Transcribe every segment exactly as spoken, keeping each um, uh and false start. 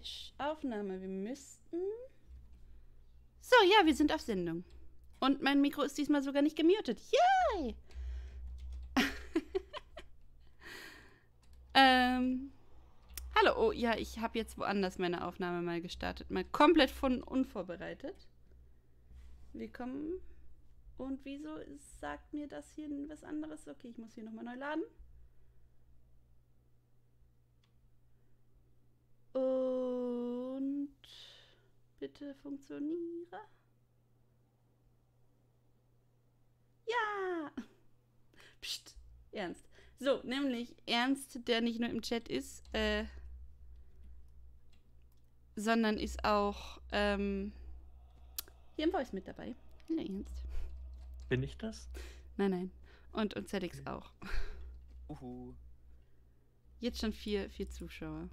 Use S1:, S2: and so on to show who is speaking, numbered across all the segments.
S1: Twitch-Aufnahme. Wir müssten... So, ja, wir sind auf Sendung. Und mein Mikro ist diesmal sogar nicht gemutet. Yay! ähm... Hallo, oh ja, ich habe jetzt woanders meine Aufnahme mal gestartet. Mal komplett von unvorbereitet. Willkommen. Und wieso ist, sagt mir das hier was anderes? Okay, ich muss hier nochmal neu laden. Und bitte funktioniere. Ja! Psst, Ernst. So, nämlich Ernst, der nicht nur im Chat ist, äh, sondern ist auch ähm, hier im Voice mit dabei. Hallo Ernst.
S2: Bin ich das?
S1: Nein, nein. Und, und Zedix auch.
S3: Uhu.
S1: Jetzt schon vier, vier Zuschauer.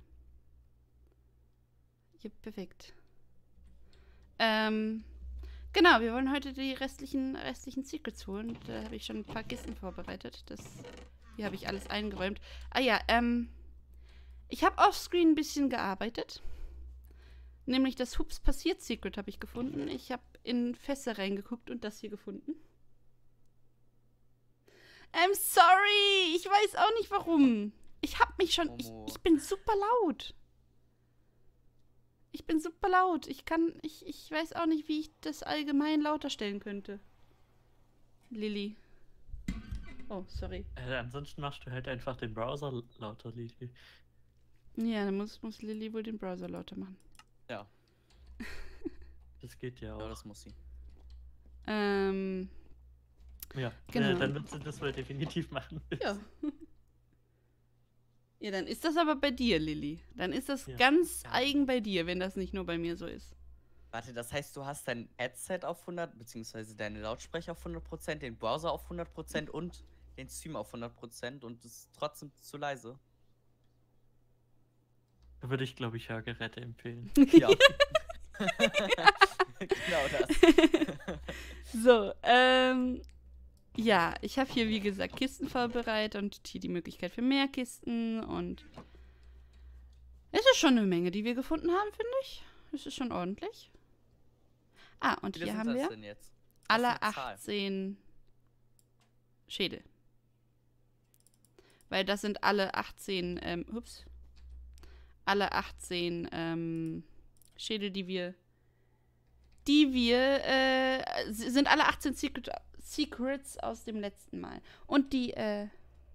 S1: Ja, perfekt. Ähm, genau, wir wollen heute die restlichen, restlichen Secrets holen. Da habe ich schon ein paar Kisten vorbereitet. Das, hier habe ich alles eingeräumt. Ah ja, ähm, ich habe offscreen ein bisschen gearbeitet. Nämlich das Hups passiert Secret habe ich gefunden. Ich habe in Fässer reingeguckt und das hier gefunden. I'm sorry. Ich weiß auch nicht warum. Ich hab mich schon... Ich, ich bin super laut. Ich bin super laut. Ich kann... Ich, ich weiß auch nicht, wie ich das allgemein lauter stellen könnte. Lilly. Oh, sorry.
S2: Äh, ansonsten machst du halt einfach den Browser lauter, Lili.
S1: Ja, dann muss, muss Lilly wohl den Browser lauter machen.
S3: Ja.
S2: Das geht ja auch.
S3: Ja, das muss sie.
S1: Ähm...
S2: Ja,
S1: genau.
S2: äh, dann wird sie das wohl definitiv machen.
S1: Ja. Ja, dann ist das aber bei dir, Lilly. Dann ist das
S2: Ja.
S1: ganz
S3: Ja.
S1: eigen bei dir, wenn das nicht nur bei mir so ist.
S3: Warte, das heißt, du hast dein Headset auf hundert, beziehungsweise deine Lautsprecher auf hundert Prozent, den Browser auf hundert Prozent und den Stream auf hundert Prozent und es ist trotzdem zu leise.
S2: Da würde ich, glaube ich, Hörgeräte empfehlen.
S3: Ja. Genau das.
S1: So, ähm... ja, ich habe hier, wie gesagt, Kisten vorbereitet und hier die Möglichkeit für mehr Kisten und es ist schon eine Menge, die wir gefunden haben, finde ich. Es ist schon ordentlich. Ah, und
S3: Wie viele
S1: hier
S3: sind
S1: haben
S3: das
S1: wir
S3: denn jetzt? Was
S1: alle
S3: für eine Zahl?
S1: achtzehn Schädel. Weil das sind alle achtzehn, ähm, ups, alle achtzehn, ähm, Schädel, die wir, die wir, äh, sind alle achtzehn Secret Secrets aus dem letzten Mal. Und die, äh,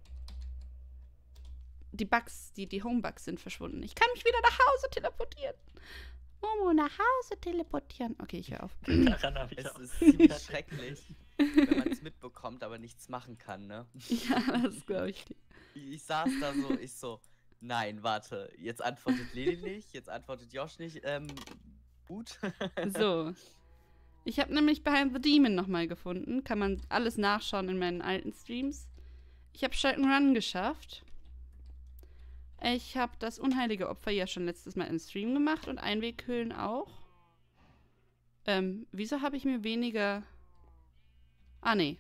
S1: die Bugs, die, die Home-Bugs sind verschwunden. Ich kann mich wieder nach Hause teleportieren. Momo, nach Hause teleportieren. Okay, ich höre auf.
S2: Daran habe ich
S3: Es
S2: auch.
S3: ist ziemlich schrecklich, wenn man es mitbekommt, aber nichts machen kann, ne?
S1: Ja, das glaube ich.
S3: Ich saß da so, ich so, nein, warte, jetzt antwortet Lili nicht, jetzt antwortet Josh nicht, ähm, gut.
S1: So. Ich habe nämlich Behind the Demon nochmal gefunden. Kann man alles nachschauen in meinen alten Streams. Ich habe Shotgun geschafft. Ich habe das unheilige Opfer ja schon letztes Mal im Stream gemacht und Einweghöhlen auch. Ähm, wieso habe ich mir weniger... Ah, nee.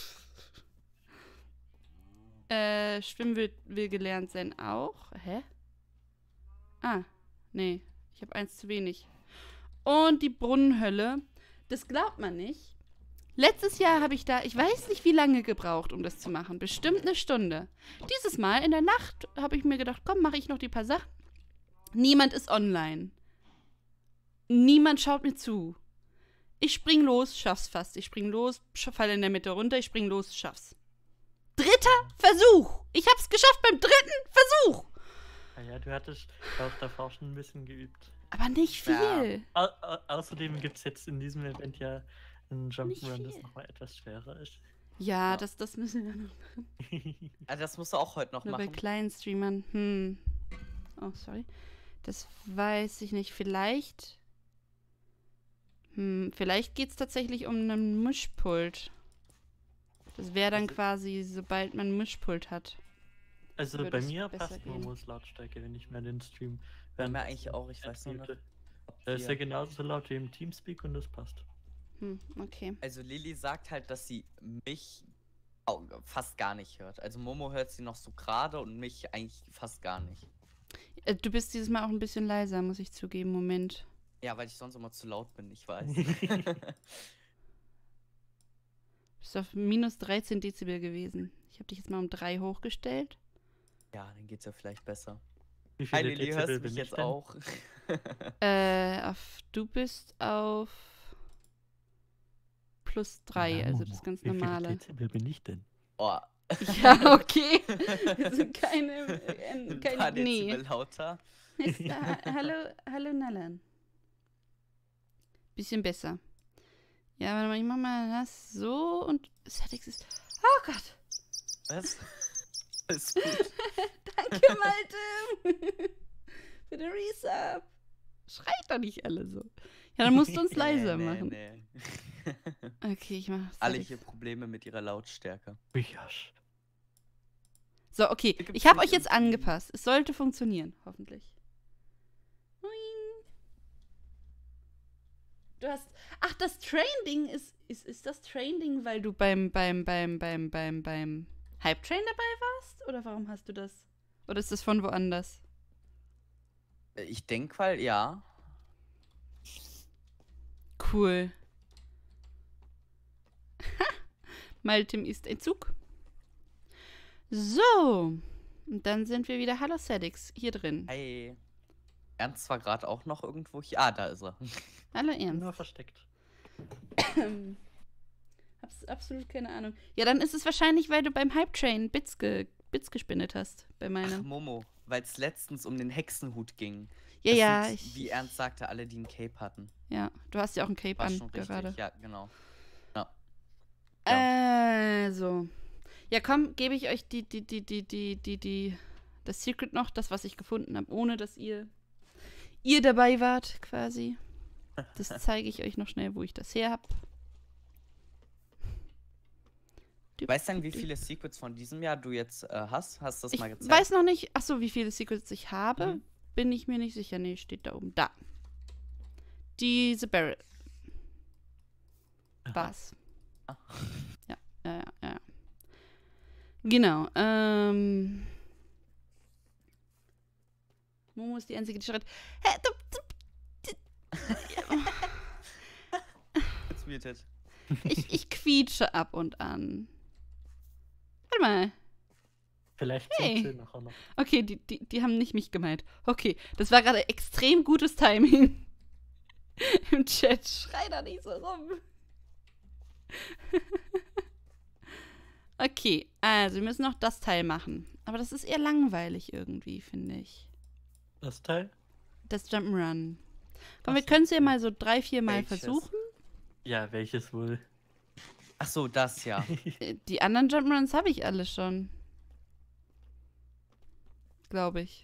S1: äh, Schwimmen will, will gelernt sein auch. Hä? Ah, nee. Ich habe eins zu wenig. Und die Brunnenhölle. Das glaubt man nicht. Letztes Jahr habe ich da, ich weiß nicht, wie lange gebraucht, um das zu machen. Bestimmt eine Stunde. Dieses Mal in der Nacht habe ich mir gedacht, komm, mache ich noch die paar Sachen. Niemand ist online. Niemand schaut mir zu. Ich spring los, schaff's fast. Ich spring los, falle in der Mitte runter, ich spring los, schaff's. Dritter Versuch. Ich hab's geschafft beim dritten Versuch.
S2: Ah ja, du hattest auch davor schon ein bisschen geübt.
S1: Aber nicht viel.
S3: Ja.
S2: Au au außerdem gibt es jetzt in diesem Event ja einen Jump'n'Run, das
S1: viel.
S2: nochmal etwas schwerer ist.
S1: Ja,
S3: Ja.
S1: das, das müssen wir noch.
S3: Also das musst du auch heute noch
S1: Nur bei
S3: machen.
S1: kleinen Streamern. Hm. Oh, sorry. Das weiß ich nicht. Vielleicht. Hm, vielleicht geht es tatsächlich um einen Mischpult. Das wäre dann
S3: Also-
S1: quasi, sobald man ein Mischpult hat.
S2: Also
S1: Würde
S2: bei
S1: es
S2: mir
S1: besser
S2: passt
S1: gehen.
S2: Momos Lautstärke, wenn ich mir den Stream
S3: Bei mir
S2: währenddessen
S3: eigentlich auch, ich weiß nur nicht,
S2: mute.
S3: ob
S2: Da ist ja
S3: wir-
S2: genauso laut wie im Teamspeak und das passt.
S1: Hm, okay.
S3: Also Lili sagt halt, dass sie mich au- fast gar nicht hört. Also Momo hört sie noch so gerade und mich eigentlich fast gar nicht.
S1: Äh, Du bist dieses Mal auch ein bisschen leiser, muss ich zugeben. Moment.
S3: Ja, weil ich sonst immer zu laut bin, ich weiß.
S1: Bist auf minus dreizehn Dezibel gewesen. Ich habe dich jetzt mal um drei hochgestellt.
S3: Ja, dann geht's ja vielleicht besser.
S2: Wie
S3: Hi
S2: viele
S3: Lilly,
S2: Dezibel
S3: hörst du
S2: bin
S3: mich
S2: ich
S3: jetzt
S2: denn?
S3: auch?
S1: Äh, auf, du bist auf plus drei,
S2: Na,
S1: also
S2: Momo,
S1: das ganz
S2: Wie viele
S1: normale.
S2: Dezibel bin ich denn?
S3: Oh.
S1: Ja, okay. Wir sind keine, äh,
S3: Ein
S1: kein,
S3: paar
S1: nee.
S3: Dezibel lauter.
S1: Ist, äh, hallo, hallo Nalan. Bisschen besser. Ja, warte mal, ich mach mal das so und Settings ist. Oh Gott!
S3: Was? Ist gut.
S1: Danke, Malte! Für den Resub. Schreit doch nicht alle so. Ja, dann musst du uns leiser
S3: nee,
S1: machen.
S3: Nee, nee.
S1: Okay, ich mach
S3: Alle
S1: Settings.
S3: hier Probleme mit ihrer Lautstärke.
S2: Biasch.
S1: So, okay.
S3: Hier gibt's
S1: Ich habe
S3: nicht
S1: euch jetzt
S3: irgendwie-
S1: angepasst. Es sollte funktionieren, hoffentlich. Moin. Du hast. Ach, das Train-Ding ist, ist. Ist das Train-Ding, weil du beim, beim, beim, beim, beim, beim Hype-Train dabei warst? Oder warum hast du das? Oder ist das von woanders?
S3: Äh, Ich denke mal, ja.
S1: Cool. Maltim ist ein Zug. So. Und dann sind wir wieder Hallo Sedix hier drin.
S3: Hey. Ernst war gerade auch noch irgendwo hier. Ah, da ist er.
S1: Hallo
S2: Nur
S1: Ernst.
S2: versteckt.
S1: Hab's absolut keine Ahnung. Ja, dann ist es wahrscheinlich, weil du beim Hype Train Bits, ge Bits gespendet hast. Bei
S3: Ach,
S1: meinem.
S3: Momo, weil es letztens um den Hexenhut ging.
S1: ja,
S3: Das
S1: ja.
S3: sind,
S1: Ich,
S3: wie Ernst sagte, alle, die ein Cape hatten.
S1: ja, du hast ja auch ein Cape
S3: War
S1: an
S3: schon richtig.
S1: gerade.
S3: Ja, genau.
S1: Also. Ja, komm, gebe ich euch die, die, die, die, die, die, die, das Secret noch, das, was ich gefunden habe, ohne dass ihr, ihr dabei wart, quasi. Das zeige ich euch noch schnell, wo ich das her habe.
S3: Weißt du denn, wie viele Secrets von diesem Jahr du jetzt äh, hast? Hast du das
S1: Ich
S3: mal gezeigt?
S1: weiß noch nicht, ach so, wie viele Secrets ich habe.
S3: Mhm.
S1: Bin ich mir nicht sicher. Nee, steht da oben. Da. Diese Barrel.
S2: Aha.
S1: War's.
S3: Ah.
S1: Ja, ja, ja, ja. Genau. Ähm. Momo ist die einzige, die schreit. Hä, du, du,
S3: Jetzt muted.
S1: ich, ich quietsche ab und an. Warte mal.
S2: Vielleicht
S1: Hey.
S2: sind sie nachher noch.
S1: Okay, die, die, die haben nicht mich gemeint. Okay, das war gerade extrem gutes Timing. Im Chat. Schrei da nicht so rum. Okay, also wir müssen noch das Teil machen. Aber das ist eher langweilig irgendwie, finde ich.
S2: Das Teil?
S1: Das Jump'n'Run. Komm,
S2: Ach
S1: wir
S2: so,
S1: können es ja
S2: okay.
S1: mal so drei, vier Mal
S3: Welches?
S1: versuchen.
S2: Ja, welches wohl?
S3: Ach so, das ja.
S1: Äh, Die anderen Jump'n'Runs habe ich alle schon. Glaube ich.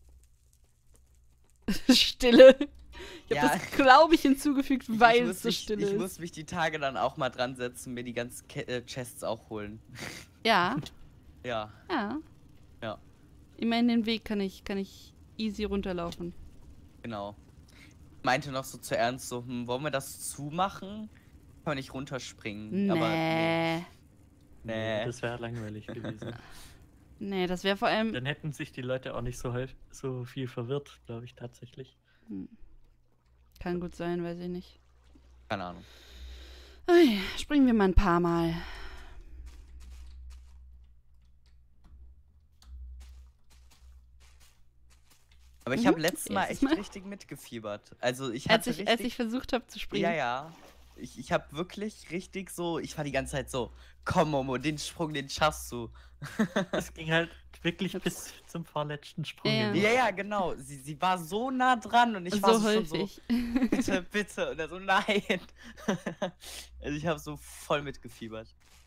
S1: Stille. Ich habe
S3: Ja.
S1: das, glaube ich, hinzugefügt,
S3: Ich-
S1: weil
S3: ich
S1: es
S3: muss
S1: so
S3: mich,
S1: still
S3: Ich
S1: ist.
S3: muss mich die Tage dann auch mal dran setzen, mir die ganzen Ke äh, Chests auch holen.
S1: Ja,
S3: Ja.
S1: ja.
S3: Ja.
S1: Immerhin den Weg kann ich, kann ich easy runterlaufen.
S3: Genau. Meinte noch so zu Ernst so, hm, wollen wir das zumachen? Kann man nicht runterspringen.
S1: Nee.
S3: Aber nee.
S1: nee.
S3: Nee.
S2: Das wäre langweilig gewesen.
S1: das wäre vor allem.
S2: Dann hätten sich die Leute auch nicht so, häufig, so viel verwirrt, glaube ich, tatsächlich.
S1: Hm. Kann gut sein, weiß ich nicht.
S3: Keine Ahnung.
S1: Ui, springen wir mal ein paar Mal.
S3: Aber ich
S1: Mhm.
S3: habe letztes Mal
S1: Erstes
S3: echt
S1: Mal.
S3: richtig mitgefiebert. Also ich
S1: Als
S3: hatte
S1: ich,
S3: richtig...
S1: als ich versucht habe zu springen.
S3: Ja, ja. Ich, ich habe wirklich richtig so... Ich war die ganze Zeit so, komm Momo, den Sprung, den schaffst du.
S2: Es ging halt wirklich bis zum vorletzten Sprung.
S1: Ja.
S2: hin.
S3: Ja, ja, genau. Sie, sie war so nah dran und ich
S1: so
S3: war so schon so,
S1: häufig.
S3: bitte, bitte. Und er so, nein. Also ich habe so voll mitgefiebert.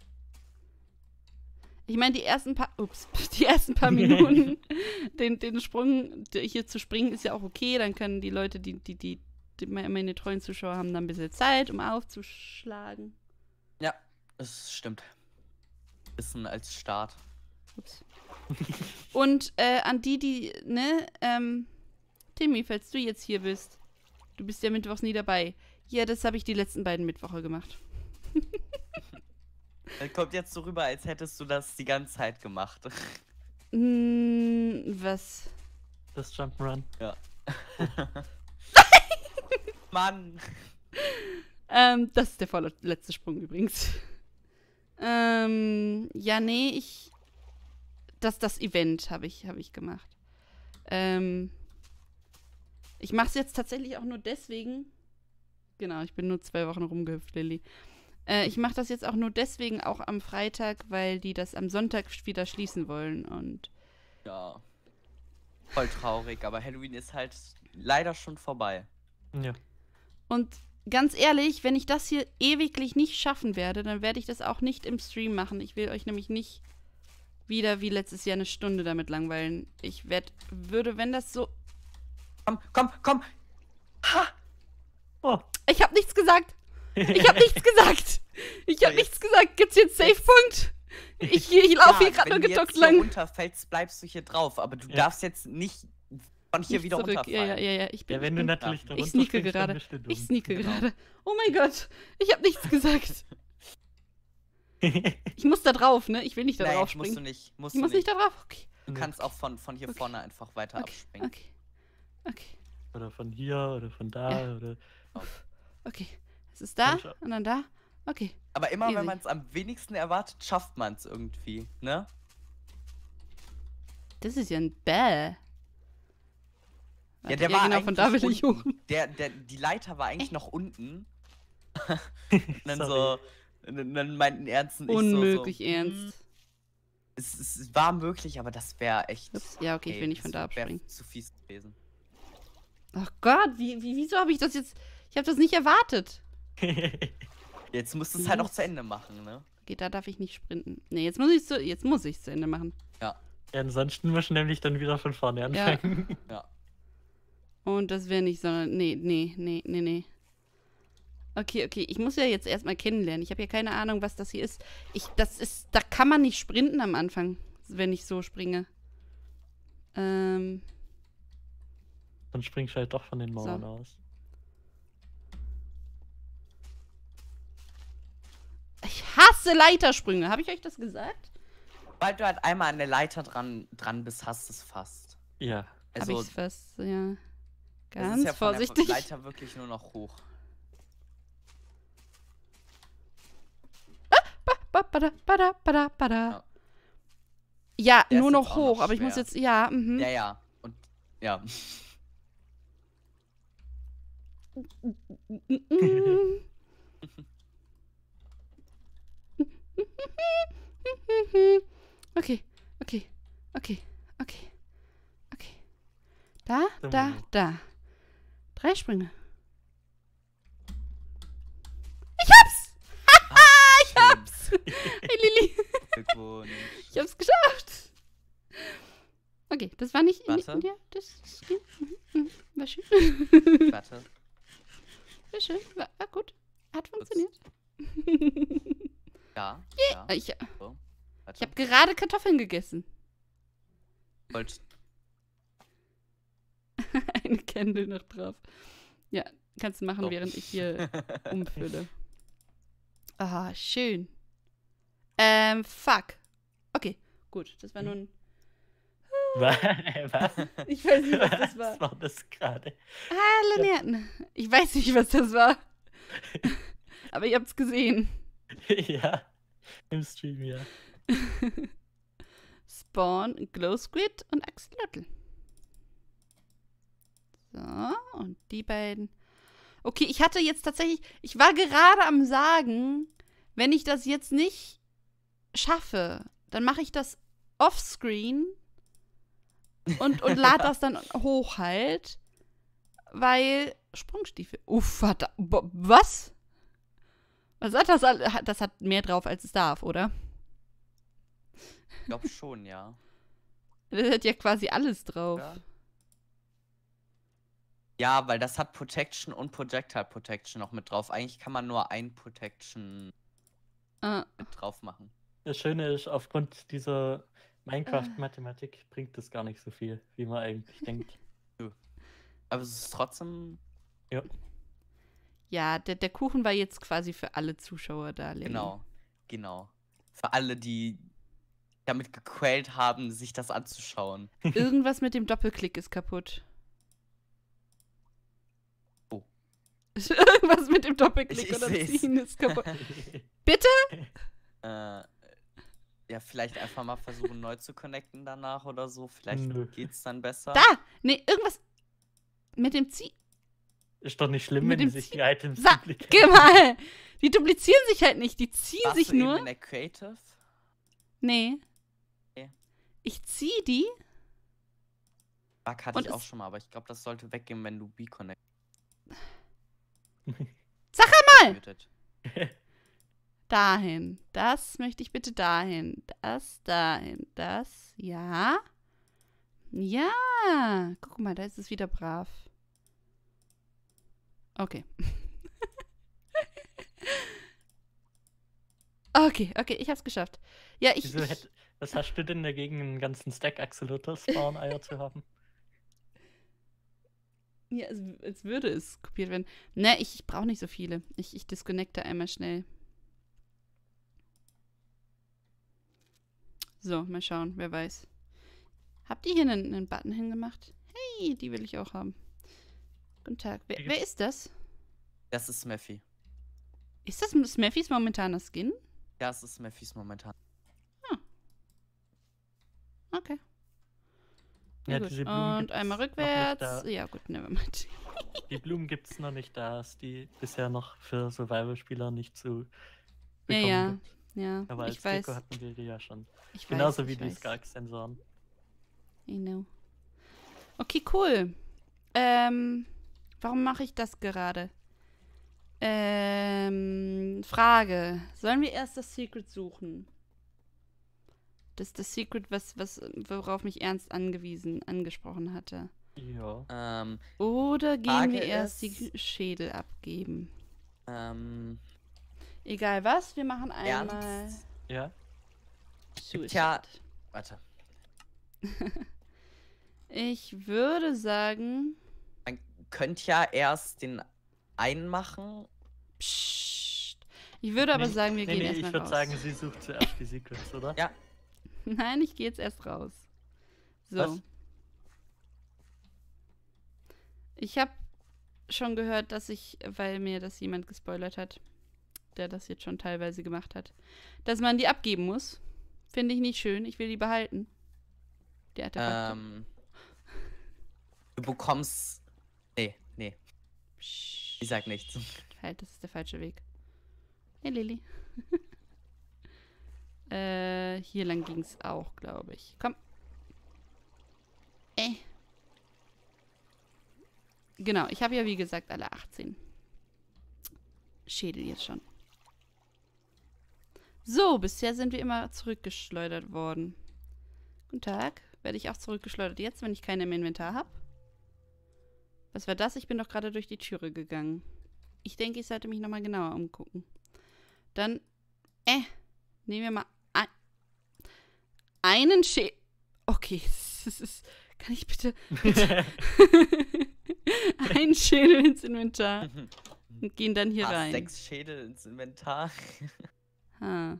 S1: Ich meine, die ersten paar, ups, die ersten paar Minuten, den, den Sprung der hier zu springen, ist ja auch okay. Dann können die Leute, die, die, die, die meine treuen Zuschauer haben dann ein bisschen Zeit, um aufzuschlagen.
S3: Ja, das stimmt. Wissen als Start.
S1: Ups. Und äh, an die, die, ne, ähm, Timmy, falls du jetzt hier bist, du bist ja mittwochs nie dabei. Ja, das habe ich die letzten beiden Mittwoche gemacht.
S3: Das kommt jetzt so rüber, als hättest du das die ganze Zeit gemacht.
S1: Hm, was?
S2: Das Jump'n'Run.
S3: Ja. Mann.
S1: Ähm, das ist der vorletzte Sprung übrigens. Ähm, ja, nee, ich. Das, das Event habe ich, hab ich gemacht. Ähm, ich mache es jetzt tatsächlich auch nur deswegen. Genau, ich bin nur zwei Wochen rumgehüpft, Lilly. Äh, ich mache das jetzt auch nur deswegen auch am Freitag, weil die das am Sonntag wieder schließen wollen. Und
S3: Ja. Voll traurig, aber Halloween ist halt leider schon vorbei.
S2: Ja.
S1: Und ganz ehrlich, wenn ich das hier ewiglich nicht schaffen werde, dann werde ich das auch nicht im Stream machen. Ich will euch nämlich nicht wieder wie letztes Jahr eine Stunde damit langweilen. Ich werd, würde, wenn das so...
S3: Komm, komm, komm. Ha!
S2: Oh.
S1: Ich habe nichts gesagt. Ich habe nichts gesagt. Ich habe
S3: Ja,
S1: nichts
S3: jetzt-
S1: gesagt. Gibt's hier einen Safe-Punkt? Ich, ich laufe
S3: Ja,
S1: hier gerade nur
S3: wenn du
S1: gedockt
S3: jetzt hier
S1: lang.
S3: runterfällst, bleibst du hier drauf. Aber du
S2: Ja.
S3: darfst jetzt nicht von hier
S1: Nicht
S3: wieder
S1: zurück. Ja,
S3: runterfallen.
S1: ja, ja, ja. Ich bin,
S2: Ja, wenn
S1: ich
S2: du
S1: bin,
S2: natürlich
S3: Ja.
S2: da
S1: ich sneake
S2: runterspringst, dann
S1: gerade.
S2: bist du dumm.
S1: Ich sneake
S3: Genau.
S1: gerade. Oh mein Gott. Ich habe nichts gesagt. Ich muss da drauf, ne? Ich will nicht da
S3: Nein,
S1: drauf
S3: musst du
S1: springen.
S3: nicht. Musst
S1: Ich
S3: du
S1: muss nicht
S3: nicht.
S1: da drauf. Okay.
S3: Du kannst auch von, von hier
S1: Okay.
S3: vorne einfach weiter
S1: Okay.
S3: abspringen.
S1: Okay. Okay.
S2: Oder von hier, oder von da, oder...
S1: Okay. Es ist da
S2: Komm schon.
S1: und dann da. Okay.
S3: Aber immer,
S1: Easy.
S3: wenn man es am wenigsten erwartet, schafft man es irgendwie, ne?
S1: Das ist ja ein Bäh. Warte,
S3: der war
S1: genau, von da will
S3: eigentlich
S1: ich hoch.
S3: unten. Der, der, die Leiter war eigentlich noch unten. Und dann so,
S2: Sorry.
S3: und dann meinten Ernst und ich
S1: Unmöglich
S3: so, so, hm,
S1: ernst.
S3: Es, es war möglich, aber das wäre echt.
S1: Ups, ja, okay, ich will nicht von da
S3: das wär
S1: abspringen.
S3: zu fies gewesen.
S1: Ach Gott, wie, wie, wieso habe ich das jetzt... Ich habe das nicht erwartet.
S3: Jetzt musst du es halt auch zu Ende machen, ne?
S1: Okay, da darf ich nicht sprinten. Nee, jetzt muss ich zu, jetzt muss ich zu Ende machen.
S2: Ja, ansonsten musst du nämlich dann wieder von vorne
S1: Ja.
S2: anfangen.
S3: Ja.
S1: Und das wäre nicht so... Nee, nee, nee, nee, nee. Okay, okay, ich muss ja jetzt erstmal kennenlernen. Ich habe ja keine Ahnung, was das hier ist. Ich, das ist... Da kann man nicht sprinten am Anfang, wenn ich so springe. Ähm...
S2: Dann springst du halt doch von den Mauern
S1: So.
S2: aus.
S1: Ich hasse Leitersprünge. Habe ich euch das gesagt?
S3: Weil du halt einmal an der Leiter dran, dran bist, hast du es fast.
S2: Ja.
S1: Also,
S3: Also,
S1: habe ich fast, ja.
S3: es
S1: Ganz
S3: ist ja von
S1: vorsichtig.
S3: der Leiter wirklich nur noch hoch.
S1: Ba, bada, bada, bada, bada.
S3: Ja.
S1: Ja,
S3: Der ist
S1: nur
S3: jetzt
S1: noch
S3: auch
S1: hoch,
S3: noch
S1: aber ich muss
S3: schwer.
S1: jetzt, ja, mhm.
S3: Ja, ja. Und ja.
S1: Mm. Okay, okay, okay, okay, okay. Da,
S2: So.
S1: da, da. Drei Sprünge. Ich hab's! Ich hab's! Hey Lilly,
S3: Glückwunsch.
S1: ich hab's geschafft! Okay, das war nicht...
S3: Warte.
S1: Ja, das, das ging. Mhm, mhm. War schön.
S3: Warte.
S1: War schön, war, war gut. Hat funktioniert.
S3: Ja. Ja.
S1: Ich, ich
S3: So. Warte.
S1: habe gerade Kartoffeln gegessen.
S3: Wollt-
S1: Eine Candle noch drauf. Ja, kannst du machen,
S3: So.
S1: während ich hier umfülle. Ah, schön. Ähm, fuck. Okay, gut. Das war nur ein...
S2: Was?
S1: Ich weiß nicht, was das war.
S2: Was war das gerade?
S1: Ah, Lennarten. Ich weiß nicht, was das war. Aber ihr habt's gesehen.
S2: Ja, im Stream, ja.
S1: Spawn, Glow Squid und Axolotl. So, und die beiden. Okay, ich hatte jetzt tatsächlich, ich war gerade am Sagen, wenn ich das jetzt nicht schaffe, dann mache ich das offscreen und, und lade das dann hoch halt, weil Sprungstiefel. Uff, warte, bo- was? Was hat das? all- hat- Das hat mehr drauf, als es darf, oder?
S3: Ich glaube schon, ja.
S1: Das hat ja quasi alles drauf.
S3: Ja. Ja, weil das hat Protection und Projectile Protection noch mit drauf. Eigentlich kann man nur ein Protection
S1: Ah,
S3: mit drauf machen.
S2: Das Schöne ist, aufgrund dieser Minecraft-Mathematik bringt das gar nicht so viel, wie man eigentlich denkt.
S3: Aber es ist trotzdem.
S1: ja, der, der Kuchen war jetzt quasi für alle Zuschauer da, Lilly.
S3: Genau. Genau. Für alle, die damit gequält haben, sich das anzuschauen.
S1: Irgendwas mit dem Doppelklick ist kaputt.
S3: Oh.
S1: Irgendwas mit dem Doppelklick
S3: Ich- ich
S1: oder
S3: seh's.
S1: Ziehen ist kaputt. Bitte?
S3: Äh, ja, vielleicht einfach mal versuchen, neu zu connecten danach oder so. Vielleicht
S2: Nö.
S3: geht's dann besser.
S1: Da! Nee, irgendwas mit dem Ziehen.
S2: Ist doch nicht schlimm,
S1: Mit
S2: wenn
S1: dem
S2: sich
S1: Zieh-
S2: die Items
S1: Sa
S2: duplizieren.
S1: Geh mal! Die duplizieren sich halt nicht, die ziehen
S3: Warst
S1: sich
S3: du eben
S1: nur.
S3: in der Creative?
S1: Nee.
S3: Okay.
S1: Ich zieh die.
S3: Bug hatte
S1: Und
S3: ich auch
S1: es-
S3: schon mal, aber ich glaube, das sollte weggehen, wenn du B-Connect.
S1: Sag
S3: mal!
S1: Dahin. Das möchte ich bitte dahin. Das dahin. Das. Ja. Ja. Guck mal, da ist es wieder brav. Okay. okay, okay, ich hab's geschafft. Ja, ich.
S2: Wieso
S1: ich
S2: hätte, was hast du denn dagegen, einen ganzen Stack Axolotl-Spawn-Eier zu haben?
S1: ja, als, als würde es kopiert werden. Ne, ich, ich brauche nicht so viele. Ich, ich disconnecte einmal schnell. So, mal schauen, wer weiß. Habt ihr hier einen, einen Button hingemacht? Hey, die will ich auch haben. Guten Tag. Wer, wer ist das?
S3: Das ist Smithy.
S1: Ist das Smaffys momentaner Skin?
S3: Ja, es ist Smithy's momentan.
S1: Okay.
S2: Ja,
S1: Ja, gut.
S2: diese Blumen
S1: Und
S2: gibt's
S1: einmal
S2: noch nicht
S1: rückwärts.
S2: da.
S1: Ja, gut, nevermind.
S2: Die Blumen gibt es noch nicht da, ist die bisher noch für Survival-Spieler nicht zu
S1: Ja,
S2: bekommen
S1: ja.
S2: gibt.
S1: Ja,
S2: Aber als
S1: ich weiß.
S2: Deko hatten wir die ja schon.
S1: Ich
S2: Genauso
S1: weiß,
S2: wie
S1: ich
S2: die
S1: weiß.
S2: Skark-Sensoren.
S1: I know. Okay, cool. Ähm, warum mache ich das gerade? Ähm, Frage. Sollen wir erst das Secret suchen? Das ist das Secret, was, was, worauf mich Ernst angewiesen, angesprochen hatte.
S2: Ja.
S3: Ähm,
S1: Oder gehen
S3: Frage
S1: wir erst
S3: ist-
S1: die Schädel abgeben?
S3: ähm,
S1: Egal was, wir machen einmal
S3: Ernst?
S2: Ja.
S1: Suicide.
S3: ja- Warte.
S1: Ich würde sagen,
S3: Man könnte ja erst den einen machen.
S1: pssst. Ich würde aber
S2: Nee,
S1: sagen, wir
S2: nee,
S1: gehen
S2: nee,
S1: erstmal
S2: ich würde
S1: raus.
S2: sagen, sie sucht zuerst die Secrets, oder?
S3: Ja.
S1: Nein, ich gehe jetzt erst raus. So.
S2: Was?
S1: Ich habe schon gehört, dass ich, weil mir das jemand gespoilert hat, der das jetzt schon teilweise gemacht hat, dass man die abgeben muss. Finde ich nicht schön. Ich will die behalten. Die Artefakte.
S3: Ähm, du bekommst. Nee, nee.
S1: Psst.
S3: Ich sag nichts.
S1: Halt, das ist der falsche Weg. Hey, Lilly. äh, hier lang ging es auch, glaube ich. Komm. Äh. Genau, ich habe ja wie gesagt alle achtzehn. Schädel jetzt schon. So, bisher sind wir immer zurückgeschleudert worden. Guten Tag. Werde ich auch zurückgeschleudert jetzt, wenn ich keine im Inventar habe? Was war das? Ich bin doch gerade durch die Türe gegangen. Ich denke, ich sollte mich nochmal genauer umgucken. Dann, äh, nehmen wir mal ein, einen Schädel. Okay, das ist, kann ich bitte, bitte einen Schädel ins Inventar und gehen dann hier
S3: Hast
S1: rein.
S3: sechs Schädel ins Inventar.
S1: Ha.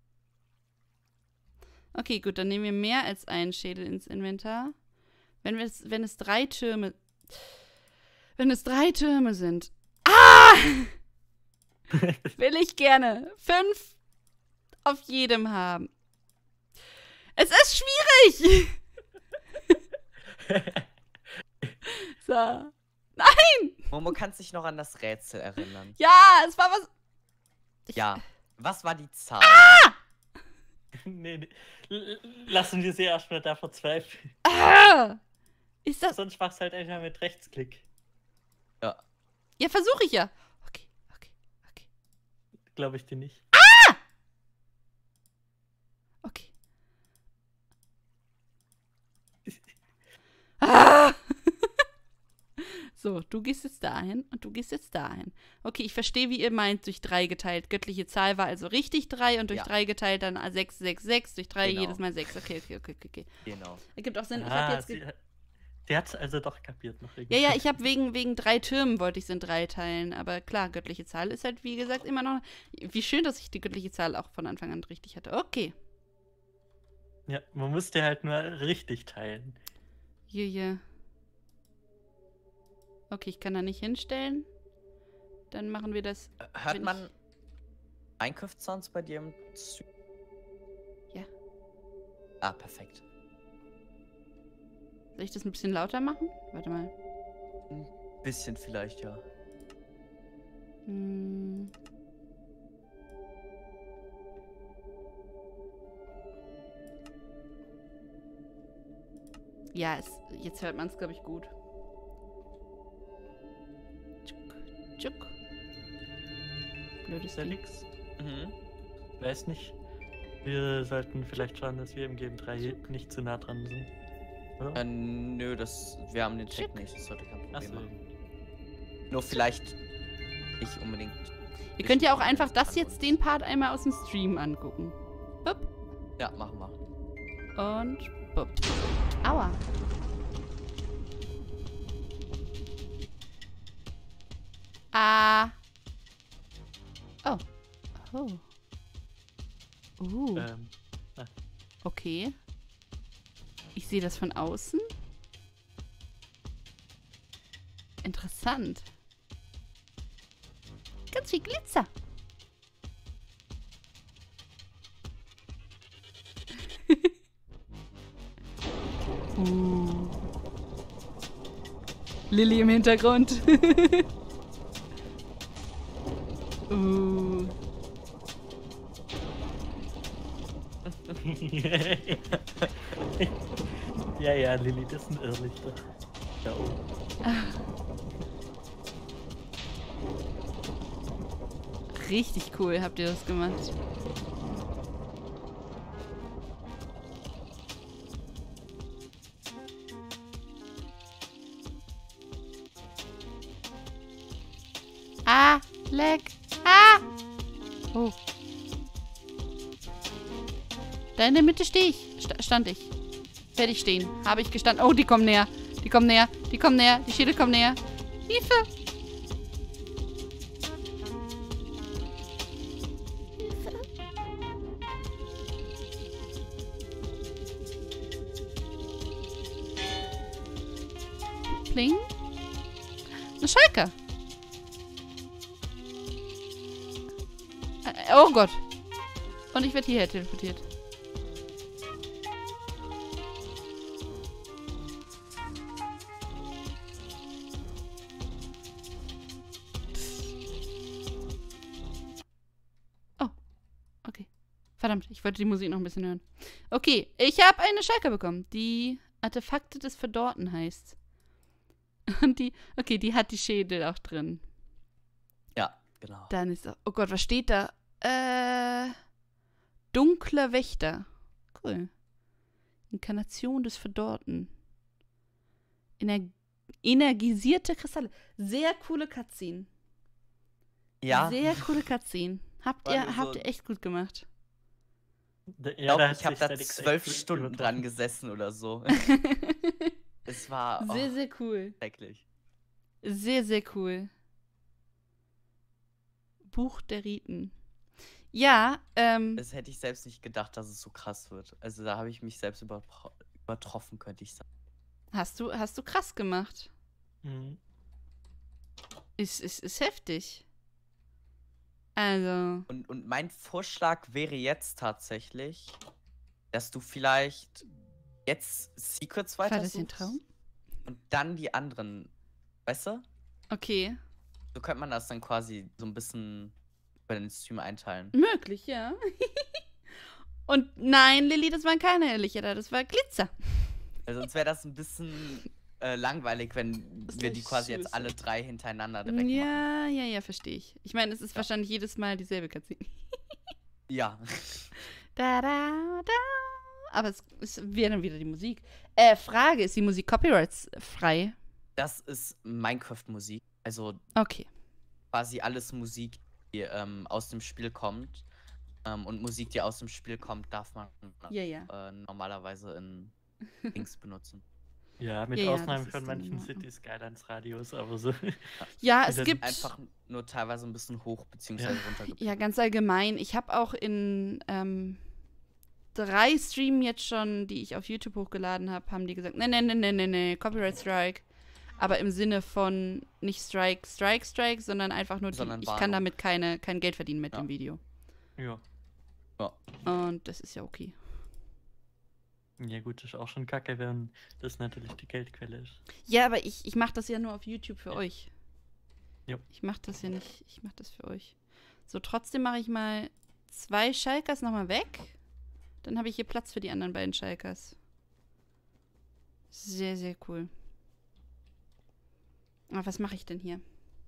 S1: Okay, gut, dann nehmen wir mehr als einen Schädel ins Inventar. Wenn, wir es, wenn es drei Türme. Wenn es drei Türme sind. Ah! Will ich gerne fünf auf jedem haben. Es ist schwierig! So.
S3: Momo, kannst dich noch an das Rätsel erinnern?
S1: Ja, es war was. Ich-
S3: Ja. Was war die Zahl?
S2: nee, nee. L- Lassen wir sie erstmal da verzweifeln.
S1: Ah! Ist das.
S2: Sonst machst du halt einfach mit Rechtsklick.
S3: Ja.
S1: Ja, versuche ich ja. Okay, okay, okay.
S2: Glaube ich dir nicht.
S1: Okay. Ah! So, du gehst jetzt dahin und du gehst jetzt dahin. Okay, ich verstehe, wie ihr meint, durch drei geteilt. Göttliche Zahl war also richtig drei und durch
S3: Ja.
S1: drei geteilt dann sechs, sechs, sechs, durch drei
S3: Genau.
S1: jedes Mal sechs. Okay, okay, okay, okay, okay.
S3: Genau.
S1: Ergibt auch Sinn. Ich
S2: Ah,
S1: habe jetzt.
S2: sie,
S1: ge-
S2: der hat es also doch kapiert noch irgendwie.
S1: Ja, ja, ich habe wegen, wegen drei Türmen wollte ich es in drei teilen. Aber klar, göttliche Zahl ist halt, wie gesagt, immer noch. Wie schön, dass ich die göttliche Zahl auch von Anfang an richtig hatte. Okay.
S2: Ja, man musste halt nur richtig teilen.
S1: Hier, hier. Okay, ich kann da nicht hinstellen. Dann machen wir das.
S3: Äh, Hört
S1: wenn
S3: man Minecraft-Sounds bei dir im Stream?
S1: Ja.
S3: Ah, perfekt.
S1: Soll ich das ein bisschen lauter machen? Warte mal.
S3: Ein bisschen vielleicht, ja.
S1: Hm. Ja, es, jetzt hört man es, glaube ich, gut. Tschuk, tschuk. Blödes Ding.
S2: Felix,
S3: Mhm.
S2: weiß nicht. Wir sollten vielleicht schauen, dass wir im Game drei nicht zu nah dran sind. Oder?
S3: Äh, nö, das, wir haben den Check
S1: Schick.
S3: nicht. Das sollte kein Problem
S2: Achso.
S3: machen. Nur vielleicht nicht unbedingt.
S1: Ihr könnt ja auch einfach das jetzt, den Part einmal aus dem Stream angucken. Bup.
S3: Ja, machen wir.
S1: Und bup. Aua. Ah. Oh. Oh. Uh.
S2: Ähm,
S1: Okay. Ich sehe das von außen. Interessant. Ganz viel Glitzer. uh. Lilly im Hintergrund. uh.
S2: ja, ja, Lilly, das ist ein Irrlichter. Da oben.
S1: Richtig cool habt ihr das gemacht. Ah, leck. Ah. Oh. Da in der Mitte stehe ich. Sta stand ich. Werde ich stehen. Habe ich gestanden. Oh, die kommen näher. Die kommen näher. Die kommen näher. Die Schädel kommen näher. Hilfe. Hilfe. Pling. Eine Schalke. Äh, oh Gott. Und ich werde hierher teleportiert. Oh. Okay. Verdammt, ich wollte die Musik noch ein bisschen hören. Okay, ich habe eine Schalke bekommen, die Artefakte des Verdorrten heißt. Und die, okay, die hat die Schädel auch drin.
S3: Ja, genau.
S1: Dann ist auch, oh Gott, was steht da? Äh, dunkler Wächter. Cool. Inkarnation des Verdorrten. Ener energisierte Kristalle. Sehr coole Cutscene.
S3: Ja.
S1: Sehr coole Cutscene. Habt
S3: War
S1: ihr,
S3: nur
S1: habt
S3: so-
S1: ihr echt gut gemacht.
S2: Da-
S3: Ich,
S2: Ja,
S3: glaub,
S2: da hat
S3: ich habe
S2: sich
S3: da
S2: Felix
S3: zwölf
S2: echt
S3: Stunden
S2: übertroffen.
S3: dran gesessen oder so. Es war
S1: Sehr,
S3: oh,
S1: sehr cool.
S3: schrecklich.
S1: Sehr, sehr cool. Buch der Riten. Ja, ähm,
S3: Das hätte ich selbst nicht gedacht, dass es so krass wird. Also da habe ich mich selbst übertro übertroffen, könnte ich sagen.
S1: hast du, hast du krass gemacht.
S2: Mhm.
S1: Ist, ist, ist heftig. Also,
S3: Und, und mein Vorschlag wäre jetzt tatsächlich, dass du vielleicht jetzt Secrets
S1: war
S3: weiter
S1: das ein Traum?
S3: und dann die anderen, weißt du?
S1: Okay.
S3: So könnte man das dann quasi so ein bisschen über den Stream einteilen.
S1: Möglich, ja. Und nein, Lilly, das waren keine Lichter, das war Glitzer.
S3: Weil sonst wäre das ein bisschen äh, langweilig, wenn
S1: Das
S3: wir
S1: ist
S3: die quasi
S1: süß.
S3: jetzt alle drei hintereinander direkt machen.
S1: Ja, ja, ja, verstehe ich. Ich meine, es ist
S3: Ja.
S1: wahrscheinlich jedes Mal dieselbe Cutscene.
S3: Ja.
S1: Da, da, da. Aber es, es wäre dann wieder die Musik. Äh, Frage, ist die Musik copyrights-frei?
S3: Das ist Minecraft-Musik. Also
S1: Okay.
S3: quasi alles Musik, die ähm, aus dem Spiel kommt. Ähm, und Musik, die aus dem Spiel kommt, darf man
S1: Ja, ja.
S3: äh, normalerweise in Dings benutzen.
S2: Ja, mit
S1: Ja, ja,
S2: Ausnahme
S1: das
S2: von
S1: ist dann in
S2: manchen
S1: Ordnung.
S2: City Skylines Radios, aber so.
S1: Ja,
S2: Die
S1: es
S2: sind
S1: gibt.
S3: Einfach nur teilweise ein bisschen hoch beziehungsweise runtergepackt.
S1: Ja, ganz allgemein. Ich habe auch in ähm, drei Streamen jetzt schon, die ich auf YouTube hochgeladen habe, haben die gesagt, nee, nee, nee, nee, nee, nee, Copyright Strike. Aber im Sinne von nicht Strike, Strike, Strike, sondern einfach nur, die,
S3: Sondern
S1: ich kann
S3: Warnung.
S1: damit keine, kein Geld verdienen mit
S3: Ja.
S1: dem Video.
S2: Ja.
S1: Und das ist ja okay.
S2: Ja gut, ist auch schon kacke, wenn das natürlich die Geldquelle ist.
S1: Ja, aber ich, ich mache das ja nur auf YouTube für
S2: Ja.
S1: euch.
S2: Jo.
S1: Ich mache das ja nicht, ich mache das für euch. So, trotzdem mache ich mal zwei Schalkers nochmal weg. Dann habe ich hier Platz für die anderen beiden Schalkers. Sehr, sehr cool. Aber was mache ich denn hier?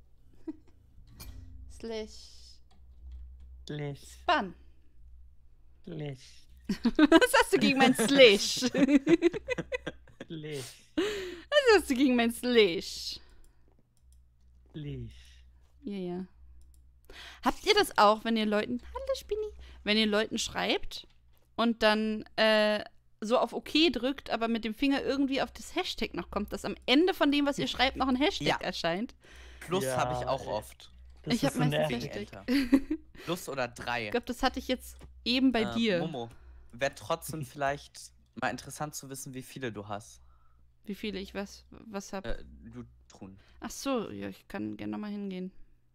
S1: Slash
S2: Slash,
S1: Span.
S2: slash,
S1: Was hast du gegen mein Slash?
S2: slash,
S1: Was hast du gegen mein Slash?
S2: slash.
S1: Ja, ja. Habt ihr das auch, wenn ihr Leuten, hallo Spinni, wenn ihr Leuten schreibt und dann äh, so auf OK drückt, aber mit dem Finger irgendwie auf das Hashtag noch kommt, dass am Ende von dem, was ihr schreibt, noch ein Hashtag
S3: Ja.
S1: erscheint?
S3: Plus
S2: Ja,
S3: habe ich auch
S2: ey.
S3: oft.
S2: Das
S1: Ich
S2: ist
S1: hab
S2: so
S1: meistens
S2: nervig.
S3: Wegen
S1: Hashtag.
S3: Enter. Plus oder drei.
S1: Ich glaube, das hatte ich jetzt eben bei
S3: Äh,
S1: dir.
S3: Momo, wäre trotzdem vielleicht mal interessant zu wissen, wie viele du hast.
S1: Wie viele ich was, was hab.
S3: Äh, du tun.
S1: Ach so, ja, ich kann gerne nochmal hingehen.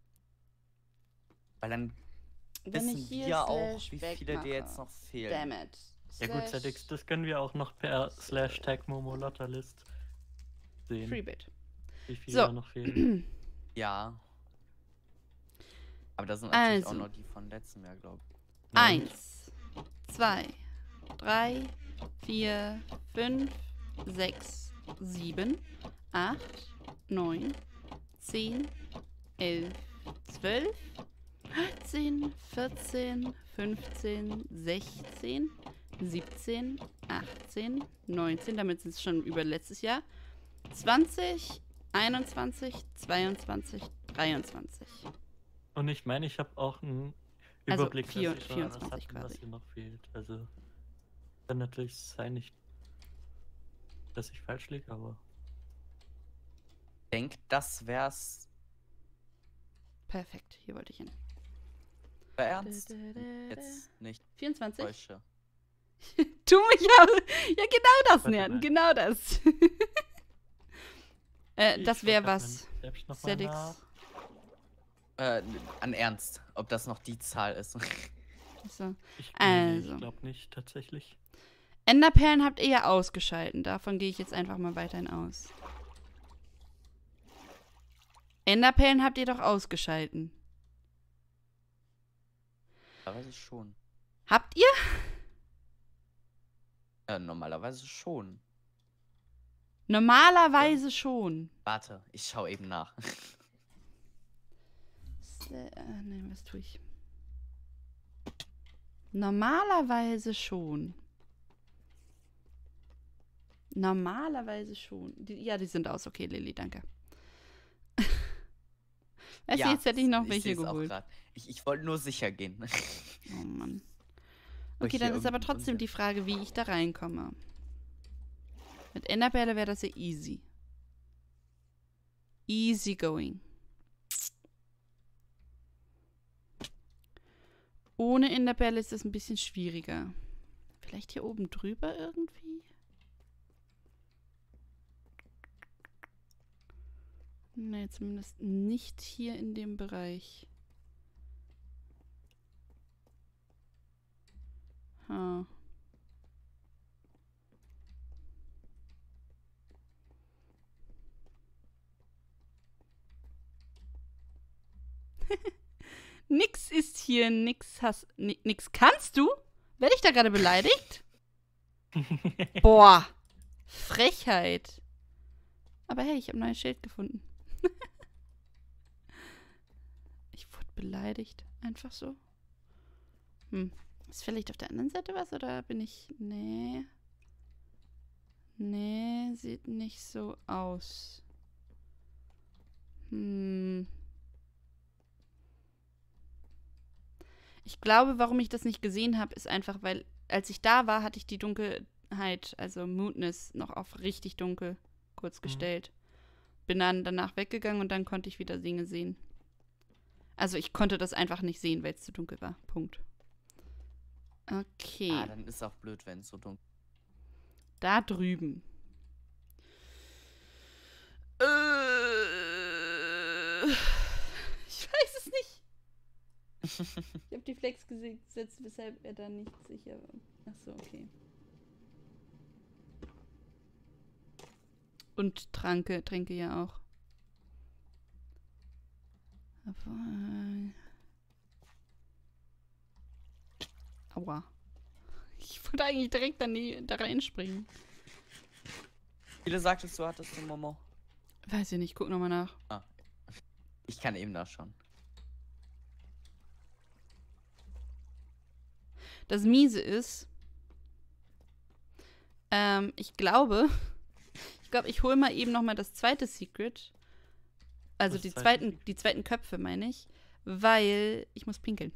S3: Weil dann
S1: Wenn
S3: wissen
S1: ich hier
S3: wir auch,
S1: Slash
S3: wie
S1: back
S3: viele dir jetzt
S1: mache.
S3: noch fehlen.
S1: Damn it.
S2: Ja gut,
S1: Slash
S2: Zedix, das können wir auch noch per Slash Tag Momo Lotterlist sehen,
S1: Freebit.
S2: wie viele
S1: So.
S2: da noch fehlen.
S3: Ja. Aber das sind natürlich
S1: Also.
S3: auch noch die von letztem Jahr, glaube ich.
S1: Eins, zwei, drei, vier, fünf, sechs, sieben, acht, neun, zehn, elf, zwölf, dreizehn, vierzehn, fünfzehn, sechzehn, siebzehn, achtzehn, neunzehn, damit sind es schon über letztes Jahr, zwanzig, einundzwanzig, zweiundzwanzig, dreiundzwanzig.
S2: Und ich meine, ich habe auch einen
S1: Also
S2: Überblick,
S1: vier-
S2: was ich schon alles
S1: vierundzwanzig
S2: hatte, was
S1: quasi.
S2: hier noch fehlt. Also kann natürlich sein, nicht, dass ich falsch liege, aber
S3: Ich denke, das wär's.
S1: Perfekt, hier wollte ich hin.
S3: Bei Ernst?
S1: Da, da, da, da.
S3: Jetzt nicht
S1: vierundzwanzig?
S3: täusche.
S1: Tu mich auch. Ja, genau das,
S2: Warte
S1: Nerd.
S2: mal.
S1: Genau das. äh,
S2: ich
S1: das
S2: schau
S1: wäre
S2: grad
S1: was.
S2: mal selbst noch mal
S1: Zedix.
S2: nach.
S3: Äh, an Ernst, ob das noch die Zahl ist.
S1: So.
S2: Ich,
S1: Also.
S2: ich glaube nicht, tatsächlich.
S1: Enderperlen habt ihr ja ausgeschalten. Davon gehe ich jetzt einfach mal weiterhin aus. Enderperlen habt ihr doch ausgeschalten.
S3: Normalerweise schon.
S1: Habt ihr?
S3: Äh, normalerweise schon.
S1: Normalerweise schon.
S3: Warte, ich schau eben nach.
S1: Äh, nein, was tue ich? Normalerweise schon. Normalerweise schon. Die, ja, die sind aus. Okay, Lilly, danke. Weißt du, jetzt hätte ich noch welche
S3: seh's auch
S1: geholt.
S3: grad. Ich, ich wollte nur sicher gehen.
S1: Oh Mann.
S3: Ob
S1: Okay,
S3: ich
S1: dann
S3: hier
S1: ist aber
S3: irgend-
S1: trotzdem die Frage, wie ich da reinkomme. Mit Enderperle wäre das ja easy. Easy going. Ohne Enderperle ist das ein bisschen schwieriger. Vielleicht hier oben drüber irgendwie? Nee, zumindest nicht hier in dem Bereich. Ha. Nix ist hier, nix hast, ni- nix kannst du? Werde ich da gerade beleidigt? Boah, Frechheit. Aber hey, ich habe ein neues Schild gefunden. Ich wurde beleidigt, einfach so. Hm, ist vielleicht auf der anderen Seite was oder bin ich... Nee. Nee, sieht nicht so aus. Hm... Ich glaube, warum ich das nicht gesehen habe, ist einfach, weil als ich da war, hatte ich die Dunkelheit, also Moodness, noch auf richtig dunkel kurz
S2: Mhm.
S1: gestellt. Bin dann danach weggegangen und dann konnte ich wieder Dinge sehen. Also ich konnte das einfach nicht sehen, weil es zu dunkel war. Punkt. Okay.
S3: Ah, dann ist auch blöd, wenn es so dunkel
S1: Da drüben. Äh, ich weiß es nicht. Ich habe die Flex gesetzt, weshalb er da nicht sicher war. Achso, okay. Und Tranke, Tränke ja auch. Aua. Ich wollte eigentlich direkt daneben, da reinspringen.
S3: Wie viele sagtest du, hattest du, Momo?
S1: Weiß ich nicht, guck nochmal nach.
S3: Ah. Ich kann eben nachschauen.
S1: Das Miese ist, ähm, ich glaube, ich glaube, ich hole mal eben nochmal das zweite Secret. Also
S2: Das
S1: die
S2: zweite
S1: zweiten,
S2: Secret?
S1: die zweiten Köpfe, meine ich. Weil ich muss pinkeln.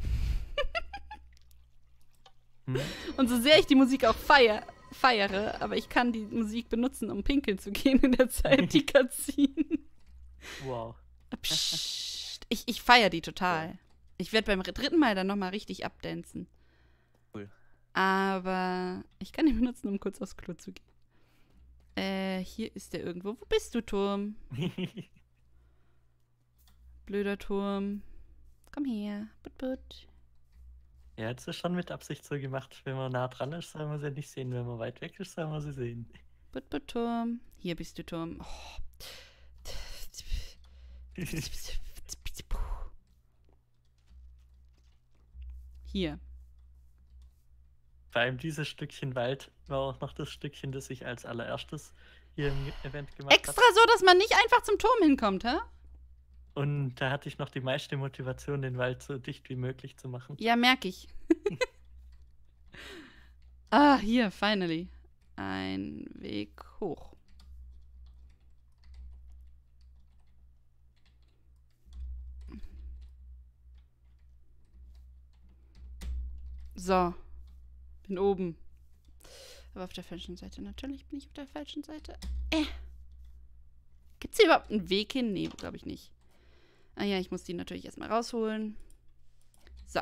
S2: Hm?
S1: Und so sehr ich die Musik auch feier, feiere, aber ich kann die Musik benutzen, um pinkeln zu gehen in der Zeit, die Cutscene.
S2: Wow.
S1: Psst. Ich, ich feiere die total. Ich werde beim dritten Mal dann nochmal richtig abdancen.
S3: Cool.
S1: Aber ich kann ihn benutzen, um kurz aufs Klo zu gehen. Äh, hier ist der irgendwo. Wo bist du, Turm? Blöder Turm. Komm her. Put, put.
S2: Ja, jetzt ist schon mit Absicht so gemacht. Wenn man nah dran ist, soll man sie nicht sehen. Wenn man weit weg ist, soll man sie sehen.
S1: Put, put, Turm. Hier bist du, Turm. Oh. Hier.
S2: Vor allem dieses Stückchen Wald war auch noch das Stückchen, das ich als allererstes hier im Event gemacht habe.
S1: Extra so, dass man nicht einfach zum Turm hinkommt, hä?
S2: Und da hatte ich noch die meiste Motivation, den Wald so dicht wie möglich zu machen.
S1: Ja, merke ich. Ah, hier, finally. Ein Weg hoch. So. Bin oben. Aber auf der falschen Seite. Natürlich bin ich auf der falschen Seite. Äh. Gibt's hier überhaupt einen Weg hin? Nee, glaube ich nicht. Ah ja, ich muss die natürlich erstmal rausholen. So.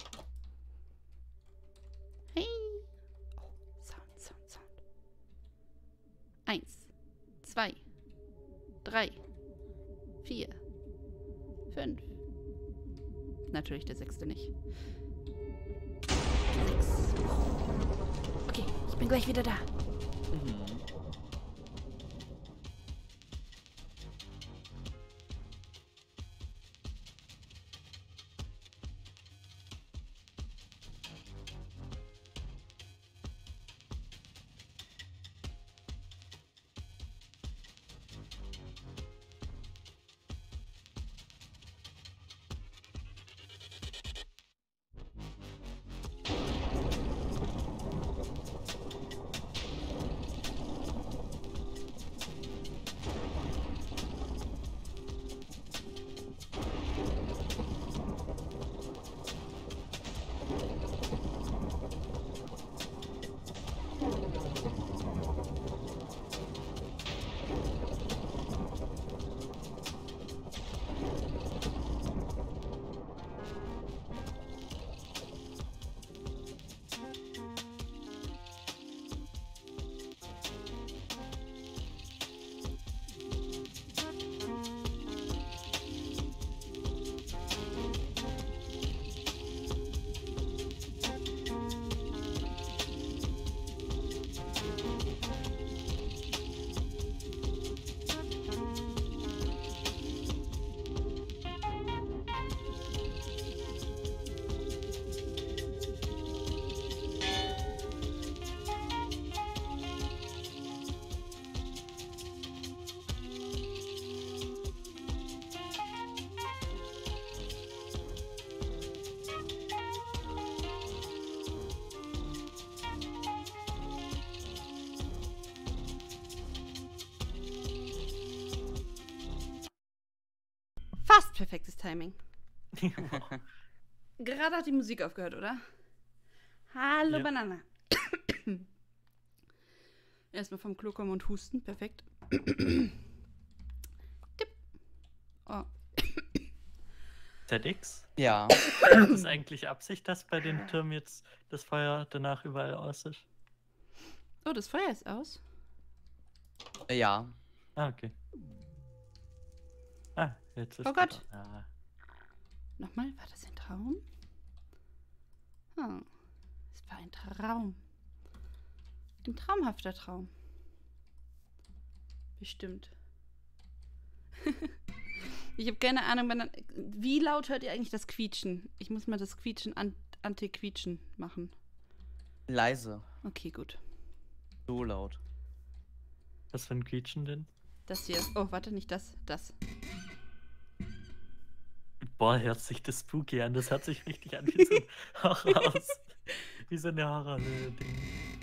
S1: Hey. Oh, Sound, Sound, Sound. Eins, zwei, drei, vier, fünf. Natürlich der sechste nicht. Sechs. Okay, ich bin gleich wieder da.
S3: Mhm.
S1: Fast perfektes Timing. Gerade hat die Musik aufgehört, oder? Hallo,
S2: Ja.
S1: Banane. Erstmal vom Klo kommen und husten. Perfekt. Tipp. Oh.
S2: Z X?
S3: Ja.
S2: Ist es eigentlich Absicht, dass bei den Türmen jetzt das Feuer danach überall aus ist?
S1: Oh, das Feuer ist aus.
S3: Ja.
S2: Ah, okay. Ah, jetzt ist
S1: Oh Gott.
S2: wieder- Ah.
S1: Nochmal, war das ein Traum? Hm. Es war ein Traum. Ein traumhafter Traum. Bestimmt. Ich habe keine Ahnung, wann dann, wie laut hört ihr eigentlich das Quietschen? Ich muss mal das Quietschen an, anti-Quietschen machen.
S3: Leise.
S1: Okay, gut.
S3: So laut.
S2: Was für ein Quietschen denn?
S1: Das hier. Oh, warte, nicht das. Das.
S2: Boah, hört sich das spooky an. Das hört sich richtig an wie so ein Horrorhaus. Wie so eine Horror-Ding.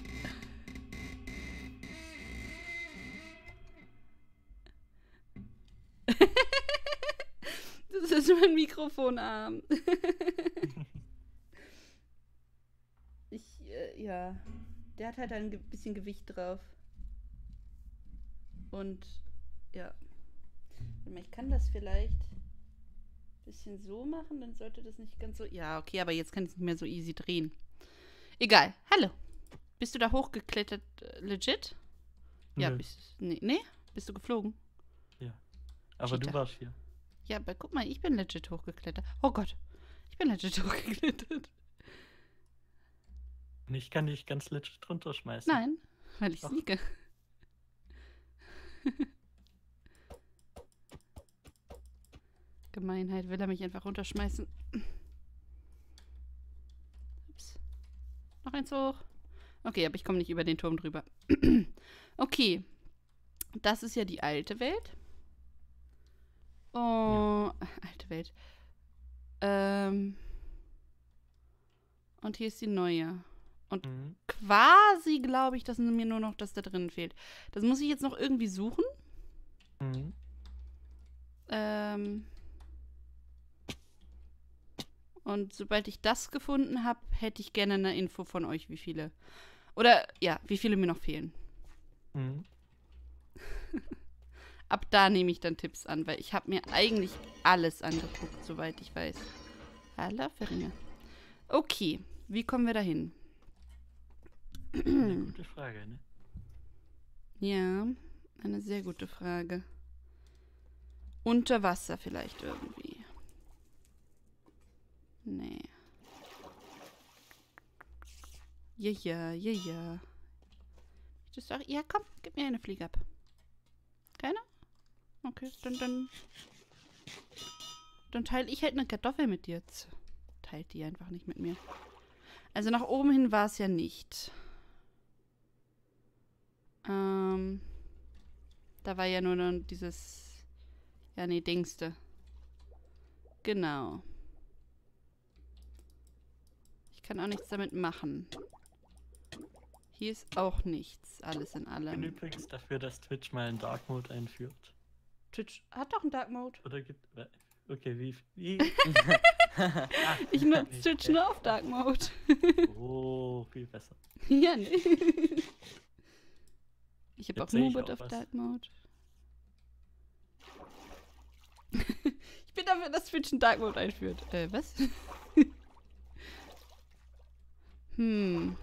S1: Das ist mein Mikrofonarm. Ich, äh, ja. Der hat halt ein ge- bisschen Gewicht drauf. Und, ja. Warte mal, ich kann das vielleicht ein bisschen so machen, dann sollte das nicht ganz so. Ja, okay, aber jetzt kann ich es nicht mehr so easy drehen. Egal. Hallo. Bist du da hochgeklettert, äh, legit? Ja,
S2: Nö.
S1: bist, nee, nee? Bist du geflogen?
S2: Aber du
S1: Cheater.
S2: warst hier.
S1: Ja, aber guck mal, ich bin legit hochgeklettert. Oh Gott. Ich bin legit hochgeklettert.
S2: Und ich kann dich ganz legit runterschmeißen.
S1: Nein, weil ich
S2: Doch.
S1: sneake. Gemeinheit, will er mich einfach runterschmeißen. Ups. Noch eins hoch. Okay, aber ich komme nicht über den Turm drüber. Okay. Das ist ja die alte Welt. Oh, alte Welt. Ähm. Und hier ist die neue.
S2: Mhm.
S1: Quasi glaube ich, dass mir nur noch das da drin fehlt. Das muss ich jetzt noch irgendwie suchen.
S2: Mhm.
S1: Ähm. Und sobald ich das gefunden habe, hätte ich gerne eine Info von euch, wie viele. Oder, ja, wie viele mir noch fehlen.
S2: Mhm.
S1: Ab da nehme ich dann Tipps an, weil ich habe mir eigentlich alles angeguckt, soweit ich weiß. Hallo, Verringe. Okay, wie kommen wir dahin?
S2: Eine gute Frage, ne?
S1: Ja, eine sehr gute Frage. Unter Wasser vielleicht irgendwie. Nee. Ja, ja, ja, ja. Das doch, ja, komm, gib mir eine Fliege ab. Keine? Okay, dann, dann. Dann teile ich halt eine Kartoffel mit dir. Tz, Teilt die einfach nicht mit mir. Also nach oben hin war es ja nicht. Ähm. Da war ja nur dann dieses. Ja, nee, Dingste. Genau. Ich kann auch nichts damit machen. Hier ist auch nichts, alles in
S2: Ich bin
S1: allem.
S2: übrigens dafür, dass Twitch mal einen Dark Mode einführt.
S1: Twitch hat doch einen Dark Mode.
S2: Oder gibt. Okay, wie. wie? Ah,
S1: Ich nutze
S2: nicht
S1: Twitch
S2: schlecht.
S1: nur auf Dark Mode.
S2: Oh, viel besser.
S1: Ja, nee. Ich habe
S2: Jetzt
S1: auch
S2: seh ich
S1: Moobot
S2: auch
S1: auf
S2: was.
S1: Dark Mode. Ich bin dafür, dass Twitch einen Dark Mode einführt. Äh, was? Hm.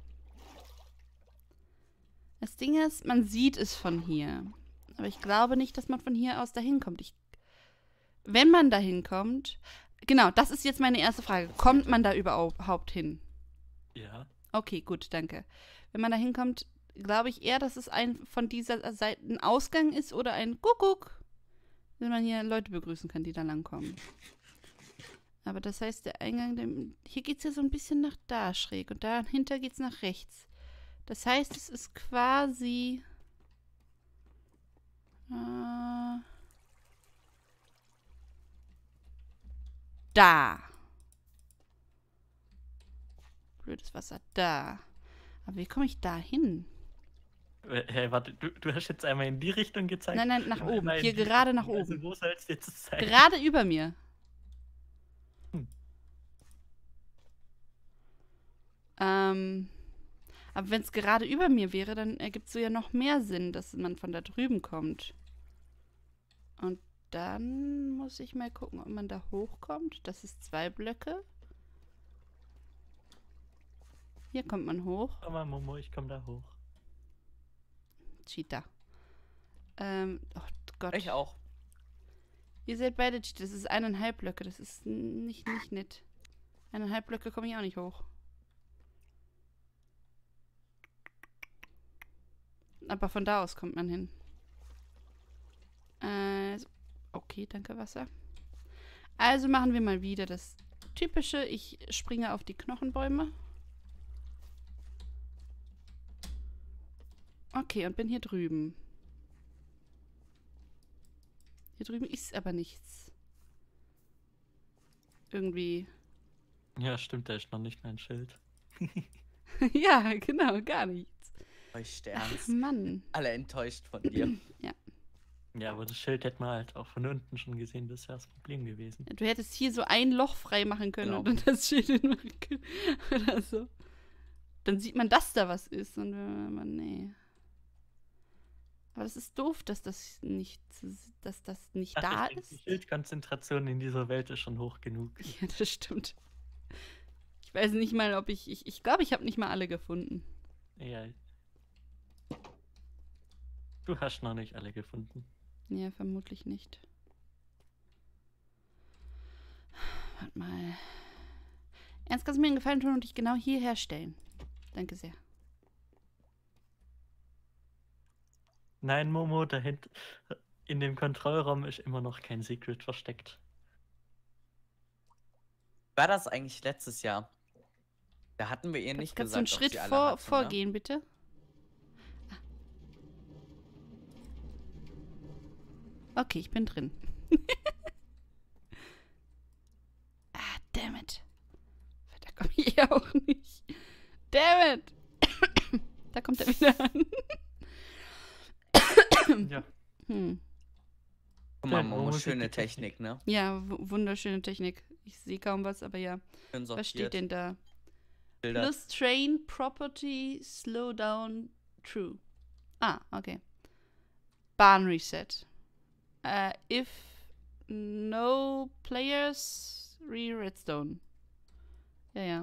S1: Das Ding ist, man sieht es von hier. Aber ich glaube nicht, dass man von hier aus dahin kommt. Ich, wenn man dahin kommt. Genau, das ist jetzt meine erste Frage. Kommt man da überhaupt hin?
S2: Ja.
S1: Okay, gut, danke. Wenn man da hinkommt, glaube ich eher, dass es ein von dieser Seite ein Ausgang ist oder ein Kuckuck. Wenn man hier Leute begrüßen kann, die da langkommen. Aber das heißt, der Eingang, dem, hier geht es ja so ein bisschen nach da schräg und dahinter geht es nach rechts. Das heißt, es ist quasi äh, da. Blödes Wasser, da. Aber wie komme ich da hin?
S2: Äh, Hey, warte, du, du hast jetzt einmal in die Richtung gezeigt.
S1: Nein, nein, nach
S2: und
S1: oben.
S2: einmal in
S1: Hier
S2: die
S1: gerade nach
S2: Richtung. Also,
S1: oben.
S2: wo soll es jetzt sein?
S1: Gerade über mir.
S2: Hm.
S1: Ähm, aber wenn es gerade über mir wäre, dann ergibt es so ja noch mehr Sinn, dass man von da drüben kommt. Und dann muss ich mal gucken, ob man da hochkommt. Das ist zwei Blöcke. Hier kommt man hoch.
S2: Komm mal, Momo, ich komm da hoch.
S1: Cheater. Ähm, oh Gott.
S3: Ich auch.
S1: Ihr seid beide Cheater. Das ist eineinhalb Blöcke. Das ist nicht, nicht nett. Eineinhalb Blöcke komme ich auch nicht hoch. Aber von da aus kommt man hin. Äh, so. Okay, danke, Wasser. Also machen wir mal wieder das Typische. Ich springe auf die Knochenbäume. Okay, und bin hier drüben. Hier drüben ist aber nichts. Irgendwie.
S2: Ja, stimmt, da ist noch nicht mein Schild.
S1: Ja, genau, gar nichts.
S3: Euch
S1: Ach,
S3: ernst.
S1: Mann.
S3: Alle enttäuscht von dir.
S2: Ja, aber das Schild hätte man halt auch von unten schon gesehen, das wäre das Problem gewesen.
S1: Du hättest hier so ein Loch frei machen können
S3: Genau.
S1: und dann das Schild hinmachen können. Oder so. Dann sieht man, dass da was ist. Und wenn man, nee. Aber das ist doof, dass das nicht, dass das nicht
S2: Ach,
S1: da
S2: ich denk,
S1: ist.
S2: die Schildkonzentration in dieser Welt ist schon hoch genug.
S1: Ja, das stimmt. Ich weiß nicht mal, ob ich. Ich glaube, ich, glaub, ich habe nicht mal alle gefunden.
S2: Ja. Du hast noch nicht alle gefunden.
S1: Ja, vermutlich nicht. Warte mal. Ernst, kannst du mir einen Gefallen tun und dich genau hierher stellen? Danke sehr.
S2: Nein, Momo, dahinter in dem Kontrollraum ist immer noch kein Secret versteckt.
S3: War das eigentlich letztes Jahr? Da hatten wir ihr nicht
S1: Kannst du einen
S3: gesagt, ob
S1: Schritt
S3: sie alle
S1: vor,
S3: hatte, ne?
S1: vorgehen, bitte? Ah. Okay, ich bin drin. Ah, damn it. Da komme ich eh auch nicht. Damn it. Da kommt er wieder an.
S2: Ja.
S1: Hm.
S3: Guck mal,
S2: Ja,
S3: Momo,
S2: Momo sieht
S3: schöne
S2: die Technik.
S3: Technik, ne?
S1: Ja, w- wunderschöne Technik. Ich sehe kaum was, aber ja.
S3: Schön
S1: Was steht
S3: sortiert,
S1: denn da?
S3: Bilder.
S1: Plus Train Property Slow Down True. Ah, okay. Barn Reset. Uh, if no players, re-redstone. Ja, ja.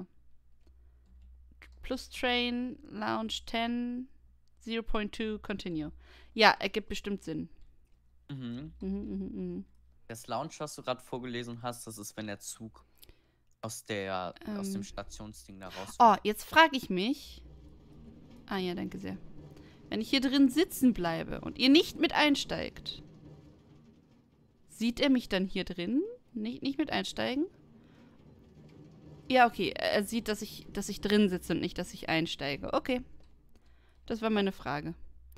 S1: Plus Train, Launch zehn, zero point two, Continue. Ja, ergibt bestimmt Sinn.
S3: Mhm.
S1: Mhm, mhm, mhm.
S3: Das Launch, was du gerade vorgelesen hast, das ist, wenn der Zug aus der aus
S1: Ähm.
S3: dem Stationsding da raus.
S1: Oh, jetzt frage ich mich. Ah ja, danke sehr. Wenn ich hier drin sitzen bleibe und ihr nicht mit einsteigt, sieht er mich dann hier drin? Nicht, nicht mit einsteigen? Ja, okay. Er sieht, dass ich, dass ich drin sitze und nicht, dass ich einsteige. Okay. Das war meine Frage.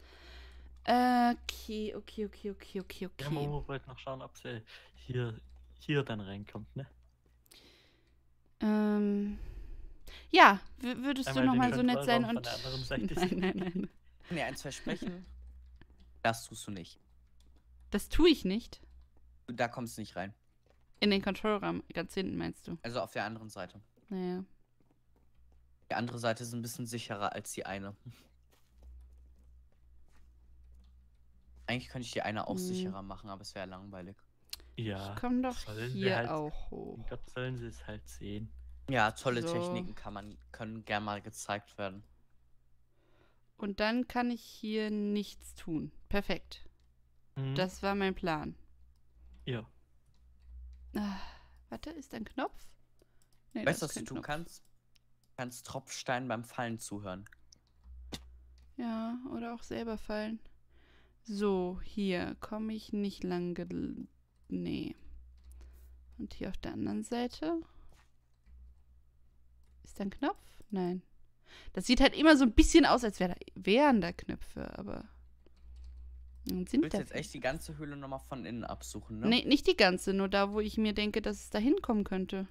S1: Okay, okay, okay, okay, okay,
S2: Ja,
S1: okay.
S2: Momo wollte noch schauen, ob sie hier, hier dann reinkommt, ne?
S1: Ähm. Ja, w- würdest
S2: Einmal
S1: du noch
S2: den
S1: mal so nett sein
S2: Kontrollraum
S1: und.
S2: von der anderen Seite
S1: Nein,
S2: sehen.
S1: nein, nein.
S3: Kann dir eins versprechen? Das tust du nicht.
S1: Das tue ich nicht.
S3: Du, da kommst du nicht rein.
S1: In den Kontrollraum. Ganz hinten, meinst du?
S3: Also auf der anderen Seite.
S1: Naja.
S3: Die andere Seite ist ein bisschen sicherer als die eine. Eigentlich könnte ich die eine auch
S1: Hm.
S3: sicherer machen, aber es wäre langweilig.
S2: Ja.
S1: Ich komme doch
S2: sollen sie
S1: hier
S2: halt-
S1: auch hoch.
S2: Mein Gott, sollen sie es halt sehen.
S3: Ja, tolle
S1: So.
S3: Techniken kann man, können gern mal gezeigt werden.
S1: Und dann kann ich hier nichts tun. Perfekt.
S2: Mhm.
S1: Das war mein Plan.
S2: Ja.
S1: Ah, warte, ist da ein Knopf? Nee,
S3: Weißt
S1: da
S3: du,
S1: ist
S3: was du
S1: kein
S3: tun
S1: Knopf.
S3: kannst? Du kannst Tropfstein beim Fallen zuhören.
S1: Ja, oder auch selber fallen. So, hier komme ich nicht lang. gel- Nee. Und hier auf der anderen Seite. Ist da ein Knopf? Nein. Das sieht halt immer so ein bisschen aus, als wär da, wären da Knöpfe, aber. Dann
S3: Du
S1: sind
S3: willst
S1: da
S3: jetzt echt die ganze Höhle nochmal von innen absuchen, ne?
S1: Nee, nicht die ganze, nur da, wo ich mir denke, dass es da hinkommen könnte.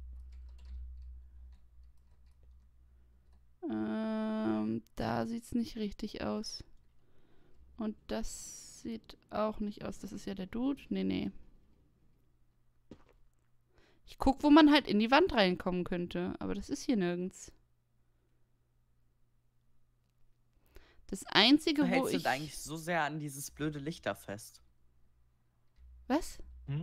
S1: Ähm, da sieht's nicht richtig aus. Und das sieht auch nicht aus. Das ist ja der Dude. Nee, nee. Ich guck, wo man halt in die Wand reinkommen könnte. Aber das ist hier nirgends. Das Einzige,
S3: Du
S1: wo
S3: hältst
S1: ich...
S3: du eigentlich so sehr an dieses blöde Licht da fest.
S1: Was?
S2: Hm?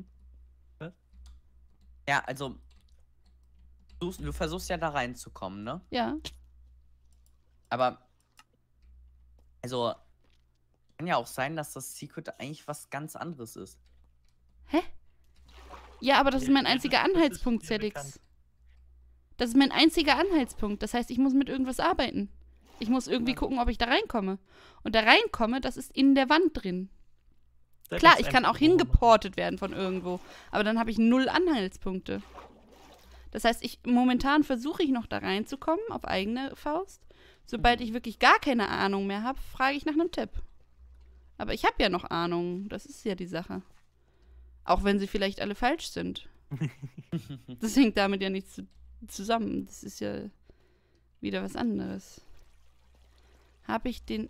S3: Ja, also. Du, du versuchst ja da reinzukommen, ne?
S1: Ja.
S3: Aber. Also. Kann ja auch sein, dass das Secret eigentlich was ganz anderes ist.
S1: Hä? Ja, aber das ist mein
S2: Ja,
S1: einziger
S2: das ist
S1: Anhaltspunkt,
S2: mir
S1: Zedix.
S2: bekannt.
S1: Das ist mein einziger Anhaltspunkt. Das heißt, ich muss mit irgendwas arbeiten. Ich muss irgendwie
S2: Ja.
S1: gucken, ob ich da reinkomme. Und da reinkomme, das ist in der Wand drin.
S2: Das
S1: Klar,
S2: ist
S1: ich kann
S2: einfach
S1: auch
S2: nur-
S1: hingeportet werden von irgendwo. Aber dann habe ich null Anhaltspunkte. Das heißt, ich momentan versuche ich noch da reinzukommen, auf eigene Faust. Sobald
S3: Mhm.
S1: ich wirklich gar keine Ahnung mehr habe, frage ich nach einem Tipp. Aber ich habe ja noch Ahnung. Das ist ja die Sache. Auch wenn sie vielleicht alle falsch sind. Das hängt damit ja nicht zu, zusammen. Das ist ja wieder was anderes. Habe ich den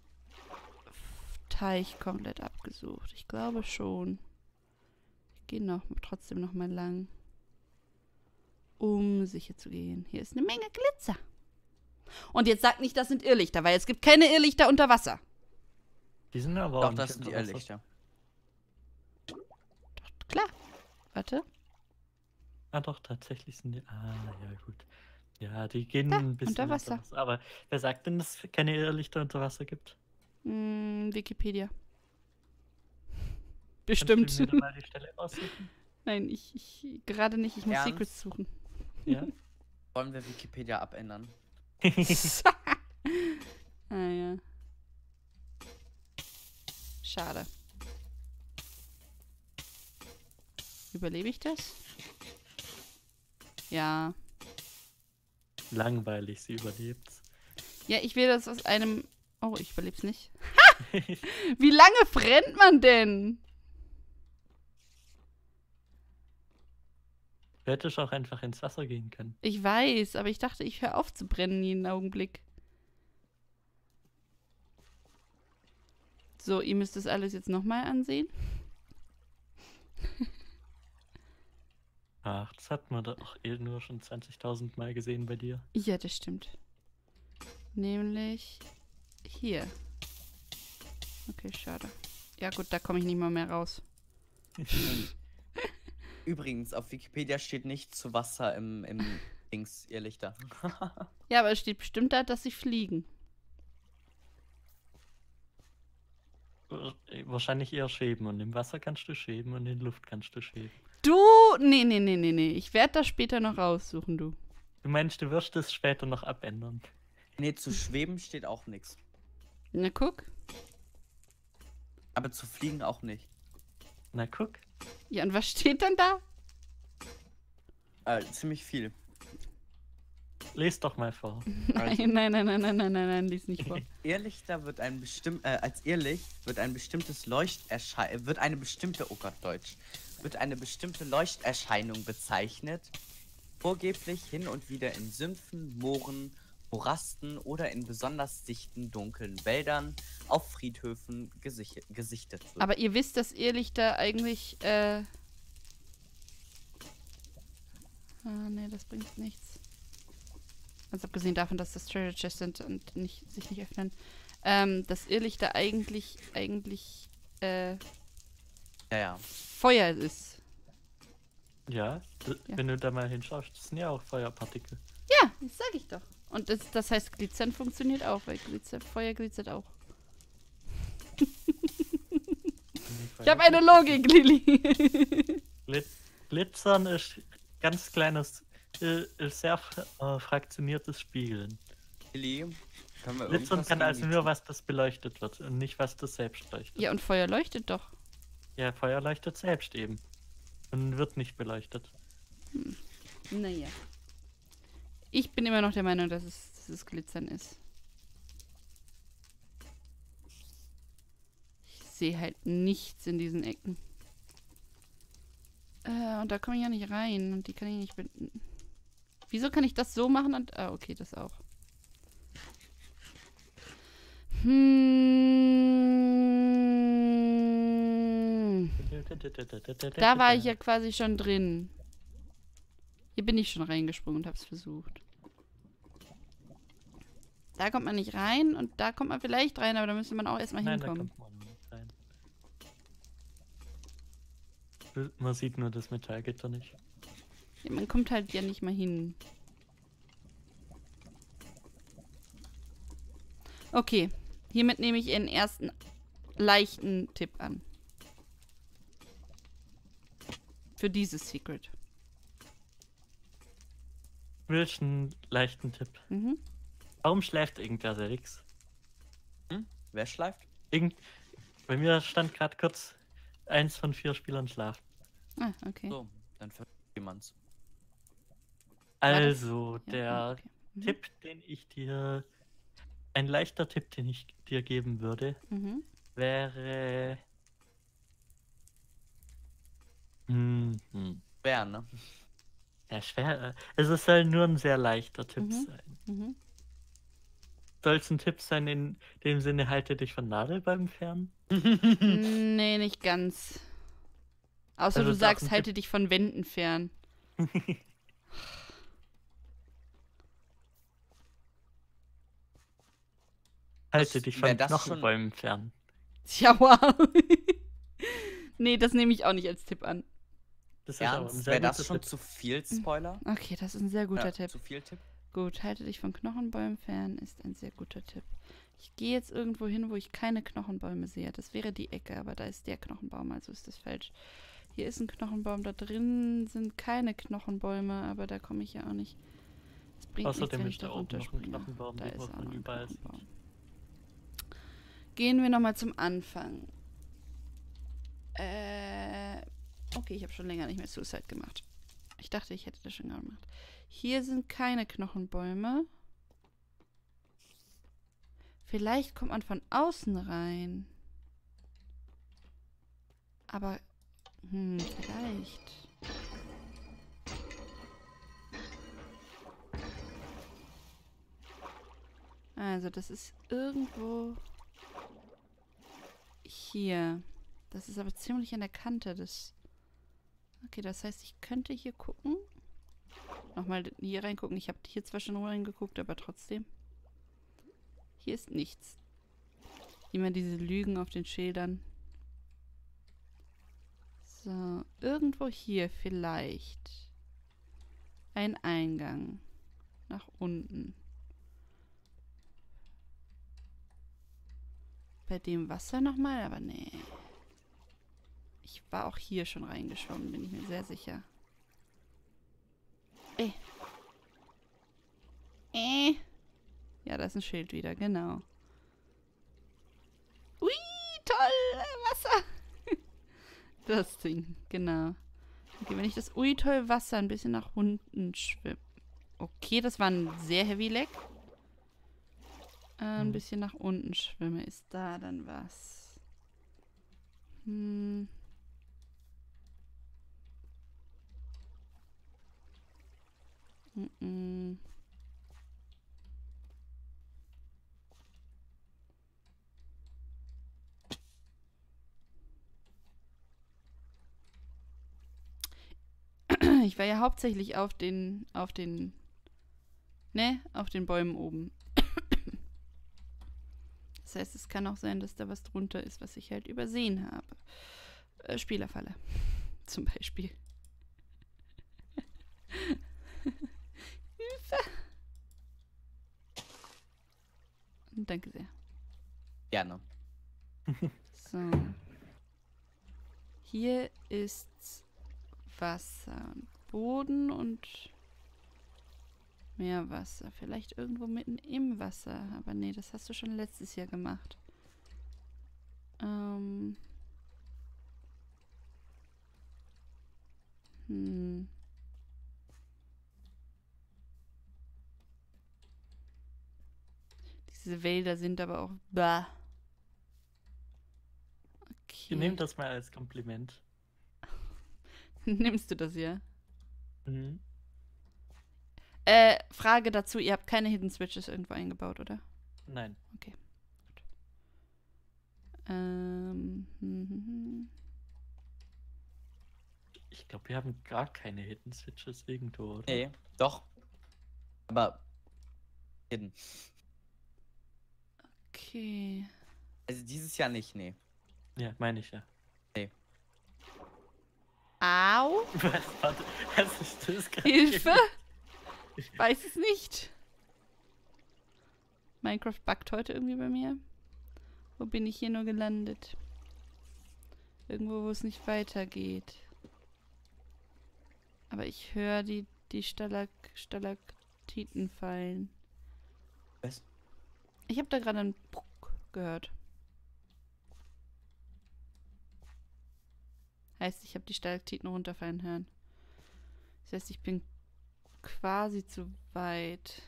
S1: Teich komplett abgesucht? Ich glaube schon. Ich gehe noch, trotzdem noch mal lang. Um sicher zu gehen. Hier ist eine Menge Glitzer. Und jetzt sagt nicht, das sind Irrlichter, weil es gibt keine Irrlichter unter Wasser.
S2: Die sind aber
S3: Doch,
S2: auch
S3: das
S2: nicht
S3: sind die
S2: unter Wasser.
S3: Irrlichter.
S1: Klar. Warte.
S2: Ah doch, tatsächlich sind die. Ah, ja gut. Ja, die gehen
S1: Da,
S2: ein bisschen
S1: unter Wasser.
S2: Aber wer sagt denn, dass es keine Irrlichter unter Wasser gibt?
S1: Hm, Wikipedia.
S2: Kannst
S1: Bestimmt.
S2: du mir da mal die Stelle aussuchen?
S1: Nein, ich, ich gerade nicht. Ich muss
S3: Ernst?
S1: Secrets suchen.
S2: Ja.
S3: Wollen wir Wikipedia abändern?
S1: Ah ja. Schade. Überlebe ich das? Ja.
S2: Langweilig, sie überlebt's.
S1: Ja, ich will das aus einem... Oh, ich überleb's nicht. Ha! Wie lange brennt man denn?
S2: Du hättest auch einfach ins Wasser gehen können.
S1: Ich weiß, aber ich dachte, ich höre auf zu brennen jeden Augenblick. So, ihr müsst das alles jetzt nochmal ansehen.
S2: Ach, das hat man doch eh nur schon zwanzigtausend Mal gesehen bei dir.
S1: Ja, das stimmt. Nämlich hier. Okay, schade. Ja gut, da komme ich nicht mal mehr raus.
S3: Übrigens, auf Wikipedia steht nicht zu Wasser im, im Dings Irrlichter.
S1: Ja, aber es steht bestimmt da, dass sie fliegen.
S2: Äh, Wahrscheinlich eher schweben. Und im Wasser kannst du schweben und in Luft kannst du schweben.
S1: Du? Nee, nee, nee, nee, nee. Ich werde das später noch raussuchen, du.
S2: Du meinst, du wirst es später noch abändern?
S3: Nee, zu schweben steht auch nichts.
S1: Na, guck.
S3: Aber zu fliegen auch nicht.
S2: Na guck.
S1: Ja, und was steht dann da?
S3: Äh, ziemlich viel.
S2: Lies doch mal vor.
S3: Also,
S1: Nein, nein, nein, nein, nein, nein, nein, nein, lies nicht vor.
S3: Irrlichter wird ein bestimm äh, als Irrlicht wird ein bestimmtes Leuchterscheinung wird eine bestimmte, oh Gott, Deutsch, wird eine bestimmte Leuchterscheinung bezeichnet, vorgeblich hin und wieder in Sümpfen, Mooren, Morasten oder in besonders dichten, dunklen Wäldern auf Friedhöfen gesicht gesichtet wird.
S1: Aber ihr wisst, dass Irrlichter eigentlich, äh... Ah, nee, das bringt nichts. Ganz abgesehen davon, dass das Treasure Chests sind und nicht, sich nicht öffnen. Ähm, dass Irrlichter eigentlich, eigentlich, äh,
S3: ja, ja.
S1: Feuer ist.
S2: Ja, d-
S1: Ja.
S2: wenn du da mal hinschaust, das sind ja auch Feuerpartikel.
S1: Ja, das sag ich doch. Und das, das heißt, Glitzern funktioniert auch, weil Glitzer, Feuer glitzert auch. Ich habe eine Logik, Lilly.
S2: Glit Glitzern ist ganz kleines, äh, ist sehr äh, fraktioniertes Spiegeln.
S3: Lilly, können wir
S2: Glitzern
S3: irgendwas
S2: kann
S3: gegen
S2: also
S3: die
S2: nur, was das beleuchtet wird und nicht, was das selbst leuchtet.
S1: Ja, und Feuer leuchtet doch.
S2: Ja, Feuer leuchtet selbst eben. Und wird nicht beleuchtet.
S1: Naja. Ich bin immer noch der Meinung, dass es, dass es Glitzern ist. Ich sehe halt nichts in diesen Ecken. Äh, und da komme ich ja nicht rein. Und die kann ich nicht... be- Wieso kann ich das so machen? Und, ah, okay, das auch. Hm. Da war ich ja quasi schon drin. Hier bin ich schon reingesprungen und hab's versucht. Da kommt man nicht rein und da kommt man vielleicht rein, aber da müsste man auch erstmal
S2: Nein, da
S1: hinkommen.
S2: kommt man nicht rein. Man sieht nur das Metallgitter nicht.
S1: Ja, man kommt halt ja nicht mal hin. Okay, hiermit nehme ich einen ersten leichten Tipp an. Für dieses Secret.
S2: Willst du einen leichten Tipp?
S1: Mhm.
S2: Warum schläft irgendwer, Serix?
S3: Hm? Wer schleift?
S2: Irgend... Bei mir stand gerade kurz eins von vier Spielern schlafen.
S1: Ah, okay.
S3: So, dann versteht man's.
S1: War das-
S2: Also,
S1: Ja,
S2: der
S1: ah, okay. Mhm.
S2: Tipp, den ich dir... Ein leichter Tipp, den ich dir geben würde,
S1: Mhm.
S2: wäre... Hm, hm.
S3: Wer, ne?
S2: Ja, schwer. äh, Also es soll nur ein sehr leichter Tipp
S1: Mhm.
S2: sein.
S1: Mhm.
S2: Soll es ein Tipp sein in dem Sinne, halte dich von Nadelbäumen fern?
S1: Nee, nicht ganz. Außer
S2: Also
S1: du
S2: ist auch
S1: sagst,
S2: ein
S1: halte dich von Wänden fern.
S2: Halte
S3: Das-
S2: dich
S3: wär
S2: von
S3: das schon-
S2: Knochenbäumen fern.
S1: Tja, wow. Nee, das nehme ich auch nicht als Tipp an.
S2: Das ist aber ein
S3: Ernst?
S2: sehr
S3: Wäre das
S2: guter
S3: schon
S2: Tipp.
S3: zu viel Spoiler?
S1: Okay, das ist ein sehr guter
S3: Ja,
S1: Tipp.
S3: Zu viel Tipp?
S1: Gut, halte dich von Knochenbäumen fern ist ein sehr guter Tipp. Ich gehe jetzt irgendwo hin, wo ich keine Knochenbäume sehe. Das wäre die Ecke, aber da ist der Knochenbaum, also ist das falsch. Hier ist ein Knochenbaum, da drin sind keine Knochenbäume, aber da komme ich ja auch nicht. Das bringt nichts,
S2: Außerdem
S1: wenn
S2: ist
S1: ich da
S2: da oben noch ein
S1: runterspringe.
S2: Knochenbaum,
S1: Da
S2: den
S1: ist
S2: man
S1: auch
S2: von
S1: noch ein
S2: überall sieht.
S1: Knochenbaum. Gehen wir nochmal zum Anfang. Äh, okay, ich habe schon länger nicht mehr Suicide gemacht. Ich dachte, ich hätte das schon gemacht. Hier sind keine Knochenbäume. Vielleicht kommt man von außen rein. Aber, hm, vielleicht. Also, das ist irgendwo hier. Das ist aber ziemlich an der Kante des... Okay, das heißt, ich könnte hier gucken. Nochmal hier reingucken. Ich habe hier zwar schon reingeguckt, aber trotzdem. Hier ist nichts. Immer diese Lügen auf den Schildern. So, irgendwo hier vielleicht. Ein Eingang. Nach unten. Bei dem Wasser nochmal, aber nee. Ich war auch hier schon reingeschwommen, bin ich mir sehr sicher. Äh. Äh. Ja, da ist ein Schild wieder, genau. Ui, toll, äh, Wasser. Das Ding, genau. Okay, wenn ich das ui, toll Wasser ein bisschen nach unten schwimme. Okay, das war ein sehr heavy Leck. Äh, ein
S2: Hm.
S1: bisschen nach unten schwimme. Ist da dann was? Hm. Mm-mm. Ich war ja hauptsächlich auf den, auf den, ne, auf den Bäumen oben. Das heißt, es kann auch sein, dass da was drunter ist, was ich halt übersehen habe. Äh, Spielerfalle. Zum Beispiel. Hilfe. Danke sehr.
S3: Gerne.
S1: So. Hier ist Wasser und Boden und Meerwasser. Vielleicht irgendwo mitten im Wasser. Aber nee, das hast du schon letztes Jahr gemacht. Ähm. Hm. Diese Wälder sind aber auch... Bah.
S2: Wir nehmen
S1: Okay.
S2: das mal als Kompliment.
S1: Nimmst du das ja?
S2: Mhm.
S1: Äh, Frage dazu, ihr habt keine Hidden Switches irgendwo eingebaut, oder?
S2: Nein.
S1: Ähm, hm, hm, hm.
S2: Ich glaube, wir haben gar keine Hidden Switches irgendwo, oder?
S3: Nee, doch. Aber hidden.
S1: Okay.
S3: Also dieses Jahr nicht, nee.
S2: Ja, meine ich ja.
S1: Au!
S2: Was, warte, was ist das gerade?
S1: Hilfe! Ich weiß es nicht. Minecraft buggt heute irgendwie bei mir. Wo bin ich hier nur gelandet? Irgendwo, wo es nicht weitergeht. Aber ich höre die, die Stalag Stalaktiten fallen.
S3: Was?
S1: Ich habe da gerade einen Puck gehört. Heißt, ich habe die Stalaktiten runterfallen hören. Das heißt, ich bin quasi zu weit.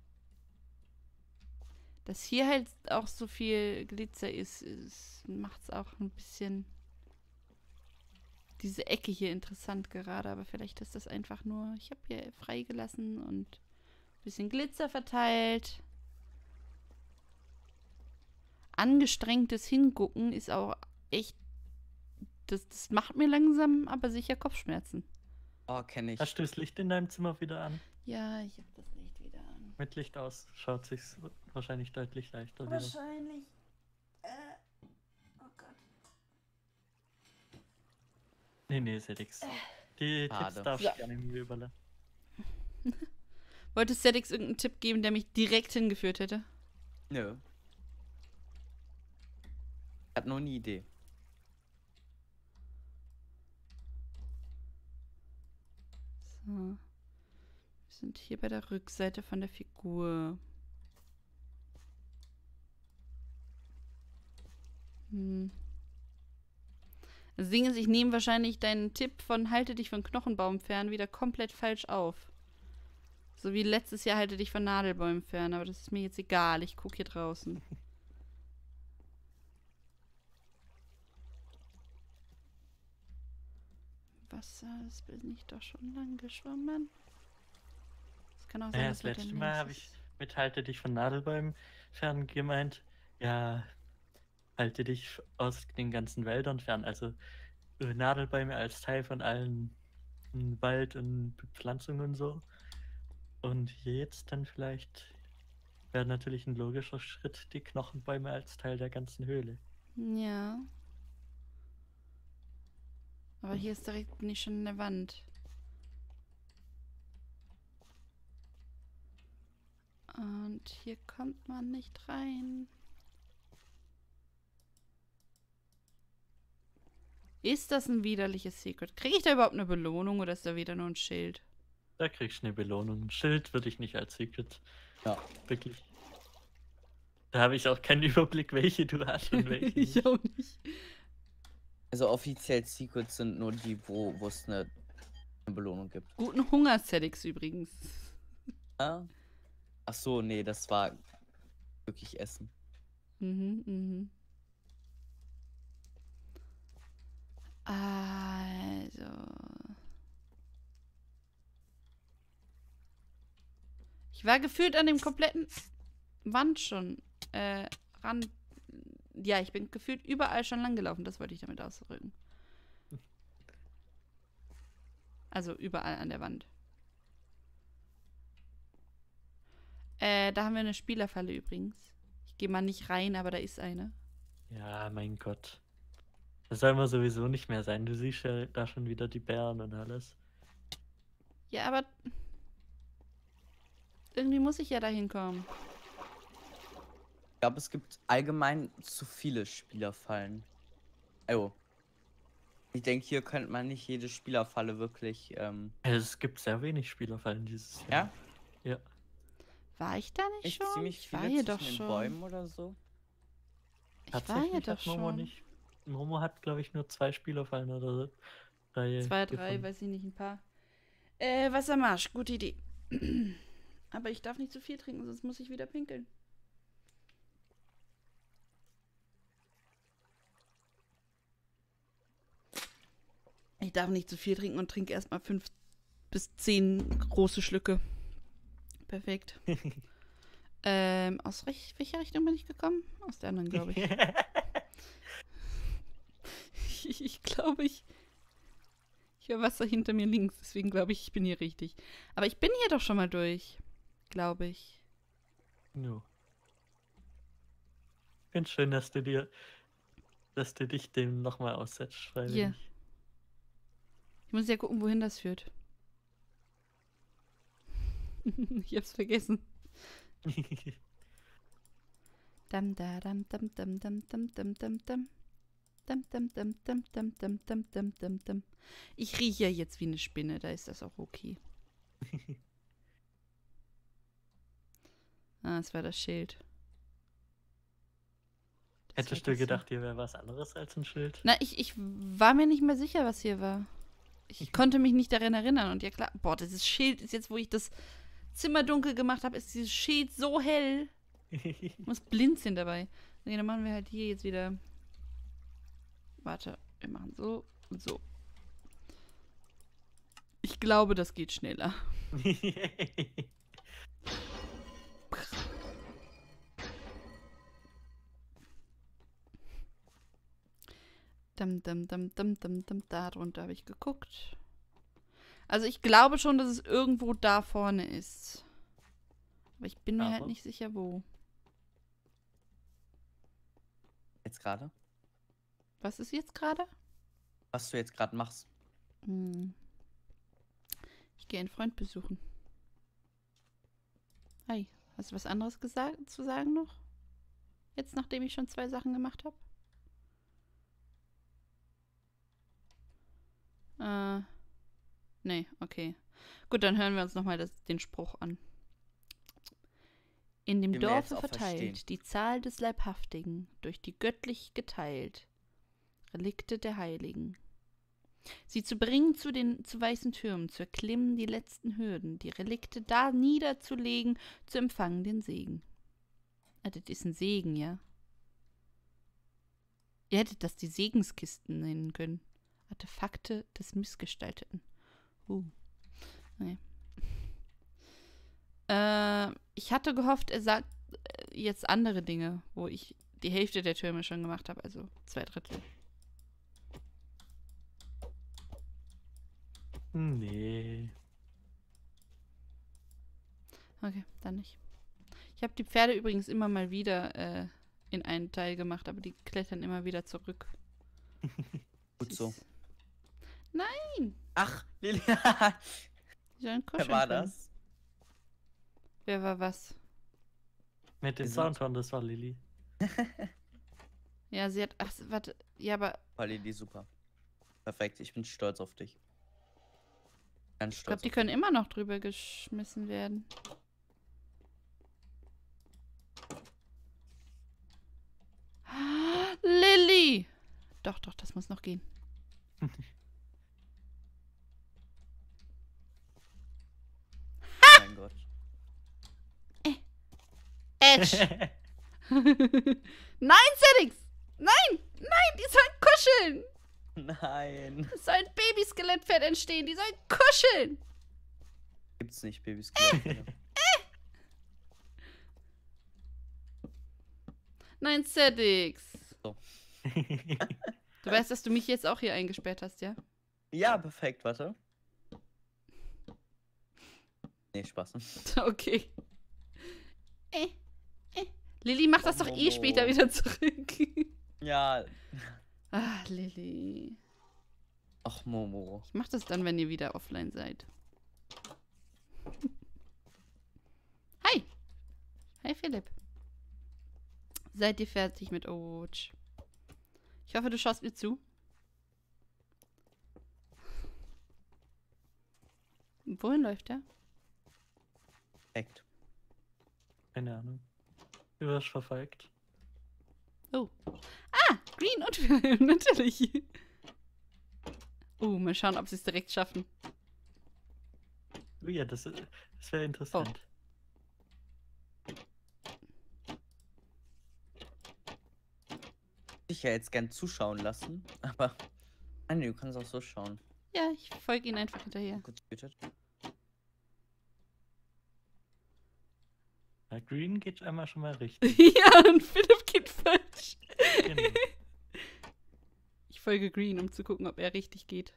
S1: Dass hier halt auch so viel Glitzer ist, ist macht es auch ein bisschen diese Ecke hier interessant gerade. Aber vielleicht ist das einfach nur, ich habe hier freigelassen und ein bisschen Glitzer verteilt. Angestrengtes Hingucken ist auch echt, das, das macht mir langsam aber sicher Kopfschmerzen.
S3: Oh, kenne ich.
S2: Hast du das Licht in deinem Zimmer wieder an?
S1: Ja, ich habe das Licht wieder an.
S2: Mit Licht aus schaut sich's wahrscheinlich deutlich leichter wieder.
S1: Wahrscheinlich. Äh, oh Gott.
S2: Nee, nee, Sedix. Die
S3: Schade.
S2: Tipps darfst
S1: So.
S2: du gerne mir überlassen.
S1: Wollte Sedix irgendeinen Tipp geben, der mich direkt hingeführt hätte?
S3: Nö. Ich hab nur eine Idee.
S1: So. Wir sind hier bei der Rückseite von der Figur. Hm. Das Ding ist, ich nehme wahrscheinlich deinen Tipp von halte dich von Knochenbaum fern wieder komplett falsch auf. So wie letztes Jahr halte dich von Nadelbäumen fern, aber das ist mir jetzt egal. Ich gucke hier draußen. Wasser, das bin ich doch schon lang geschwommen. Das kann auch sein,
S2: Ja,
S1: dass
S2: das
S1: mit
S2: letzte
S1: dem
S2: Mal habe ich
S1: nächstes-
S2: mit Halte dich von Nadelbäumen fern gemeint. Ja, halte dich aus den ganzen Wäldern fern. Also äh, Nadelbäume als Teil von allen mm, Wald und Bepflanzung und so. Und jetzt dann vielleicht wäre natürlich ein logischer Schritt die Knochenbäume als Teil der ganzen Höhle.
S1: Ja. Aber hier ist direkt bin ich schon in der Wand. Und hier kommt man nicht rein. Ist das ein widerliches Secret? Kriege ich da überhaupt eine Belohnung oder ist da wieder nur ein Schild?
S2: Da kriegst du eine Belohnung. Ein Schild würde ich nicht als Secret
S3: Ja.
S2: wirklich. Da habe ich auch keinen Überblick, welche du hast und welche nicht.
S1: ich auch nicht.
S3: Also offiziell Secrets sind nur die, wo wo es eine, eine Belohnung gibt.
S1: Guten Hunger, Sedix übrigens.
S3: Ja? Ach so, nee, das war wirklich Essen.
S1: Mhm, mhm. Also. Ich war gefühlt an dem kompletten Wand schon. Äh, ran. Ja, ich bin gefühlt überall schon lang gelaufen. Das wollte ich damit ausdrücken. Also überall an der Wand. Äh, da haben wir eine Spielerfalle übrigens. Ich gehe mal nicht rein, aber da ist eine.
S2: Ja, mein Gott. Das soll man sowieso nicht mehr sein. Du siehst ja da schon wieder die Bären und alles.
S1: Ja, aber irgendwie muss ich ja da hinkommen.
S3: Ich glaube, es gibt allgemein zu viele Spielerfallen. Oh. Ich denke, hier könnte man nicht jede Spielerfalle wirklich. Ähm,
S2: Es gibt sehr wenig Spielerfallen dieses Jahr.
S3: ja?
S2: Ja.
S1: War ich da nicht
S3: Echt
S1: schon?
S3: ziemlich
S1: Ich
S3: viele
S1: war hier
S3: zwischen
S1: doch
S3: den
S1: schon.
S3: Bäumen oder so.
S1: Ich war hier
S2: Tatsächlich
S1: doch
S2: hat Momo
S1: schon.
S2: nicht. Momo hat, glaube ich, nur zwei Spielerfallen oder so. Drei
S1: Zwei, drei,
S2: gefunden.
S1: weiß ich nicht, ein paar. Äh, Wassermarsch, gute Idee. Aber ich darf nicht zu viel trinken, sonst muss ich wieder pinkeln. Ich darf nicht zu viel trinken und trinke erstmal fünf bis zehn große Schlücke. Perfekt. ähm, aus rech- welcher Richtung bin ich gekommen? Aus der anderen, glaube ich. ich. Ich glaube, ich. Ich höre Wasser hinter mir links, deswegen glaube ich, ich bin hier richtig. Aber ich bin hier doch schon mal durch. Glaube ich.
S2: No. Ich finde schön, dass du dir, dass du dich dem nochmal aussetzt, freiwillig.
S1: Hier. Ich muss ja gucken, wohin das führt. Ich hab's vergessen. Dam da dam dam dam dam dam dam dam dam. Dam dam dam dam dam dam dam dam dam dam. Ich rieche ja jetzt wie eine Spinne, da ist das auch okay. Ah, es war das Schild. Das
S2: Hättest
S1: war
S2: du
S1: das
S2: gedacht, hier wäre was anderes als ein Schild?
S1: Na, ich, ich war mir nicht mehr sicher, was hier war. Ich konnte mich nicht daran erinnern. Und ja klar, boah, dieses Schild ist jetzt, wo ich das Zimmer dunkel gemacht habe, ist dieses Schild so hell. Ich muss blind sein dabei. Nee, dann machen wir halt hier jetzt wieder... Warte, wir machen so und so. Ich glaube, das geht schneller. Dam, dam, dam, dam, dam, dam, da drunter habe ich geguckt. Also ich glaube schon, dass es irgendwo da vorne ist. Aber ich bin mir
S2: Aber?
S1: halt nicht sicher, wo.
S3: Jetzt gerade?
S1: Was ist jetzt gerade?
S3: Was du jetzt gerade machst.
S1: Hm. Ich gehe einen Freund besuchen. Hi, hast du was anderes gesagt, zu sagen noch? Jetzt, nachdem ich schon zwei Sachen gemacht habe? Äh, nee, okay. Gut, dann hören wir uns nochmal den Spruch an. In dem
S3: Den wir jetzt
S1: Dorfe
S3: auch
S1: verteilt,
S3: verstehen.
S1: die Zahl des Leibhaftigen, durch die göttlich geteilt, Relikte der Heiligen. Sie zu bringen zu den zu weißen Türmen, zu erklimmen die letzten Hürden, die Relikte da niederzulegen, zu empfangen den Segen. Ah, das ist ein Segen, ja. Ihr hättet das die Segenskisten nennen können. Artefakte des Missgestalteten. Uh. Okay. Äh, ich hatte gehofft, er sagt äh, jetzt andere Dinge, wo ich die Hälfte der Türme schon gemacht habe, also zwei Drittel.
S2: Nee.
S1: Okay, dann nicht. Ich habe die Pferde übrigens immer mal wieder äh, in einen Teil gemacht, aber die klettern immer wieder zurück.
S3: Gut
S1: Das
S3: so.
S1: ist- Nein!
S3: Ach, Lili.
S1: Die sollen
S3: Wer
S1: kuscheln
S3: war
S1: können.
S3: das?
S1: Wer war was?
S2: Mit dem
S3: Wir sind-
S2: Soundhorn, das war Lilly.
S1: Ja, sie hat. Ach, warte. Ja, aber
S3: War Lili super. Perfekt, ich bin stolz auf dich. Ganz
S1: ich glaube,
S3: stolz.
S1: die können immer noch drüber geschmissen werden. Ah, Lilly! Doch, doch, das muss noch gehen.
S3: Oh mein Gott.
S1: Edge! Nein, Settings! Nein! Nein, die sollen kuscheln!
S3: Nein.
S1: Es soll ein Babyskelettpferd entstehen, die sollen kuscheln!
S3: Gibt's nicht, Babyskelett.
S1: Nein, Settings!
S3: So.
S1: Du weißt, dass du mich jetzt auch hier eingesperrt hast, ja?
S3: Ja, perfekt, warte. Nee, Spaß.
S1: Okay. Äh, äh. Lilly macht das
S3: Oh,
S1: doch eh
S3: Momo.
S1: später wieder zurück.
S3: Ja.
S1: Ah, Lilly.
S3: Ach, Momo.
S1: Ich mach das dann, wenn ihr wieder offline seid. Hi. Hi, Philipp. Seid ihr fertig mit Overwatch? Ich hoffe, du schaust mir zu. Wohin läuft er?
S3: Perfekt.
S2: Keine Ahnung. Du wirst verfolgt.
S1: Oh. Ah, Green und Philipp, natürlich. Oh, mal schauen, ob sie es direkt schaffen.
S2: Oh ja, das, ist- das wäre interessant.
S3: Ich ja jetzt gern zuschauen lassen, aber. Ah, nee, du kannst auch so schauen.
S1: Ja, ich folge ihnen einfach hinterher.
S3: Gut, bitte.
S2: Bei Green geht einmal schon mal richtig.
S1: Ja, und Philipp geht falsch.
S2: Genau.
S1: Ich folge Green, um zu gucken, ob er richtig geht.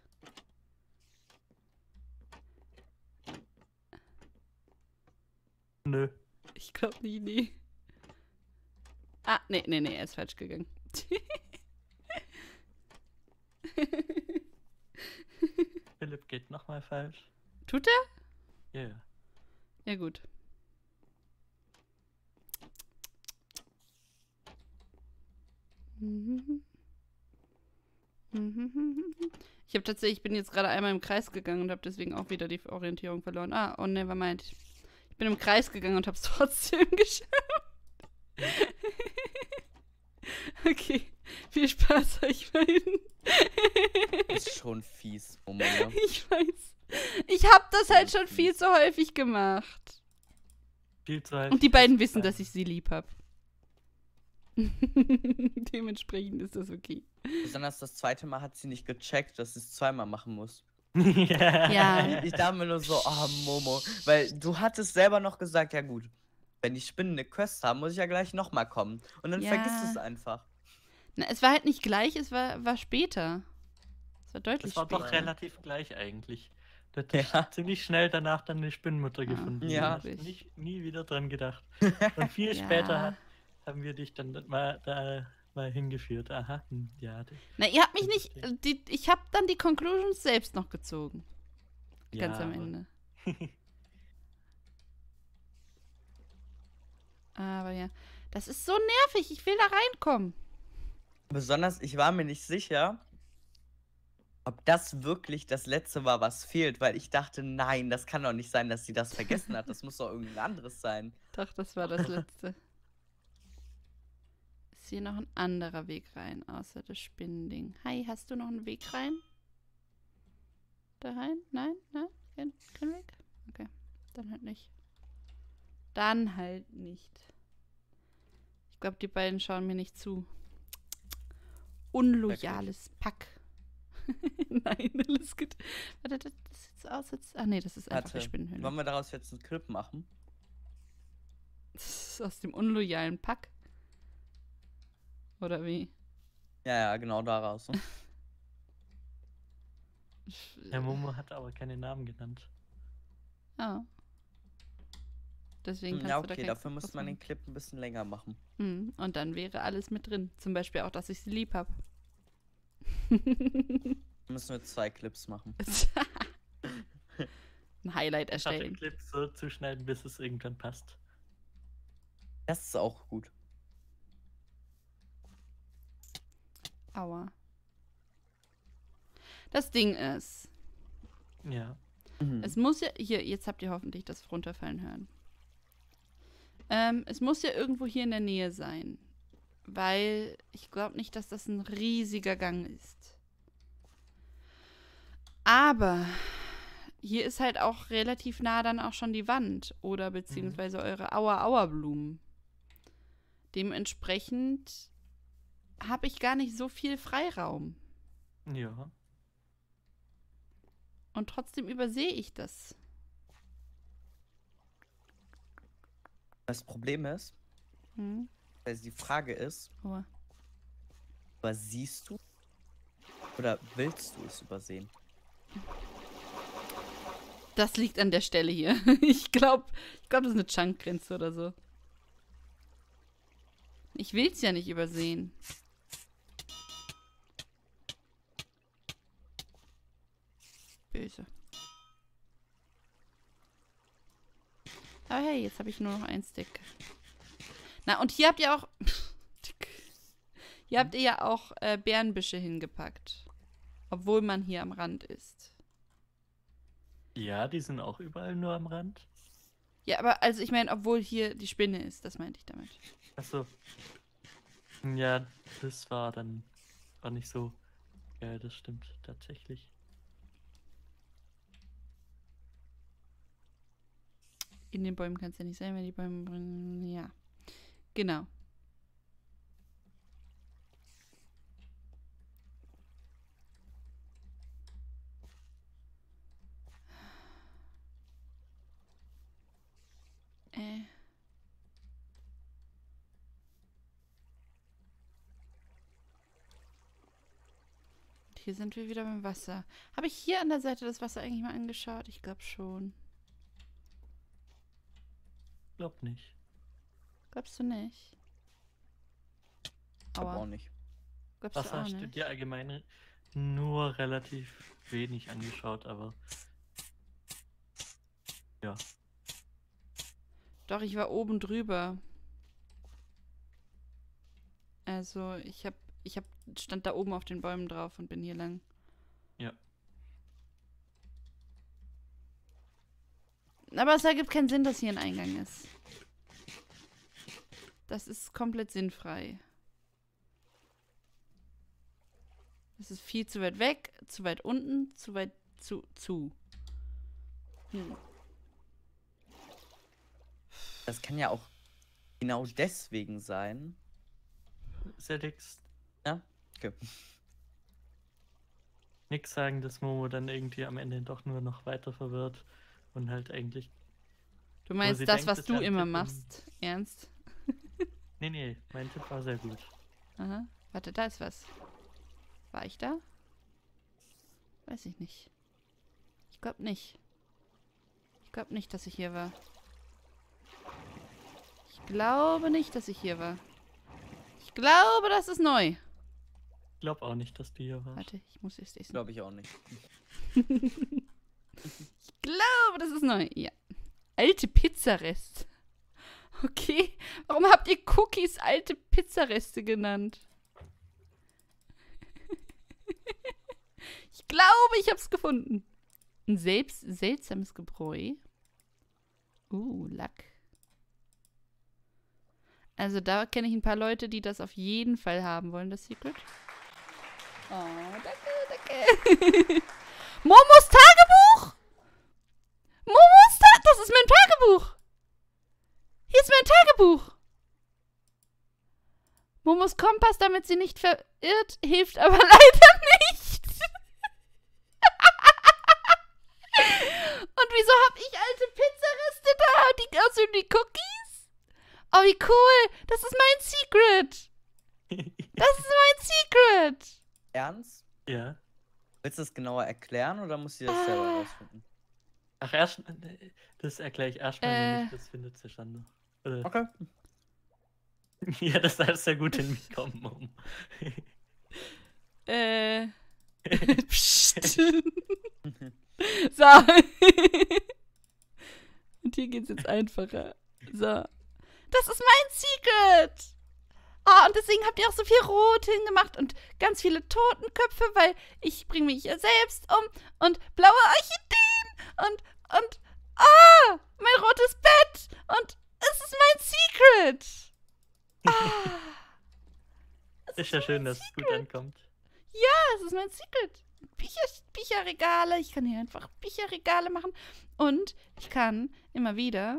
S2: Nö.
S1: Ich glaube nicht, nee. Ah, nee, nee, nee, er ist falsch gegangen.
S2: Philipp geht nochmal falsch.
S1: Tut er?
S2: Ja, ja.
S1: Ja, gut. Ich habe tatsächlich, ich bin jetzt gerade einmal im Kreis gegangen und habe deswegen auch wieder die Orientierung verloren. Ah, oh never mind. Ich bin im Kreis gegangen und habe es trotzdem geschafft. Okay, viel Spaß euch beiden.
S3: Ist schon fies, Momo, ne?
S1: Ich weiß. Ich habe das halt schon viel zu häufig gemacht.
S2: Viel zu häufig.
S1: Und die beiden wissen, dass ich sie lieb habe. Dementsprechend ist das okay.
S3: Besonders das zweite Mal hat sie nicht gecheckt, dass sie es zweimal machen muss.
S2: ja.
S1: Ja.
S3: Ich dachte mir nur so, oh Momo, weil du hattest selber noch gesagt, ja gut, wenn die Spinnen eine Quest haben, muss ich ja gleich nochmal kommen. Und dann
S1: Ja.
S3: vergisst du es einfach.
S1: Na, es war halt nicht gleich, es war, war später. Es war deutlich
S2: Das war
S1: später.
S2: doch relativ gleich eigentlich. Du hast
S3: Ja.
S2: ziemlich schnell danach dann eine Spinnenmutter
S1: Ah,
S2: gefunden.
S3: ja.
S2: Du hast nicht, nie wieder dran gedacht. Und viel
S1: Ja.
S2: später hat, haben wir dich dann mal da mal hingeführt. Aha, hm, ja. d-
S1: Na, ihr habt mich nicht. Die, ich habe dann die Conclusions selbst noch gezogen. Ganz
S2: ja,
S1: am
S2: aber-
S1: Ende. Aber ja. Das ist so nervig. Ich will da reinkommen.
S3: Besonders, ich war mir nicht sicher, ob das wirklich das letzte war, was fehlt, weil ich dachte, nein, das kann doch nicht sein, dass sie das vergessen hat. Das muss doch irgendein anderes sein.
S1: Doch, das war das letzte. Ist hier noch ein anderer Weg rein, außer das Spinnending. Hi, hast du noch einen Weg rein? Da rein? Nein? Nein? Kein, kein Weg? Okay, dann halt nicht. Dann halt nicht. Ich glaube, die beiden schauen mir nicht zu. Unloyales Pack. Nein, alles gut. Warte, das das sieht so aus jetzt. Ach nee, das ist einfach die
S3: Warte,
S1: Spinnenhöhle.
S3: wollen wir daraus jetzt einen Clip machen?
S1: Das ist aus dem unloyalen Pack. Oder wie?
S3: Ja, ja, genau daraus. Ne?
S2: Der Momo hat aber keine Namen genannt.
S1: Ah. Deswegen kannst
S3: Ja,
S1: du da
S3: okay,
S1: kein
S3: dafür
S1: Clip
S3: müsste man den
S1: draus
S3: Clip ein bisschen länger machen.
S1: machen. Hm, und dann wäre alles mit drin. Zum Beispiel auch, dass ich sie lieb habe.
S3: Müssen wir zwei Clips machen.
S1: Ein Highlight
S2: Statt den
S1: erstellen.
S2: Clip so zu schneiden, bis es irgendwann passt.
S3: Das ist auch gut.
S1: Aua. Das Ding ist,
S2: Ja.
S3: Mhm.
S1: es muss ja, hier, jetzt habt ihr hoffentlich das runterfallen hören. Ähm, es muss ja irgendwo hier in der Nähe sein. Weil ich glaube nicht, dass das ein riesiger Gang ist. Aber hier ist halt auch relativ nah dann auch schon die Wand. Oder beziehungsweise eure Aua-Aua-Blumen. Dementsprechend habe ich gar nicht so viel Freiraum.
S2: Ja.
S1: Und trotzdem übersehe ich das.
S3: Das Problem ist,
S1: Hm?
S3: weil die Frage ist,
S1: Aua.
S3: übersiehst du oder willst du es übersehen?
S1: Das liegt an der Stelle hier. Ich glaube, ich glaub, das ist eine Chunk-Grenze oder so. Ich will es ja nicht übersehen. Böse. Aber hey, jetzt habe ich nur noch ein Stick. Na, und hier habt ihr auch... Hier habt ihr ja auch äh, Bärenbüsche hingepackt. Obwohl man hier am Rand ist.
S2: Ja, die sind auch überall nur am Rand.
S1: Ja, aber also ich meine, obwohl hier die Spinne ist, das meinte ich damit.
S2: Achso. Ja, das war dann war nicht so. Ja, das stimmt tatsächlich.
S1: In den Bäumen kann es ja nicht sein, wenn die Bäume bringen. Ja. Genau. Äh. Hier sind wir wieder beim Wasser. Habe ich hier an der Seite das Wasser eigentlich mal angeschaut? Ich glaube schon.
S2: Glaub nicht.
S1: Glaubst du nicht?
S3: Ich glaube
S1: Aua.
S3: auch nicht.
S1: Glaubst du
S2: Wasser
S1: auch
S2: steht
S1: nicht?
S2: ja allgemein nur relativ wenig angeschaut, aber ja.
S1: Doch, ich war oben drüber. Also, ich hab, ich hab, stand da oben auf den Bäumen drauf und bin hier lang.
S2: Ja.
S1: Aber es ergibt keinen Sinn, dass hier ein Eingang ist. Das ist komplett sinnfrei. Das ist viel zu weit weg, zu weit unten, zu weit zu, zu. Hm.
S3: Das kann ja auch genau deswegen sein.
S2: Setix,
S3: Ja? Okay.
S2: nix sagen, dass Momo dann irgendwie am Ende doch nur noch weiter verwirrt und halt eigentlich.
S1: Du meinst
S2: sie
S1: das,
S2: denkt,
S1: was
S2: es
S1: du
S2: wäre ein
S1: immer
S2: Tipp und-
S1: machst? Ernst?
S2: Nee, nee, mein Tipp war sehr gut.
S1: Aha. Warte, da ist was. War ich da? Weiß ich nicht. Ich glaube nicht. Ich glaube nicht, dass ich hier war. Ich glaube nicht, dass ich hier war. Ich glaube, das ist neu.
S2: Ich glaube auch nicht, dass du hier warst.
S1: Warte, ich muss es essen.
S3: Glaube ich auch nicht.
S1: Ich glaube, das ist neu. Ja. Alte Pizzareste. Okay. Warum habt ihr Cookies alte Pizzareste genannt? Ich glaube, ich hab's gefunden. Ein selbst seltsames Gebräu. Uh, Lack. Also da kenne ich ein paar Leute, die das auf jeden Fall haben wollen, das Secret. Oh, danke, danke. Momos Tagebuch! Momos Tagebuch! Das ist mein Tagebuch! Hier ist mein Tagebuch! Momos Kompass, damit sie nicht verirrt, hilft aber leider nicht. Und wieso hab ich alte Pizzareste da? Die aussehen wie Cookies? Oh, wie cool! Das ist mein Secret! Das ist mein Secret!
S3: Ernst?
S2: Ja.
S3: Willst du das genauer erklären oder musst du das selber
S1: Ah.
S3: rausfinden?
S2: Ach, erst. Das erkläre ich erstmal
S1: Äh.
S2: noch nicht, das findet sich dann noch. Oder?
S3: Okay.
S2: Ja, das ist sehr gut hinbekommen, Mom.
S1: Äh. Psst. So. Und hier geht's jetzt einfacher. So. Das ist mein Secret! Oh, und deswegen habt ihr auch so viel Rot hingemacht und ganz viele Totenköpfe, weil ich bringe mich ja selbst um und blaue Orchideen und, und, ah, mein rotes Bett und es ist mein Secret! Ah, es
S2: Ist ja schön, dass es gut ankommt.
S1: das ist mein Secret. Bücher, Bücherregale. Ich kann hier einfach Bücherregale machen. Und ich kann immer wieder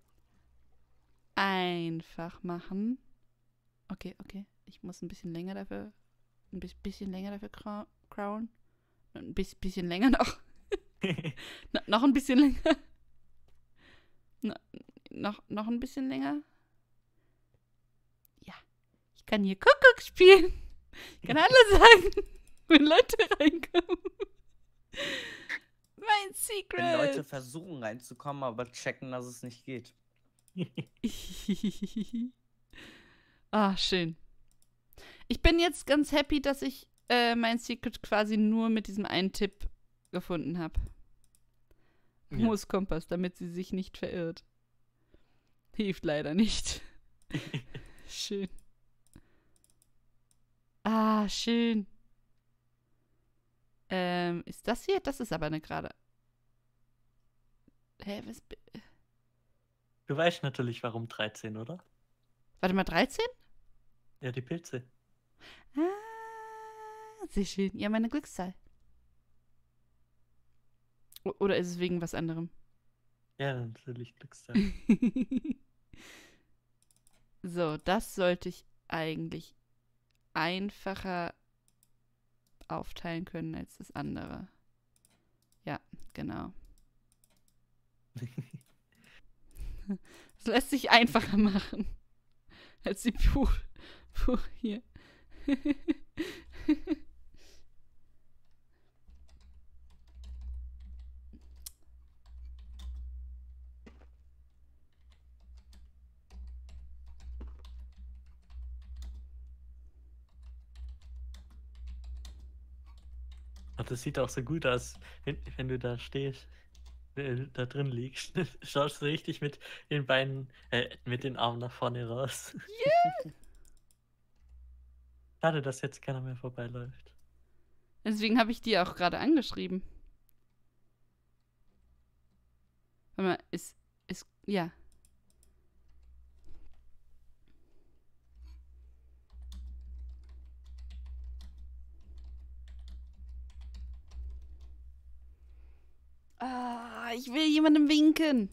S1: einfach machen. Okay, okay. Ich muss ein bisschen länger dafür. Ein bis- bisschen länger dafür cra- crown. Ein bis- bisschen länger noch. No, noch ein bisschen länger. No, noch, noch ein bisschen länger. Ja. Ich kann hier Kuckuck spielen. Ich kann alles sagen, wenn Leute reinkommen. Mein Secret.
S3: Wenn Leute versuchen reinzukommen, aber checken, dass es nicht geht.
S1: Ah, schön. Ich bin jetzt ganz happy, dass ich äh, mein Secret quasi nur mit diesem einen Tipp gefunden habe.
S2: Ja.
S1: Muss Kompass, damit sie sich nicht verirrt. Hilft leider nicht. Schön. Ah, schön. Ähm, ist das hier? Das ist aber eine gerade. Hä, was? bi-
S2: Du weißt natürlich, warum dreizehn, oder?
S1: Warte mal, dreizehn?
S2: Ja, die Pilze.
S1: Ah, sehr schön. Ja, meine Glückszahl. O- Oder ist es wegen was anderem?
S2: Ja, natürlich Glückszahl.
S1: So, das sollte ich eigentlich einfacher aufteilen können als das andere. Ja, genau. Das lässt sich einfacher machen. Als die Buch. Buch hier.
S2: Ach, das sieht auch so gut aus, wenn, wenn du da stehst, äh, da drin liegst. Schaust du richtig mit den Beinen, äh, mit den Armen nach vorne raus.
S1: Yeah.
S2: Schade, dass jetzt keiner mehr vorbeiläuft.
S1: Deswegen habe ich die auch gerade angeschrieben. Warte mal, ist, ist, ja. Ah, ich will jemandem winken.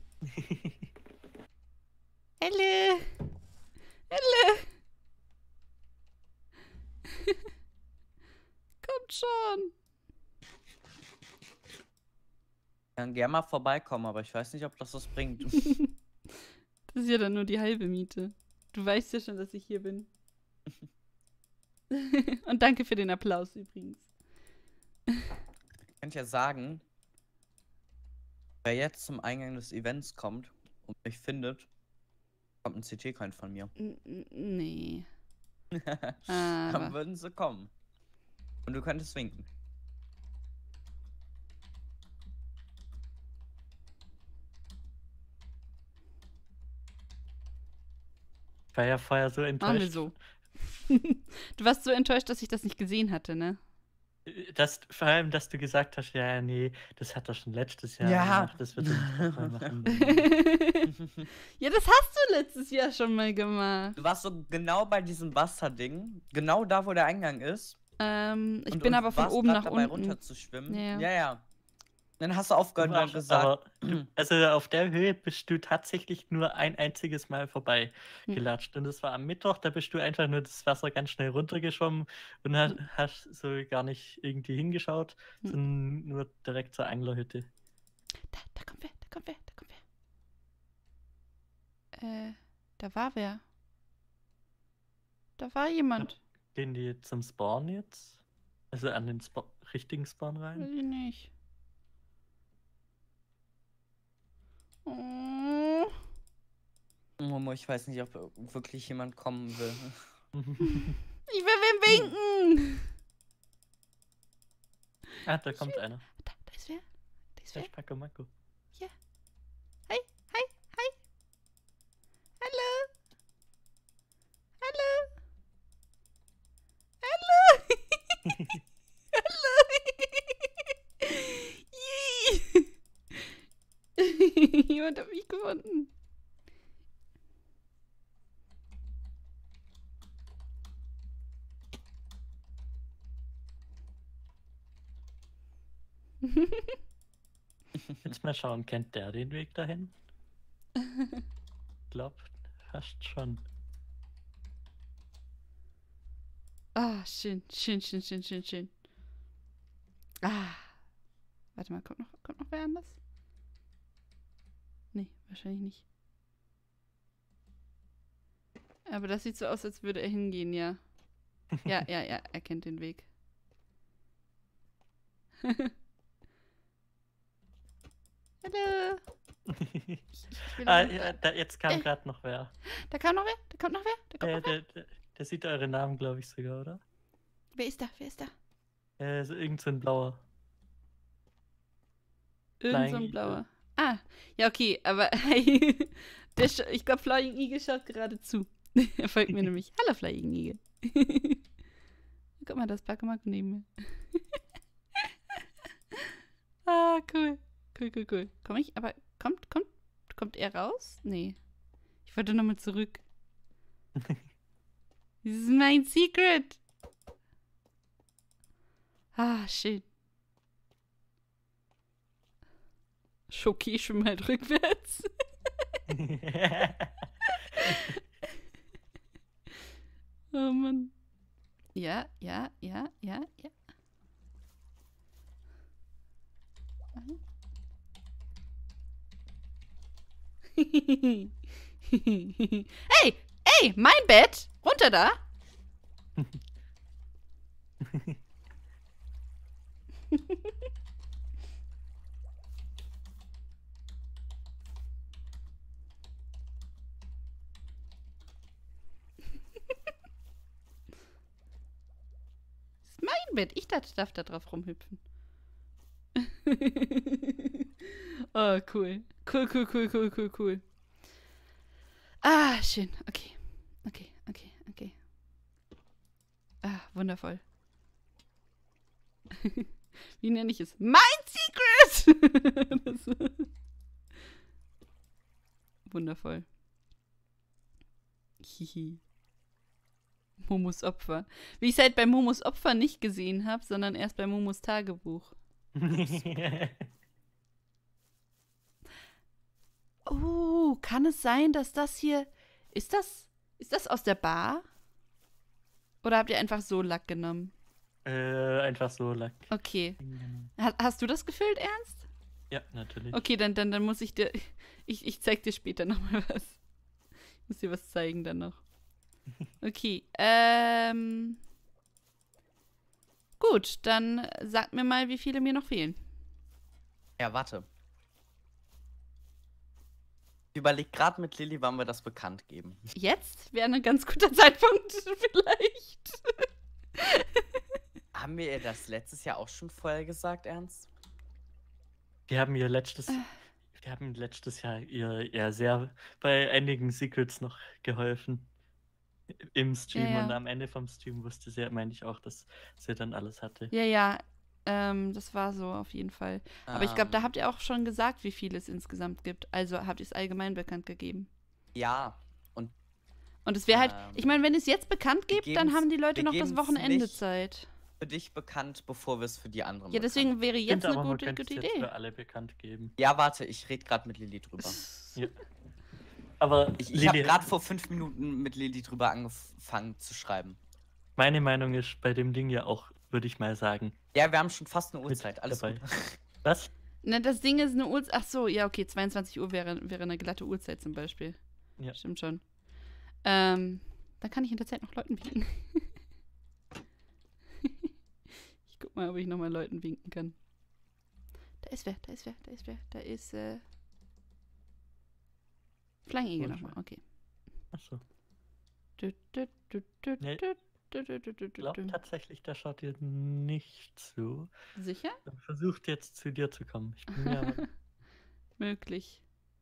S1: Helle. Helle. Kommt schon.
S3: Kann gerne mal vorbeikommen, aber ich weiß nicht, ob das was bringt.
S1: Das ist ja dann nur die halbe Miete. Du weißt ja schon, dass ich hier bin. Und danke für den Applaus übrigens.
S3: Ich könnte ja sagen, wer jetzt zum Eingang des Events kommt und mich findet, kommt ein C T-Coin von mir.
S1: N n- nee.
S3: Dann
S1: Aber
S3: würden sie kommen. Und du könntest winken.
S2: Ich war ja vorher so
S1: machen wir
S2: enttäuscht,
S1: so. Du warst so enttäuscht, dass ich das nicht gesehen hatte, ne?
S2: dass, vor allem, dass du gesagt hast, ja, nee, das hat er schon letztes Jahr
S3: Ja.
S2: gemacht, das wird er nicht nochmal machen.
S1: Ja, das hast du letztes Jahr schon mal gemacht.
S3: Du warst so genau bei diesem Wasserding, genau da, wo der Eingang ist.
S1: Ähm, ich
S3: und,
S1: bin
S3: und
S1: aber von
S3: warst
S1: oben
S3: grad
S1: nach
S3: dabei
S1: unten.
S3: runter zu schwimmen.
S1: Ja.
S3: ja. ja. Dann hast du aufgehört und
S2: Du
S3: dann
S2: warst-
S3: gesagt,
S2: aber du, also auf der Höhe bist du tatsächlich nur ein einziges Mal vorbei
S1: Hm.
S2: gelatscht. Und das war am Mittwoch, da bist du einfach nur das Wasser ganz schnell runtergeschwommen und hast, hast so gar nicht irgendwie hingeschaut,
S1: Hm.
S2: sondern nur direkt zur Anglerhütte.
S1: Da, da kommt wer, da kommt wer, da kommt wer. Äh, da war wer. Da war jemand.
S2: Gehen die zum Spawn jetzt? Also an den Spa richtigen Spawn rein?
S1: Weiß ich nicht. Oh.
S3: Momo, ich weiß nicht, ob wirklich jemand kommen will.
S1: Ich will wem winken.
S2: Ah, da kommt einer.
S1: Da, da ist wer. Da ist
S2: Der
S1: wer.
S2: ist Paco Maco.
S1: Hi, hi, hi. Hallo. Hallo. Hallo. Hallo. Yay. Jemand hat mich gefunden.
S2: Jetzt mal schauen, kennt der den Weg dahin? Ich glaube, fast schon.
S1: Ah, schön, schön, schön, schön, schön, schön. Ah. Warte mal, kommt noch, kommt noch wer anders? Nee, wahrscheinlich nicht. Aber das sieht so aus, als würde er hingehen, ja. Ja, ja, ja, er kennt den Weg. Hallo. Ich, ich will
S2: ah,
S1: aber-
S2: ja, da, jetzt kam
S1: Äh.
S2: gerade noch wer.
S1: Da kam noch wer? Da kommt noch wer? Da kommt
S2: Der,
S1: noch wer?
S2: der, der, der sieht eure Namen, glaube ich, sogar, oder?
S1: Wer ist da? Wer ist da?
S2: Äh, so irgend so ein blauer.
S1: Irgend so
S2: Flying
S1: ein blauer. Ah, ja, okay, aber hey, der sch- ich glaube, Flying Eagle schaut gerade zu. Er folgt mir nämlich. Hallo, Flying Eagle. Guck mal, das Paco Maco neben mir. Ah, cool. Cool, cool, cool. Komm ich? Aber kommt, kommt, kommt er raus? Nee. Ich wollte nochmal zurück. Das ist mein Secret. Ah, schön. Schoki schon mal rückwärts. Oh Mann. Ja, ja, ja, ja, ja. Mhm. Hey, ey, mein Bett. Runter da. Das ist mein Bett. Ich darf, darf da drauf rumhüpfen. Oh, cool. Cool, cool, cool, cool, cool, cool. Ah, schön. Okay. Okay, okay, okay. Ah, wundervoll. Wie nenne ich es? Mein Secret! Das, wundervoll. Hihi. Momos Opfer. Wie ich es halt bei Momos Opfer nicht gesehen habe, sondern erst bei Momos Tagebuch. Oh, kann es sein, dass das hier... Ist das... Ist das aus der Bar? Oder habt ihr einfach so Lack genommen?
S2: äh, einfach so Lack.
S1: Okay. Ha hast du das gefüllt, Ernst?
S2: Ja, natürlich.
S1: Okay, dann, dann, dann muss ich dir... Ich, ich zeig dir später nochmal was. Ich muss dir was zeigen dann noch. Okay, ähm... Gut, dann sag mir mal, wie viele mir noch fehlen.
S3: Ja, warte. Ich überleg gerade mit Lilly, wann wir das bekannt geben.
S1: Jetzt wäre ein ganz guter Zeitpunkt, vielleicht.
S3: Haben wir ihr das letztes Jahr auch schon vorher gesagt, Ernst?
S2: Wir haben ihr letztes, wir haben letztes Jahr ihr ja sehr bei einigen Secrets noch geholfen. Im Stream
S1: Ja, ja.
S2: und am Ende vom Stream wusste sie, meine ich auch, dass sie dann alles hatte.
S1: Ja, ja, ähm, das war so auf jeden Fall. Aber ich glaube, da
S3: Ähm,
S1: habt ihr auch schon gesagt, wie viel es insgesamt gibt. Also habt ihr es allgemein bekannt gegeben.
S3: Ja, und
S1: Und es wäre halt,
S3: Ähm,
S1: ich meine, wenn ihr es jetzt bekannt
S3: wir
S1: gebt, dann
S3: geben's-
S1: haben die Leute
S3: wir
S1: noch das
S3: geben's
S1: Wochenende
S3: nicht
S1: Zeit.
S3: für dich bekannt, bevor wir es für die anderen
S1: Ja,
S3: bekannt
S1: deswegen wäre
S2: Ich
S1: jetzt
S2: finde
S1: eine
S2: aber, man
S1: gute,
S2: könnte
S1: gute
S2: es jetzt
S1: Idee.
S2: für alle bekannt geben.
S3: Ja, warte, ich rede gerade mit Lilly drüber.
S2: Ja. Aber
S3: Ich, ich habe
S2: Lilly,
S3: gerade vor fünf Minuten mit Lilly drüber angefangen zu schreiben.
S2: meine Meinung ist bei dem Ding ja auch, würde ich mal sagen.
S3: Ja, wir haben schon fast eine
S2: mit
S3: Uhrzeit. Alles
S2: dabei.
S3: gut.
S2: Was?
S1: Na, das Ding ist eine Uhrzeit. Ach so, ja, okay, zweiundzwanzig Uhr wäre, wäre eine glatte Uhrzeit zum Beispiel.
S2: Ja.
S1: Stimmt schon. Ähm, dann kann ich in der Zeit noch Leuten winken. Ich guck mal, ob ich nochmal Leuten winken kann. Da ist wer, da ist wer, da ist wer, da ist, äh. Flying Eagle
S2: Gut.
S1: nochmal, okay.
S2: Achso.
S1: Du, du, du, du,
S2: Nee.
S1: du, du, du, du, du,
S2: Ich glaube
S1: du.
S2: tatsächlich, der schaut dir nicht zu.
S1: Sicher?
S2: Er versucht jetzt zu dir zu kommen. Ich bin mir aber
S1: Möglich.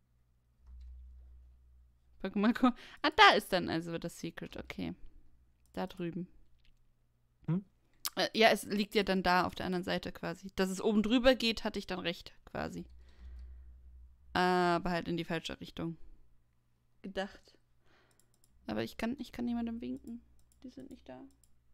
S1: Guck mal, guck. Ah, da ist dann also das Secret, okay. Da drüben.
S2: Hm?
S1: Äh, ja, es liegt ja dann da auf der anderen Seite quasi. Dass es oben drüber geht, hatte ich dann recht, quasi. Aber halt in die falsche Richtung. Gedacht. Aber ich kann, ich kann niemandem winken. Die sind nicht da.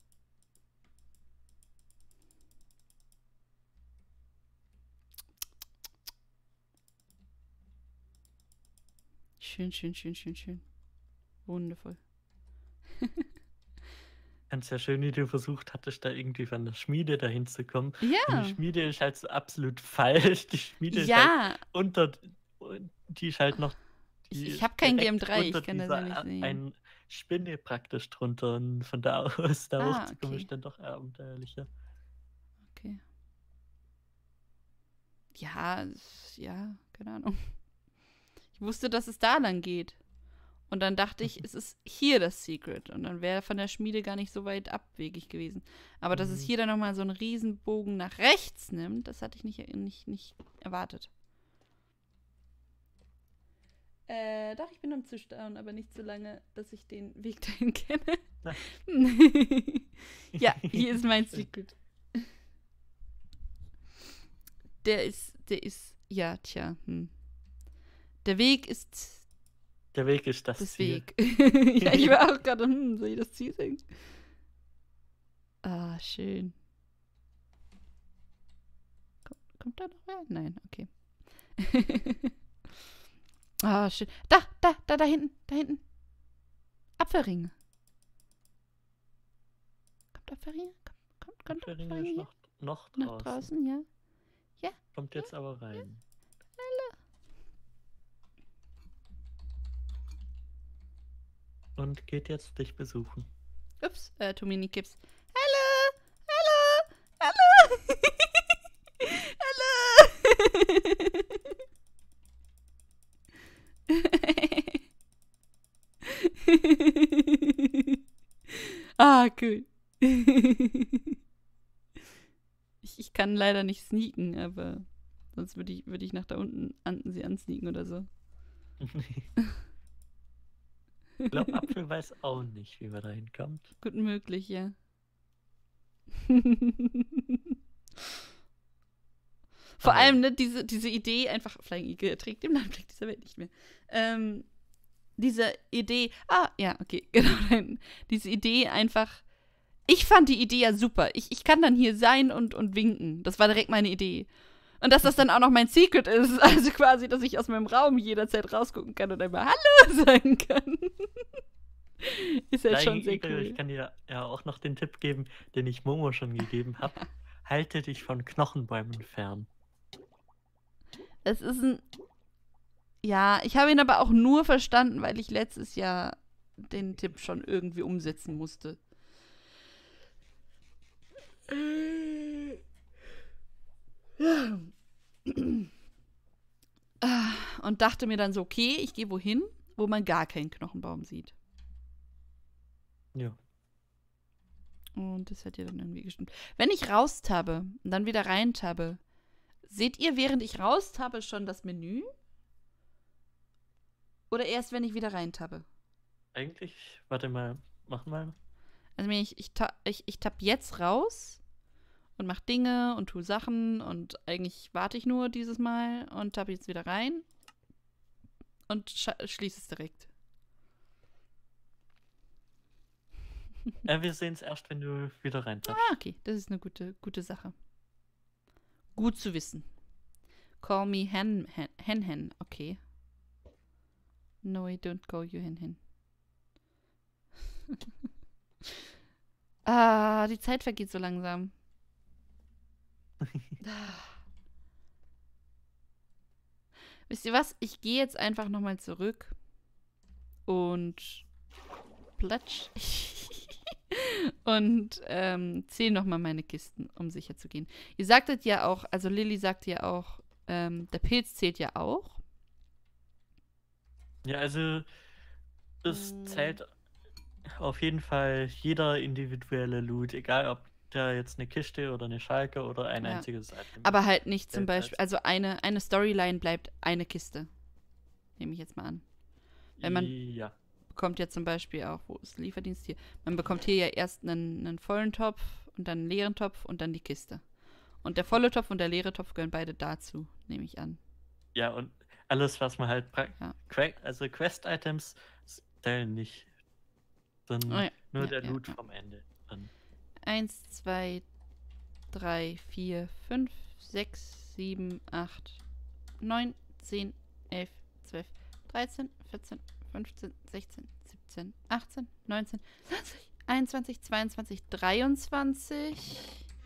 S1: Schön, schön, schön, schön, schön. Wundervoll.
S2: ganz ja schön, wie du versucht hattest, da irgendwie von der Schmiede dahin zu kommen.
S1: Ja.
S2: Die Schmiede ist halt so absolut falsch. Die Schmiede ist halt
S1: Ja.
S2: unter. Die ist halt noch.
S1: Ich,
S2: die
S1: ich
S2: ist
S1: habe kein G M
S2: direkt
S1: drei, ich
S2: unter
S1: kann das ja
S2: dieser
S1: nicht
S2: A-
S1: sehen.
S2: Ein Spinne praktisch drunter und von da aus da
S1: Ah,
S2: hochzukommen
S1: okay.
S2: ist dann doch abenteuerlicher.
S1: Okay. Ja, es- ja, keine Ahnung. Ich wusste, dass es da lang geht. Und dann dachte ich, es ist hier das Secret. Und dann wäre von der Schmiede gar nicht so weit abwegig gewesen. Aber dass es
S2: Mhm.
S1: hier dann nochmal so einen Riesenbogen nach rechts nimmt, das hatte ich nicht, nicht, nicht erwartet. Äh, doch, ich bin am Zustaunen, aber nicht so lange, dass ich den Weg dahin kenne.
S2: Na.
S1: Ja, hier ist mein Secret. Der ist, der ist, ja, tja, hm. Der Weg ist
S2: Der Weg ist das,
S1: das
S2: Ziel.
S1: Weg. Ja, ich war auch gerade, hm, soll ich das Ziel sagen? Ah, schön. Kommt, kommt da noch wer? Nein, okay. Ah, schön. Da, da, da, da hinten, da hinten. Apfelringe. Kommt Apfelringe? Kommt, kommt, kommt
S2: Der Ring
S1: Apfelringe
S2: ist noch, noch
S1: hier?
S2: draußen.
S1: Nach draußen, ja.
S2: Kommt jetzt aber rein. Und geht jetzt dich besuchen.
S1: Ups, äh, Tomini Kips. Hallo, hallo, hallo. Hallo. Ah, cool. Ich, ich kann leider nicht sneaken, aber sonst würde ich, würd ich nach da unten an, sie ansneaken oder so.
S2: Ich glaube, Apfel weiß auch nicht, wie man da hinkommt.
S1: Gut möglich, ja. Vor
S2: Aber
S1: allem, ne, diese, diese Idee, einfach Flying Eagle trägt den Blick dieser Welt nicht mehr. Ähm, diese Idee, ah, ja, okay, genau, nein, diese Idee einfach, ich fand die Idee ja super. Ich, ich kann dann hier sein und, und winken. Das war direkt meine Idee. Und dass das dann auch noch mein Secret ist, also quasi, dass ich aus meinem Raum jederzeit rausgucken kann und einmal Hallo sagen kann. Ist ja schon
S2: Flying
S1: sehr
S2: Eagle,
S1: cool.
S2: ich kann dir ja auch noch den Tipp geben, den ich Momo schon gegeben habe. Halte dich von Knochenbäumen fern.
S1: Es ist ein. Ja, ich habe ihn aber auch nur verstanden, weil ich letztes Jahr den Tipp schon irgendwie umsetzen musste. Und dachte mir dann so, okay, ich gehe wohin, wo man gar keinen Knochenbaum sieht.
S2: Ja.
S1: Und das hat ja dann irgendwie gestimmt. Wenn ich raustabe und dann wieder reintabe, seht ihr, während ich raustabe, schon das Menü? Oder erst, wenn ich wieder reintabe?
S2: Eigentlich, warte mal, mach mal.
S1: Also ich, ich, ta ich, ich tapp jetzt raus und mach Dinge und tu Sachen und eigentlich warte ich nur dieses Mal und tappe jetzt wieder rein und sch schließe es direkt.
S2: Äh, wir sehen es erst, wenn du wieder reintappst.
S1: Ah, okay, das ist eine gute, gute Sache. Gut zu wissen. Call me Hen Hen Hen, Hen. Okay. No, I don't call you Hen Hen. Ah, die Zeit vergeht so langsam. Wisst ihr was? Ich gehe jetzt einfach nochmal zurück und platsch. Und ähm, zähle nochmal meine Kisten, um sicher zu gehen. Ihr sagtet ja auch, also Lilly sagte ja auch, ähm, der Pilz zählt ja auch.
S2: Ja, also es
S1: Mm.
S2: zählt auf jeden Fall jeder individuelle Loot, egal ob da jetzt eine Kiste oder eine Schalke oder ein
S1: Ja.
S2: einziges Item.
S1: Aber halt nicht zum
S2: Zählt als-
S1: Beispiel, also eine, eine Storyline bleibt eine Kiste. Nehme ich jetzt mal an. wenn man-
S2: Ja.
S1: Bekommt ja zum Beispiel auch, wo ist Lieferdienst hier? Man bekommt hier ja erst einen, einen vollen Topf und dann einen leeren Topf und dann die Kiste. Und der volle Topf und der leere Topf gehören beide dazu, nehme ich an.
S2: Ja, und alles, was man halt pra-
S1: Ja.
S2: Qua- also Quest-Items zählen nicht. Dann
S1: Oh ja,
S2: nur
S1: ja,
S2: der
S1: ja,
S2: Loot
S1: ja.
S2: vom Ende. Dann.
S1: Eins, zwei, drei, vier, fünf, sechs, sieben, acht, neun, zehn, elf, zwölf, dreizehn, vierzehn, fünfzehn, sechzehn, siebzehn, achtzehn, neunzehn, zwanzig, einundzwanzig, zweiundzwanzig, dreiundzwanzig,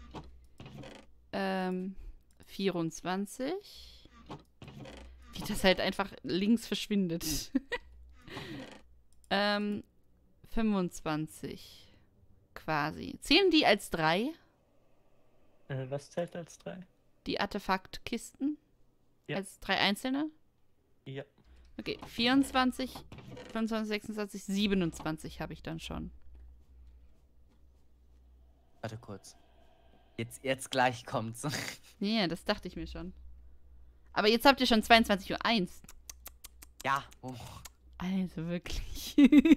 S1: ähm, vierundzwanzig. Wie das halt einfach links verschwindet. ähm, fünfundzwanzig. Quasi. Zählen die als drei?
S2: Äh, was zählt als drei?
S1: Die Artefaktkisten?
S2: Ja.
S1: Als drei einzelne?
S2: Ja.
S1: Okay, vierundzwanzig, fünfundzwanzig, sechsundzwanzig, siebenundzwanzig habe ich dann schon.
S3: Warte kurz. Jetzt, jetzt gleich kommt's.
S1: Ja, das dachte ich mir schon. Aber jetzt habt ihr schon zweiundzwanzig Uhr eins.
S3: Ja. Oh.
S1: Also wirklich.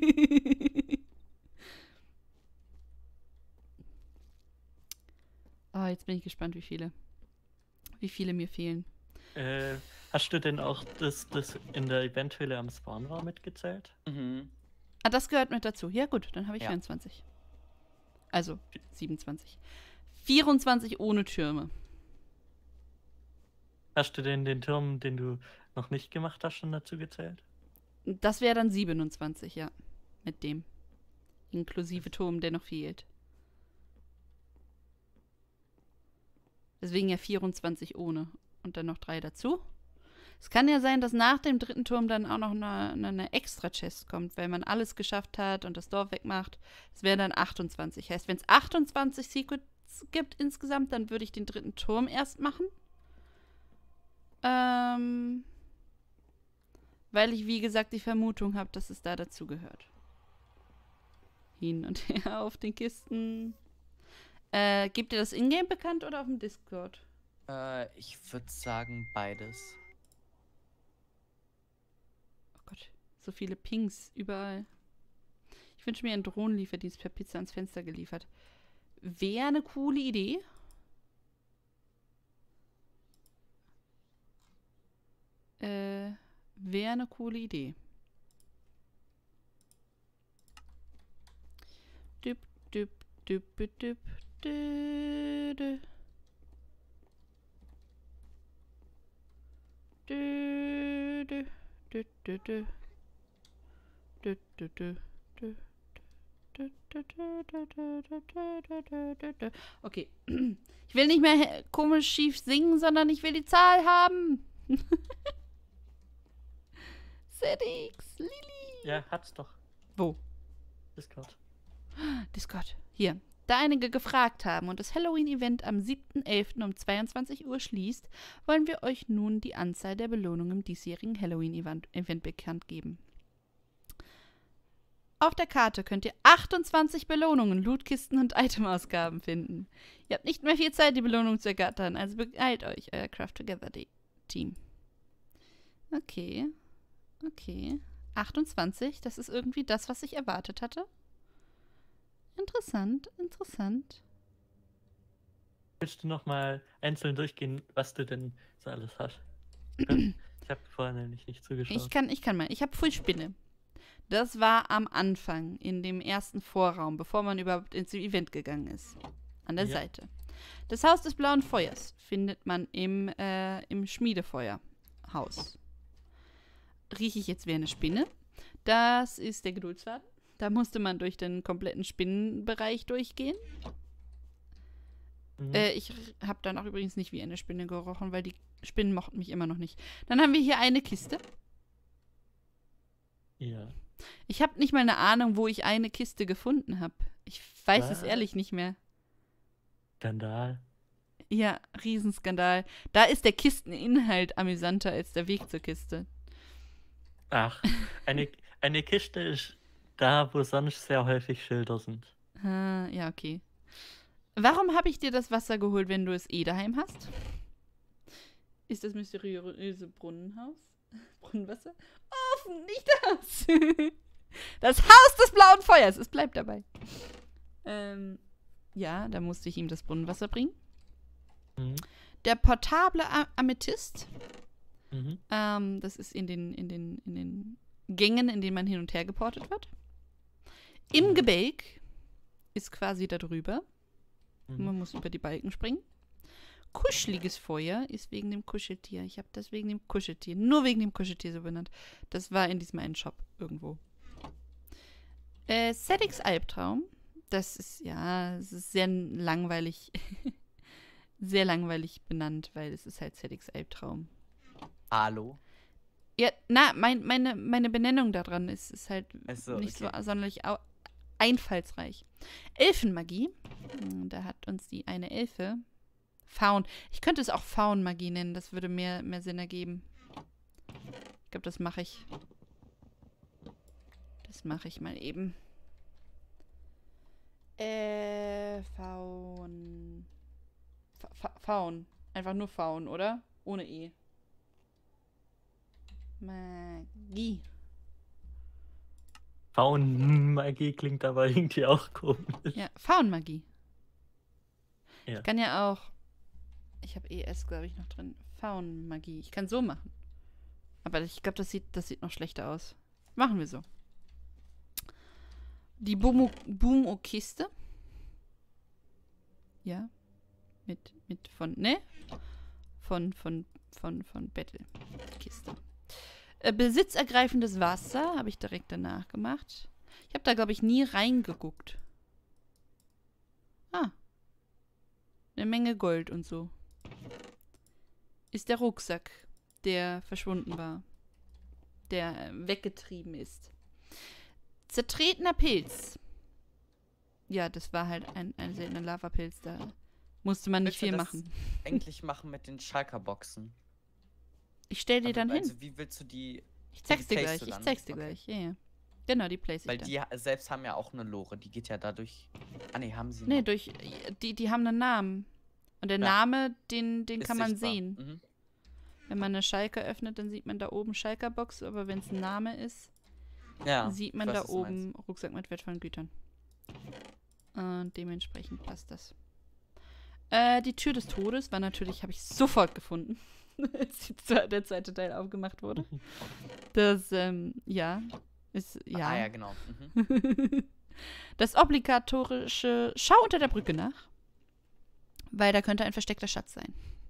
S1: Oh, jetzt bin ich gespannt, wie viele. Wie viele mir fehlen.
S2: Äh, hast du denn auch das, das in der Eventhöhle am Spawn war mitgezählt?
S3: Mhm.
S1: Ah, das gehört mit dazu. Ja, gut, dann habe ich
S3: Ja.
S1: vierundzwanzig. Also siebenundzwanzig. vierundzwanzig ohne Türme.
S2: Hast du denn den Turm, den du noch nicht gemacht hast, schon dazu gezählt?
S1: Das wäre dann siebenundzwanzig, ja. Mit dem. Inklusive Turm, der noch fehlt. Deswegen ja vierundzwanzig ohne. Und dann noch drei dazu. Es kann ja sein, dass nach dem dritten Turm dann auch noch eine, eine, eine extra Chest kommt, weil man alles geschafft hat und das Dorf wegmacht. Es wäre dann achtundzwanzig. Heißt, wenn es achtundzwanzig Secrets gibt insgesamt, dann würde ich den dritten Turm erst machen. Ähm, weil ich, wie gesagt, die Vermutung habe, dass es da dazu gehört. Hin und her auf den Kisten. Äh, gebt ihr das Ingame bekannt oder auf dem Discord?
S3: Äh, ich würde sagen beides.
S1: Oh Gott, so viele Pings überall. Ich wünsche mir einen Drohnenlieferdienst per Pizza ans Fenster geliefert. Wäre eine coole Idee. Äh, wäre eine coole Idee. Düpp, düpp, düpp, düpp, düpp, dü, dü. Dü, dü, dü, dü, dü. Dü, dü, dü, dü. Okay. Ich will nicht mehr komisch schief singen, sondern ich will die Zahl haben. Setix, Lili.
S2: Ja, hat's doch.
S1: Wo?
S2: Discord.
S1: Discord. Hier. Da einige gefragt haben und das Halloween-Event am siebten elften um zweiundzwanzig Uhr schließt, wollen wir euch nun die Anzahl der Belohnungen im diesjährigen Halloween-Event Event bekannt geben. Auf der Karte könnt ihr achtundzwanzig Belohnungen, Lootkisten und Itemausgaben finden. Ihr habt nicht mehr viel Zeit, die Belohnung zu ergattern, also beeilt euch, euer Craft Together Team. Okay. Okay. achtundzwanzig, das ist irgendwie das, was ich erwartet hatte. Interessant, interessant.
S2: Willst du noch mal einzeln durchgehen, was du denn so alles hast? Ich habe vorher nämlich nicht zugeschaut.
S1: Ich kann, ich kann mal. Ich habe Frühspinne. Das war am Anfang, in dem ersten Vorraum, bevor man überhaupt ins Event gegangen ist. An der
S2: Ja.
S1: Seite. Das Haus des blauen Feuers findet man im, äh, im Schmiedefeuerhaus. Rieche ich jetzt wie eine Spinne? Das ist der Geduldsfaden. Da musste man durch den kompletten Spinnenbereich durchgehen.
S2: Mhm.
S1: Äh, ich habe dann auch übrigens nicht wie eine Spinne gerochen, weil die Spinnen mochten mich immer noch nicht. Dann haben wir hier eine Kiste.
S2: Ja.
S1: Ich habe nicht mal eine Ahnung, wo ich eine Kiste gefunden habe. Ich weiß es
S2: Was?
S1: ehrlich nicht mehr.
S2: Skandal.
S1: Ja, Riesenskandal. Da ist der Kisteninhalt amüsanter als der Weg zur Kiste.
S2: Ach, eine, eine Kiste ist da, wo sonst sehr häufig Schilder sind.
S1: Ah, ja, okay. Warum habe ich dir das Wasser geholt, wenn du es eh daheim hast? Ist das mysteriöse Brunnenhaus? Brunnenwasser? Offen, nicht das! Das Haus des blauen Feuers! Es bleibt dabei. Ähm, ja, da musste ich ihm das Brunnenwasser bringen.
S2: Mhm.
S1: Der portable A- Amethyst.
S2: Mhm.
S1: Ähm, das ist in den, in, den, in den Gängen, in denen man hin und her geportet wird. Im
S2: Mhm.
S1: Gebälk ist quasi da drüber.
S2: Mhm.
S1: Man muss über die Balken springen. Kuscheliges Feuer ist wegen dem Kuscheltier. Ich habe das wegen dem Kuscheltier, nur wegen dem Kuscheltier so benannt. Das war in diesem einen Shop irgendwo. Äh, Setix Albtraum. Das ist, ja, es ist sehr langweilig. Sehr langweilig benannt, weil es ist halt Setix Albtraum.
S3: Hallo.
S1: Ja, na, mein, meine, meine Benennung daran ist, ist halt
S3: Ach so,
S1: nicht
S3: okay.
S1: so sonderlich au- einfallsreich. Elfenmagie. Hm, Da hat uns die eine Elfe. Faun. Ich könnte es auch Faunmagie nennen, das würde mehr, mehr Sinn ergeben. Ich glaube, das mache ich. Das mache ich mal eben. Äh, Faun. Fa Fa Faun. Einfach nur Faun, oder? Ohne E. Magie.
S2: Faunmagie klingt aber irgendwie auch komisch.
S1: Ja, Faunmagie.
S2: Ja.
S1: Ich kann ja auch. Ich habe E S, glaube ich, noch drin. Faunmagie. Ich kann so machen. Aber ich glaube, das sieht, das sieht noch schlechter aus. Machen wir so. Die Boom-O-Kiste. Ja. Mit, mit von, ne? Von, von, von, von Battle-Kiste. Äh, besitzergreifendes Wasser habe ich direkt danach gemacht. Ich habe da, glaube ich, nie reingeguckt. Ah. Eine Menge Gold und so. Ist der Rucksack, der verschwunden war. Der äh, weggetrieben ist. Zertretener Pilz. Ja, das war halt ein, ein seltener Lavapilz. Da musste man nicht
S3: Willst du
S1: viel
S3: das
S1: machen.
S3: Eigentlich machen mit den Schalker-Boxen.
S1: Ich stell dir dann hin.
S3: Also wie willst du die...
S1: Ich zeig's dir
S3: die
S1: gleich.
S3: placest du
S1: Ich
S3: dann?
S1: zeig's dir
S3: Okay.
S1: gleich. Ja, ja. Genau, die place ich
S3: Weil
S1: dann.
S3: die ha- selbst haben ja auch eine Lore, die geht ja dadurch... Ah ne, haben sie
S1: Nee,
S3: noch.
S1: durch. Die, die haben einen Namen. Und der
S3: Ja.
S1: Name, den, den
S3: Ist
S1: kann man
S3: sichtbar.
S1: sehen.
S3: Mhm.
S1: Wenn man eine Schalke öffnet, dann sieht man da oben Schalker-Box, aber wenn es ein Name ist,
S3: Ja,
S1: sieht
S3: ich
S1: man
S3: weiß,
S1: da
S3: was du meinst.
S1: oben Rucksack mit wertvollen Gütern. Und dementsprechend passt das. Äh, die Tür des Todes war natürlich, habe ich sofort gefunden, als die zwe- der zweite Teil aufgemacht wurde. Das, ähm, ja, ist, ja.
S3: Ah ja, genau. Mhm.
S1: Das obligatorische Schau unter der Brücke nach, weil da könnte ein versteckter Schatz sein.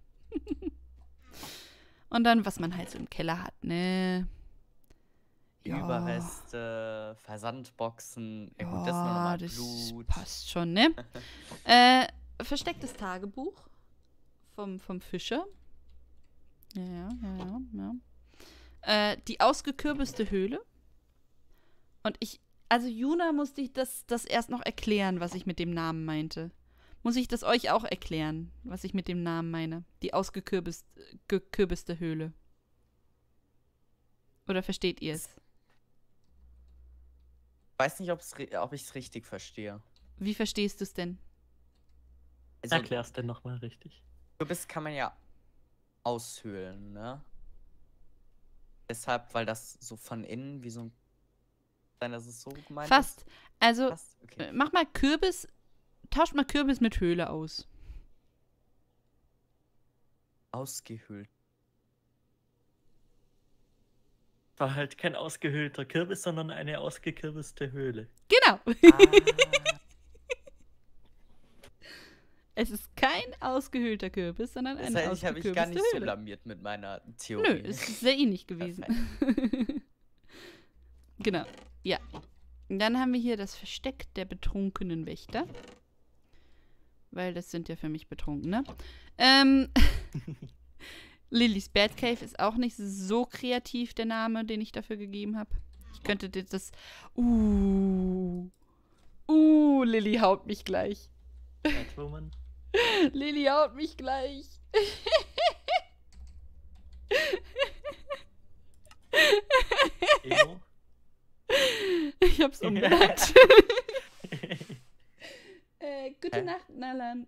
S1: Und dann, was man halt so im Keller hat, ne? Ja.
S3: Überreste, Versandboxen. Ja gut, das ist nur
S1: Ja,
S3: nochmal
S1: das
S3: Blut.
S1: passt schon, ne? äh, verstecktes Tagebuch vom, vom Fischer. Ja, ja, ja, ja. ja. Äh, die ausgekürbiste Höhle. Und ich, also Juna musste ich das, das erst noch erklären, was ich mit dem Namen meinte. Muss ich das euch auch erklären, was ich mit dem Namen meine? Die ausgekürbiste gekürbiste Höhle. Oder versteht ihr es?
S3: Ich weiß nicht, ob's, ri- ob ich es richtig verstehe.
S1: Wie verstehst du es denn?
S3: Also,
S2: Erklär's denn nochmal richtig.
S3: Kürbis kann man ja aushöhlen, ne? Deshalb, weil das so von innen wie so ein. Sein, dass es so gemeint
S1: Fast.
S3: ist?
S1: Also,
S3: Fast. Okay.
S1: äh, mach mal Kürbis, tauscht mal Kürbis mit Höhle aus.
S3: Ausgehöhlt.
S2: War halt kein ausgehöhlter Kürbis, sondern eine ausgekürbiste Höhle.
S1: Genau.
S3: Ah,
S1: Es ist kein ausgehöhlter Kürbis, sondern
S3: das
S1: eine
S3: heißt, ich habe mich gar
S1: ausgekürbiste
S3: nicht so
S1: Höhle.
S3: blamiert mit meiner
S1: Nö,
S3: Theorie.
S1: es ist sehr ähnlich gewesen. Genau, ja. Und dann haben wir hier das Versteck der betrunkenen Wächter. Weil das sind ja für mich Betrunkene. Ähm, Lillys Batcave ist auch nicht so kreativ, der Name, den ich dafür gegeben habe. Ich könnte dir das... Uh, uh, Lilly haut mich gleich.
S2: Catwoman.
S1: Lilly haut mich gleich.
S2: Emo.
S1: Ich hab's umbenannt. äh, gute
S3: Hä?
S1: Nacht, Nalan.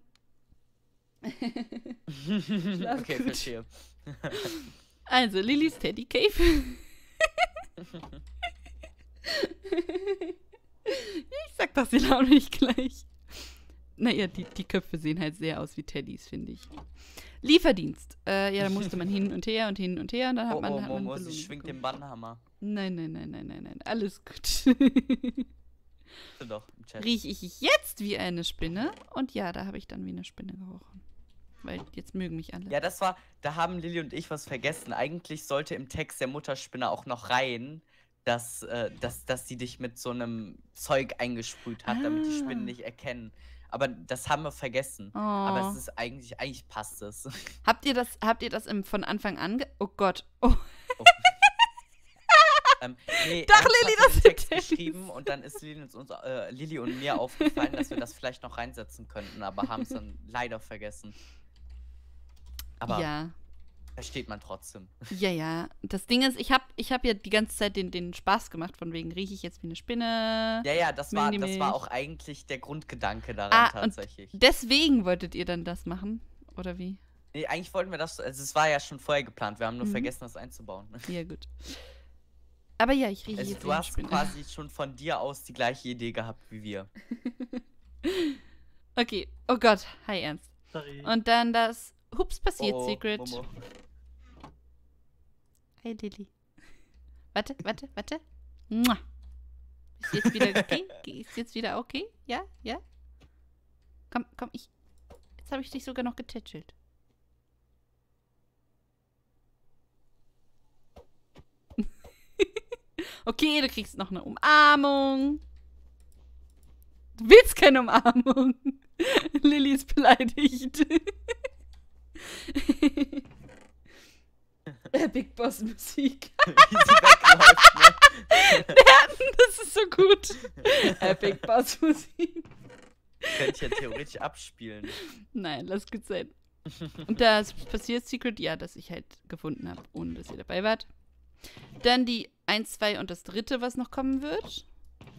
S3: Okay,
S1: gut.
S3: verstehe.
S1: Also, Lillys Teddy Cave. Ich sag das die Laune nicht gleich. Naja, die, die Köpfe sehen halt sehr aus wie Teddys, finde ich. Lieferdienst. Äh, ja, da musste man hin und her und hin und her und dann hat
S3: Oh,
S1: man,
S3: oh,
S1: hat man
S3: Momo, sie
S1: Belohnung
S3: schwingt
S1: bekommen.
S3: den Bannhammer.
S1: Nein, nein, nein, nein, nein, nein. Alles gut.
S3: Du doch im Chat.
S1: Rieche ich jetzt wie eine Spinne? Und ja, da habe ich dann wie eine Spinne gerochen. Weil jetzt mögen mich alle.
S3: Ja, das war, da haben Lilly und ich was vergessen. Eigentlich sollte im Text der Mutterspinne auch noch rein, dass, äh, dass, dass sie dich mit so einem Zeug eingesprüht hat, damit die
S1: Ah.
S3: Spinnen nicht erkennen. Aber das haben wir vergessen.
S1: Oh.
S3: Aber es ist eigentlich, eigentlich passt es.
S1: Habt ihr das, habt ihr das im, von Anfang an ge Oh Gott. Oh.
S3: Oh. ähm, nee,
S1: Doch,
S3: Ernst
S1: Lilly,
S3: hat
S1: das
S3: den
S1: sind
S3: Text
S1: Teddys.
S3: geschrieben und dann ist Lilly, uns, uns, äh, Lilly und mir aufgefallen, dass wir das vielleicht noch reinsetzen könnten, aber haben es dann leider vergessen. Aber
S1: Ja,
S3: versteht man trotzdem.
S1: ja, ja. Das Ding ist, ich habe ich hab ja die ganze Zeit den, den Spaß gemacht, von wegen rieche ich jetzt wie eine Spinne.
S3: Ja, ja, das
S1: Mögen
S3: war,
S1: die
S3: das war
S1: mich?
S3: auch eigentlich der Grundgedanke daran
S1: Ah, und
S3: tatsächlich.
S1: Deswegen wolltet ihr dann das machen? Oder wie?
S3: Nee, eigentlich wollten wir das, also es war ja schon vorher geplant, wir haben nur
S1: Mhm.
S3: vergessen, das einzubauen.
S1: Ja, gut. Aber ja, ich rieche
S3: Also
S1: jetzt
S3: du
S1: wie eine
S3: hast
S1: Spinne.
S3: quasi schon von dir aus die gleiche Idee gehabt wie wir.
S1: Okay, oh Gott, hi Ernst.
S2: Sorry.
S1: Und dann das Hups passiert
S3: Oh, oh,
S1: Secret.
S3: Momo.
S1: Hey Lilly. Warte, warte, warte. Mua. Ist jetzt wieder okay? Ist jetzt wieder okay? Ja, ja? Komm, komm, ich. Jetzt habe ich dich sogar noch getätschelt. Okay, du kriegst noch eine Umarmung. Du willst keine Umarmung. Lilly ist beleidigt. Epic Boss Musik.
S3: Wie sie wegläuft, ne?
S1: Das ist so gut. Epic Boss Musik.
S3: Könnte ich ja theoretisch abspielen.
S1: Nein, lass gut sein. Und das passiert Secret, ja, das ich halt gefunden habe, ohne dass ihr dabei wart. Dann die eins, zwei und das dritte, was noch kommen wird.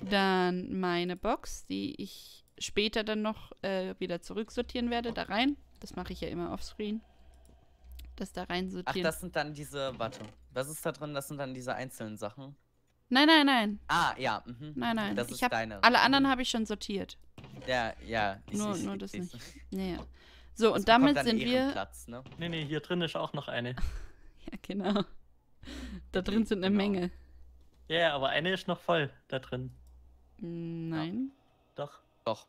S1: Dann meine Box, die ich später dann noch äh, wieder zurücksortieren werde, da rein. Das mache ich ja immer offscreen. Das da rein
S3: Ach,
S1: sortieren.
S3: das sind dann diese, warte, was ist da drin? Das sind dann diese einzelnen Sachen.
S1: Nein, nein, nein.
S3: Ah, ja, mhm.
S1: Nein, nein.
S3: Das
S1: ich
S3: ist
S1: hab,
S3: deine.
S1: alle anderen habe ich schon sortiert.
S3: Ja, ja. ich-
S1: Nur,
S3: ich-
S1: nur
S3: ich
S1: das
S3: seh's.
S1: nicht. Naja. So,
S3: Das
S1: und damit
S3: bekommt dann
S1: sind wir.
S3: Ehrenplatz, ne?
S2: Nee, nee, hier drin ist auch noch eine.
S1: Ja, genau. Da drin sind eine
S3: Genau.
S1: Menge.
S2: Ja, ja, aber eine ist noch voll da drin.
S1: Nein.
S2: Doch.
S3: Doch.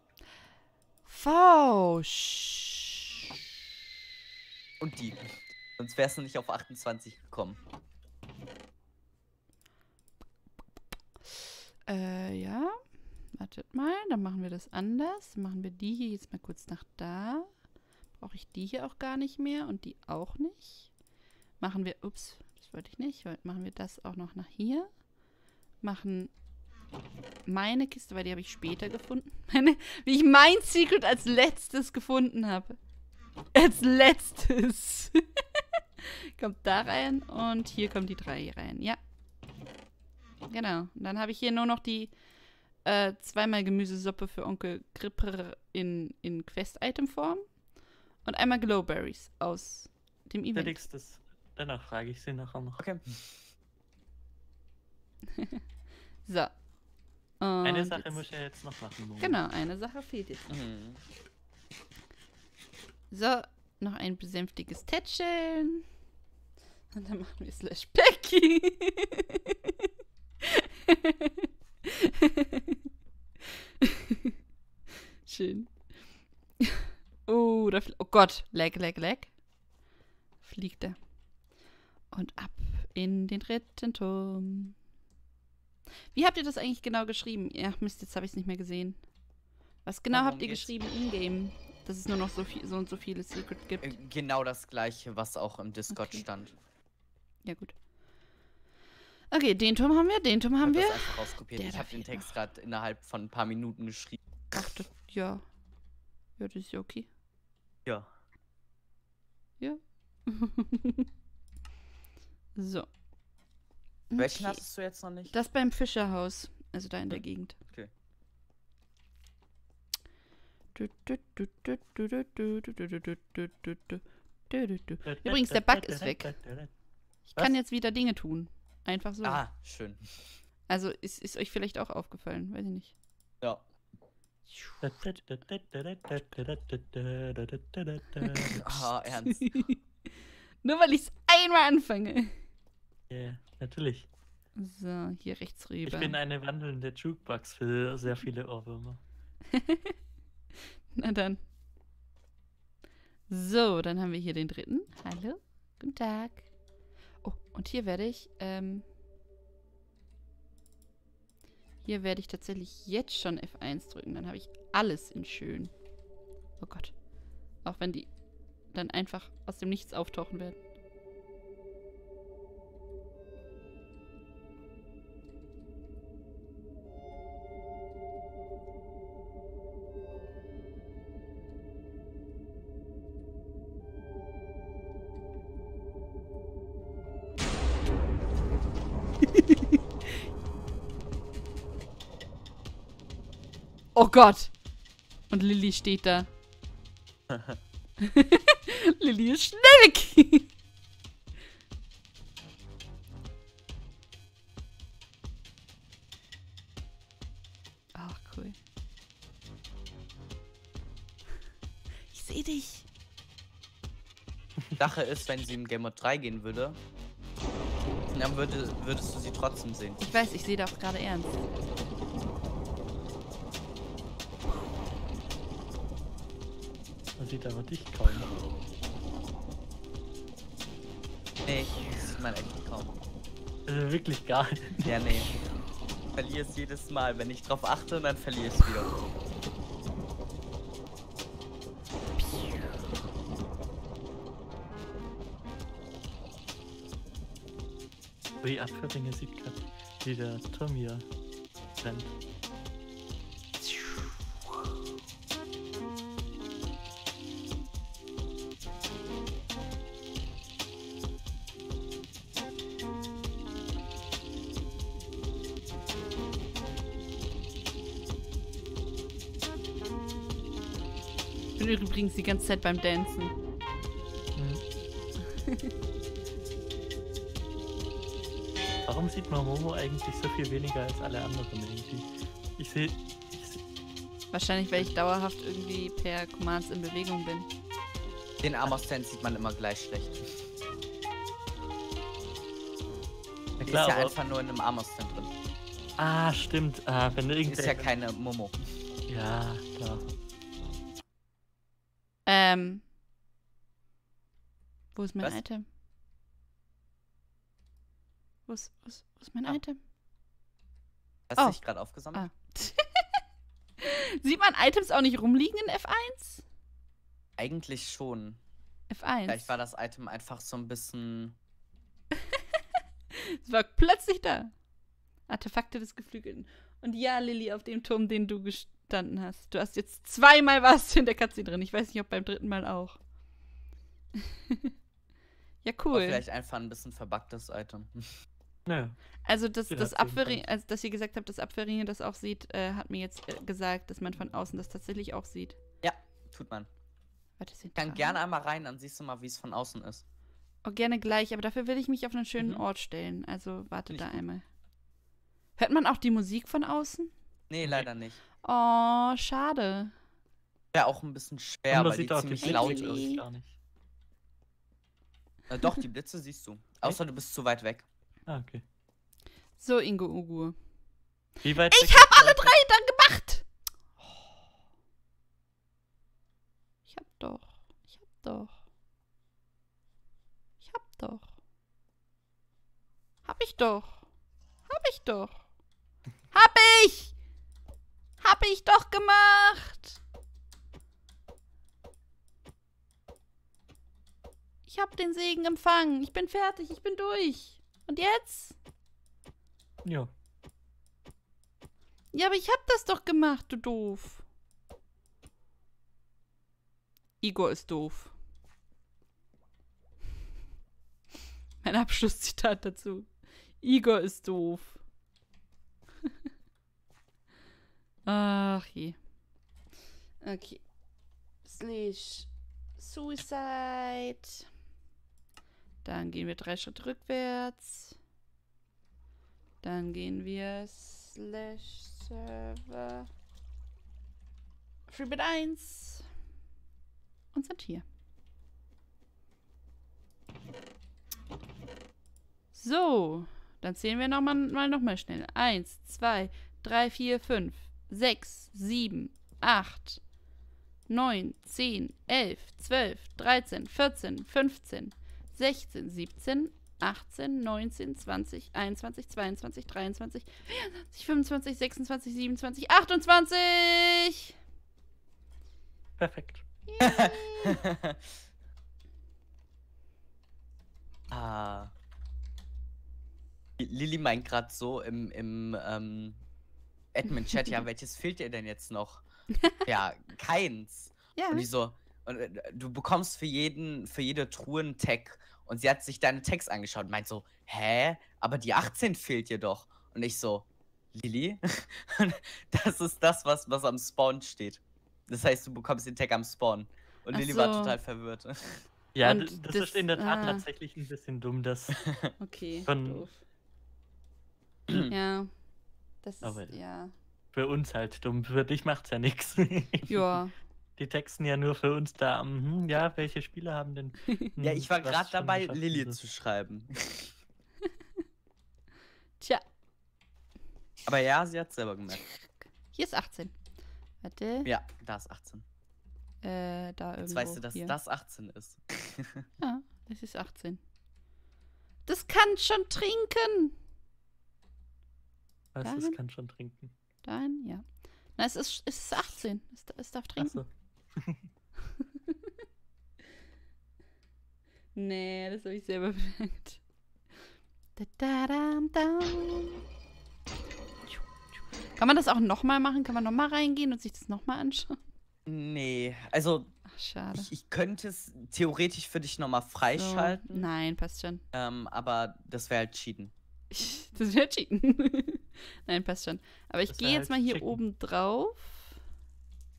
S1: Fausch.
S3: Und die. Sonst wärst du nicht auf achtundzwanzig gekommen.
S1: Äh, ja. Wartet mal, dann machen wir das anders. Dann machen wir die hier jetzt mal kurz nach da. Brauche ich die hier auch gar nicht mehr und die auch nicht. Machen wir, ups, das wollte ich nicht. Machen wir das auch noch nach hier. Machen meine Kiste, weil die habe ich später gefunden. Meine, wie ich mein Secret als letztes gefunden habe. Als letztes. Kommt da rein und hier kommt die drei hier rein. Ja. Genau. Und dann habe ich hier nur noch die äh, zweimal Gemüsesuppe für Onkel Gripper in, in Quest-Item-Form. Und einmal Glowberries aus dem Event.
S2: Felix, das, danach frage ich sie nachher noch.
S3: Okay.
S1: So. Und
S2: Eine Sache
S1: jetzt,
S2: muss ich ja jetzt noch machen. Momo.
S1: Genau, eine Sache fehlt jetzt.
S3: Mhm.
S1: So, noch ein besänftiges Tätscheln. Und dann machen wir Slash Becky. Schön. Oh, da fl- oh Gott, lag, lag, lag. Fliegt er. Und ab in den dritten Turm. Wie habt ihr das eigentlich genau geschrieben? Ja, Mist, jetzt habe ich es nicht mehr gesehen. Was genau
S3: Worum
S1: habt ihr
S3: geht's?
S1: geschrieben in-game? Dass es nur noch so, viel, so und so viele Secret gibt.
S3: Äh, Genau das gleiche, was auch im Discord
S1: Okay.
S3: stand.
S1: Ja, gut. Okay, den Turm haben wir, den Turm haben
S3: hab
S1: wir.
S3: das einfach rauskopiert.
S1: Der
S3: Ich
S1: da
S3: habe den
S1: fehlt
S3: Text gerade innerhalb von ein paar Minuten geschrieben.
S1: Ach, das, ja. Ja, das ist ja okay.
S3: Ja.
S1: Ja. So.
S3: Welchen
S1: Okay.
S3: hattest du jetzt noch nicht?
S1: Das beim Fischerhaus. Also da in der
S3: Hm.
S1: Gegend.
S3: Okay.
S1: Übrigens, der Bug ist weg. Ich kann jetzt wieder Dinge tun. Einfach so.
S3: Ah, schön.
S1: Also ist, ist euch vielleicht auch aufgefallen, weiß ich nicht.
S3: Ja. Ah, ernst.
S1: Nur weil ich es einmal anfange.
S2: Ja, natürlich.
S1: So, hier rechts
S2: Ich
S1: rüber.
S2: bin eine wandelnde Jukebox für sehr viele Ohrwürmer.
S1: Na dann. So, dann haben wir hier den dritten. Hallo, guten Tag. Oh, und hier werde ich, ähm... Hier werde ich tatsächlich jetzt schon F eins drücken. Dann habe ich alles in schön. Oh Gott. Auch wenn die dann einfach aus dem Nichts auftauchen werden. Oh Gott. Und Lilly steht da. Lilly ist schnell weg. Ach, cool. Ich sehe dich.
S3: Sache ist, wenn sie im Game Mode drei gehen würde, dann würde, würdest du sie trotzdem sehen.
S1: Ich weiß, ich sehe da auch gerade ernst.
S2: Man sieht aber dich kaum.
S3: Nee, das sieht man echt kaum.
S2: Also wirklich gar nicht.
S3: Ja, nee. Ich verliere es jedes Mal. Wenn ich drauf achte, dann verliere ich es wieder.
S2: Ui, Abköpfinge sieht gerade, wie der Turm hier brennt.
S1: Ich bin übrigens die ganze Zeit beim Dancen.
S2: Hm. Warum sieht man Momo eigentlich so viel weniger als alle anderen irgendwie? Ich sehe... Seh,
S1: Wahrscheinlich, weil ich dauerhaft irgendwie per Commands in Bewegung bin.
S3: Den Armor-Stand sieht man immer gleich schlecht.
S2: na
S3: Die
S2: klar,
S3: ist ja
S2: aber,
S3: einfach nur in einem Armor-Stand drin.
S2: ah, stimmt. Ah, wenn
S3: Die
S2: irgendwer...
S3: ist ja keine Momo.
S2: Ja, klar.
S1: Ähm. Wo ist mein
S3: Was?
S1: Item? Wo ist, wo ist, wo ist mein
S3: Ah.
S1: Item?
S3: Hast
S1: Oh.
S3: du dich gerade aufgesammelt?
S1: Ah. Sieht man Items auch nicht rumliegen in F eins?
S3: Eigentlich schon.
S1: F eins.
S3: Vielleicht war das Item einfach so ein bisschen...
S1: Es war plötzlich da. Artefakte des Geflügelten. Und ja, Lilly, auf dem Turm, den du gestanden hast. Du hast jetzt zweimal was in der Cutscene drin. Ich weiß nicht, ob beim dritten Mal auch. Ja,
S3: Cool.
S1: cool.
S3: Vielleicht einfach ein bisschen verbuggtes Item.
S2: Naja.
S1: Also das,
S2: Ja,
S1: das
S2: auf jeden
S1: Abwehrring,
S2: Fall.
S1: also dass ihr gesagt habt, dass Abwehrringe das auch sieht, äh, hat mir jetzt äh, gesagt, dass man von außen das tatsächlich auch sieht.
S3: Ja, tut man.
S1: Warte, ist hier
S3: Ich kann
S1: dran?
S3: gerne einmal rein, dann siehst du mal, wie es von außen ist.
S1: Oh, gerne gleich, aber dafür will ich mich auf einen schönen
S3: Mhm.
S1: Ort stellen. Also warte
S3: Finde
S1: da
S3: ich gut.
S1: einmal. Hört man auch die Musik von außen?
S3: Nee, leider nicht.
S1: Oh, schade.
S3: Wäre auch ein bisschen schwer,
S2: Und man
S3: weil die
S2: sieht auch die
S3: ziemlich
S2: Blitze,
S3: laut
S1: Blitze.
S2: glaub
S3: ist.
S2: ich, gar nicht.
S3: Äh, doch, die Blitze siehst du. Außer du bist zu weit weg.
S2: Ah, okay.
S1: So, Ingo Ugur.
S2: Wie weit
S1: Ich
S2: weg
S1: hab
S2: ist
S1: alle
S2: der-
S1: drei dann gemacht! Ich hab doch. Ich hab doch. Ich hab doch. Hab ich doch. Hab ich doch. Hab ich! Hab ich doch gemacht! Ich hab den Segen empfangen. Ich bin fertig. Ich bin durch. Und jetzt?
S2: Ja.
S1: Ja, aber ich hab das doch gemacht, du doof. Igor ist doof. Mein Abschlusszitat dazu. Igor ist doof. Ach je. Okay. Slash Suicide. Dann gehen wir drei Schritte rückwärts. Dann gehen wir slash Server Freebit eins und sind hier. So, dann zählen wir noch mal, mal noch mal schnell. eins, zwei, drei, vier, fünf, sechs, sieben, acht, neun, zehn, elf, zwölf, dreizehn, vierzehn, fünfzehn, sechzehn, siebzehn, achtzehn, neunzehn, zwanzig, einundzwanzig, zweiundzwanzig, dreiundzwanzig, vierundzwanzig, fünfundzwanzig, sechsundzwanzig, siebenundzwanzig, achtundzwanzig!
S2: Perfekt.
S3: Ah. Lilly meint gerade so im, im ähm, Admin-Chat, ja, welches fehlt dir denn jetzt noch? Ja, keins.
S1: Ja.
S3: Und die so, und, äh, du bekommst für jeden, für jede Truhe einen Tag. Und sie hat sich deine Tags angeschaut und meint so, hä? Aber die achtzehn fehlt dir doch. Und ich so, Lilly? Das ist das, was, was am Spawn steht. Das heißt, du bekommst den Tag am Spawn. Und
S1: Ach
S3: Lilly war
S1: so.
S3: total verwirrt.
S2: Ja,
S1: Und
S2: d- das,
S1: das-
S2: ist in der Tat
S1: ah.
S2: tatsächlich ein bisschen dumm, dass
S1: Okay,
S2: Von-
S1: doof. Ja. Das ist,
S2: Aber-
S1: ja.
S2: für uns halt dumm. Für dich macht's ja nichts.
S1: Ja.
S2: Die texten ja nur für uns da. Mhm, ja, welche Spieler haben denn.
S3: Ja,
S2: hm,
S3: ich war
S2: was
S3: gerade
S2: schon
S3: dabei,
S2: geschafft
S3: Lilly
S2: und so.
S3: zu schreiben.
S1: Tja,
S3: Aber ja, sie hat selber gemerkt.
S1: hier ist achtzehn. Warte.
S3: Ja, da ist achtzehn.
S1: Äh, da irgendwo.
S3: Jetzt weißt du, dass
S1: hier.
S3: das achtzehn ist.
S1: Ja, das ist achtzehn. Das kann schon trinken.
S2: Was,
S1: Dahin?
S2: das kann schon trinken.
S1: Dahin, ja. Na, es ist, es ist achtzehn. Es, es darf trinken.
S2: Achso.
S1: Nee, das habe ich selber bemerkt. Da, da, da, da. Kann man das auch nochmal machen? Kann man nochmal reingehen und sich das nochmal anschauen?
S3: Nee, also
S1: Ach, schade.
S3: ich, ich könnte es theoretisch für dich nochmal
S1: So.
S3: freischalten,
S1: Nein, passt schon.
S3: ähm, aber das wäre halt Cheaten.
S1: Das wäre cheaten. Nein, passt schon. Aber ich
S2: Das
S1: gehe
S2: wär
S1: jetzt
S2: halt
S1: mal hier
S2: chicken.
S1: oben drauf.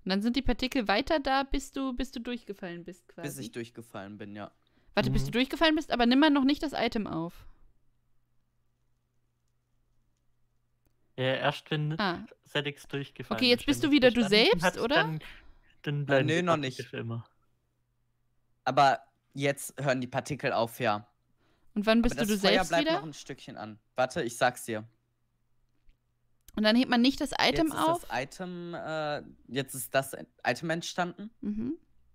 S1: Und dann sind die Partikel weiter da, bis du, bis du durchgefallen bist quasi.
S3: Bis ich durchgefallen bin, ja.
S1: Warte, bis
S2: Mhm.
S1: du durchgefallen bist, aber nimm mal noch nicht das Item auf.
S2: Ja, erst wenn
S1: Ah,
S2: Sedix durchgefallen
S1: Okay, jetzt
S2: ist,
S1: bist
S2: wenn
S1: du wieder
S2: es
S1: du
S2: verstanden
S1: selbst,
S2: hat,
S1: oder?
S2: Dann, dann bleiben
S3: Nö,
S2: die
S3: noch
S2: Partikel
S3: nicht.
S2: für immer.
S3: Aber jetzt hören die Partikel auf, ja.
S1: und wann bist
S3: Aber
S1: du
S3: das
S1: du
S3: Feuer
S1: selbst
S3: bleibt
S1: wieder?
S3: noch ein Stückchen an. Warte, ich sag's dir.
S1: Und dann hebt man nicht das Item
S3: jetzt
S1: auf?
S3: ist das Item, äh, jetzt ist das Item entstanden.
S1: Mhm.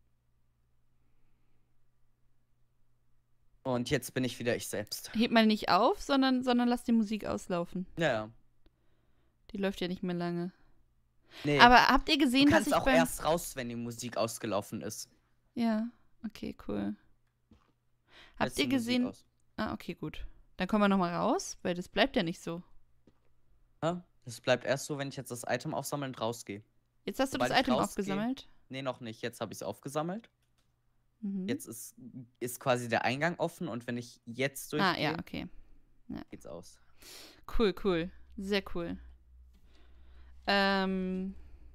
S3: Und jetzt bin ich wieder ich selbst.
S1: Heb mal nicht auf, sondern, sondern lass die Musik auslaufen.
S3: Ja, ja.
S1: Die läuft ja nicht mehr lange.
S3: Nee,
S1: Aber habt ihr
S3: du
S1: gesehen, dass
S3: kannst
S1: ich
S3: auch
S1: beim...
S3: erst raus, wenn die Musik ausgelaufen ist.
S1: Ja, okay, cool. Habt
S3: Lässt
S1: ihr
S3: die Musik
S1: gesehen...
S3: aus.
S1: Ah, okay, gut. Dann kommen wir nochmal raus, weil das bleibt ja nicht so.
S3: Ja, das bleibt erst so, wenn ich jetzt das Item aufsammeln und rausgehe.
S1: Jetzt hast du
S3: Sobald
S1: das
S3: ich
S1: Item
S3: rausgehe-
S1: aufgesammelt.
S3: Nee, noch nicht. Jetzt habe ich es aufgesammelt.
S1: Mhm.
S3: Jetzt ist, ist quasi der Eingang offen und wenn ich jetzt durchgehe,
S1: Ah, ja, okay.
S3: geht's aus.
S1: Cool, cool. Sehr cool. Ähm.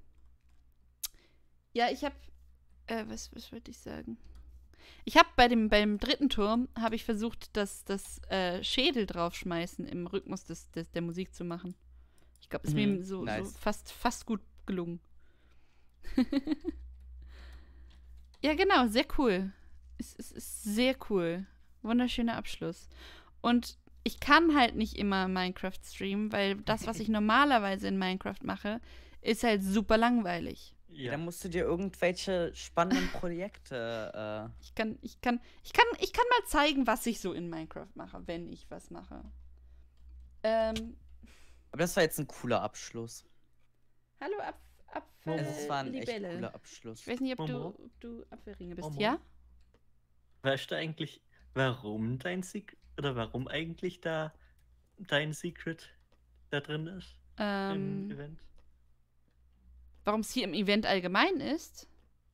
S1: Ja, ich hab. Äh, was, was wollte ich sagen? Ich habe bei dem beim dritten Turm habe ich versucht, das, das äh, Schädel draufschmeißen im Rhythmus des, des, der Musik zu machen. Ich glaube, ist
S3: Mhm,
S1: mir so, so
S3: nice.
S1: fast, fast gut gelungen. Ja, genau, sehr cool. Es, es ist sehr cool. Wunderschöner Abschluss. Und ich kann halt nicht immer Minecraft streamen, weil das, was ich normalerweise in Minecraft mache, ist halt super langweilig.
S2: Ja.
S3: Dann musst du dir irgendwelche spannenden Projekte,
S1: Ich kann, ich kann, ich kann, ich kann mal zeigen, was ich so in Minecraft mache, wenn ich was mache. Ähm,
S3: äh. Aber das war jetzt ein cooler Abschluss.
S1: hallo Ab
S2: Momo.
S1: Apfel,
S3: Das war ein echt
S1: Libelle.
S3: cooler Abschluss.
S1: Ich weiß nicht, ob du,
S2: Momo.
S1: ob du Apfelringe bist,
S2: Momo.
S1: ja?
S2: Weißt du eigentlich, warum dein Secret, oder warum eigentlich da dein Secret da drin ist im
S1: Ähm,
S2: Event?
S1: warum es hier im Event allgemein ist?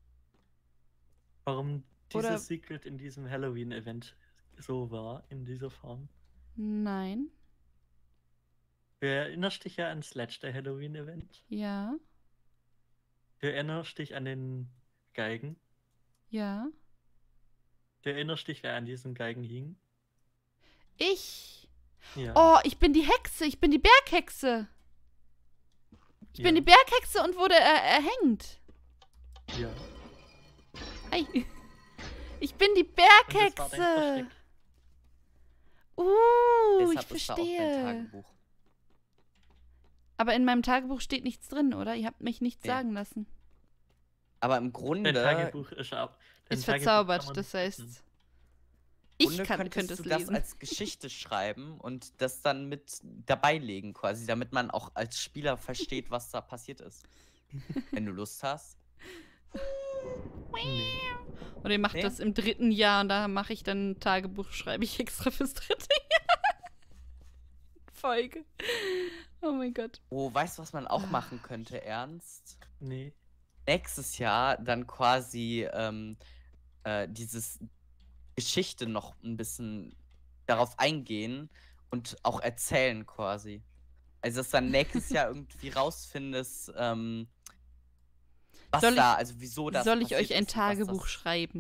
S2: Warum dieses
S1: Oder-
S2: Secret in diesem Halloween-Event so war, in dieser Form?
S1: Nein.
S2: Du erinnerst dich ja ans letzte Halloween-Event.
S1: Ja.
S2: Du erinnerst dich an den Geigen.
S1: Ja.
S2: Du erinnerst dich, wer an diesen Geigen hing.
S1: Ich.
S2: Ja.
S1: Oh, ich bin die Hexe. Ich bin die Berghexe. Ich bin
S2: Ja.
S1: die Berghexe und wurde äh, erhängt.
S2: Ja.
S1: Ei. Ich bin die
S2: Und das war dein
S1: Berghexe.
S2: Versteck.
S1: Uh, ich
S3: Deshalb ist da auch dein
S1: verstehe.
S3: Tagebuch.
S1: Aber in meinem Tagebuch steht nichts drin, oder? Ihr habt mich nichts
S3: Nee.
S1: sagen lassen.
S3: Aber im Grunde,
S2: Dein Tagebuch ist ab. dein
S1: Ist
S2: Tagebuch kann
S1: verzaubert,
S2: man
S1: das
S2: nicht
S1: heißt.
S2: öffnen.
S1: Ich
S3: Grunde
S1: kann,
S3: könntest
S1: könnte es
S3: du das
S1: lesen.
S3: als Geschichte schreiben und das dann mit dabei legen, quasi, damit man auch als Spieler versteht, was da passiert ist. Wenn du Lust hast.
S2: Nee.
S1: Oder ihr macht
S3: Nee.
S1: das im dritten Jahr und da mache ich dann ein Tagebuch, schreibe ich extra fürs dritte Jahr. Folge. Oh mein Gott.
S3: Oh, weißt du, was man auch
S1: Ah.
S3: machen könnte, Ernst?
S2: Nee.
S3: Nächstes Jahr dann quasi ähm, äh, dieses Geschichte noch ein bisschen darauf eingehen und auch erzählen quasi. Also dass dann nächstes Jahr irgendwie rausfindest, ähm, was
S1: Soll ich-
S3: da, also wieso das
S1: Soll ich
S3: passiert
S1: euch ein
S3: ist und was
S1: Tagebuch
S3: das-
S1: schreiben?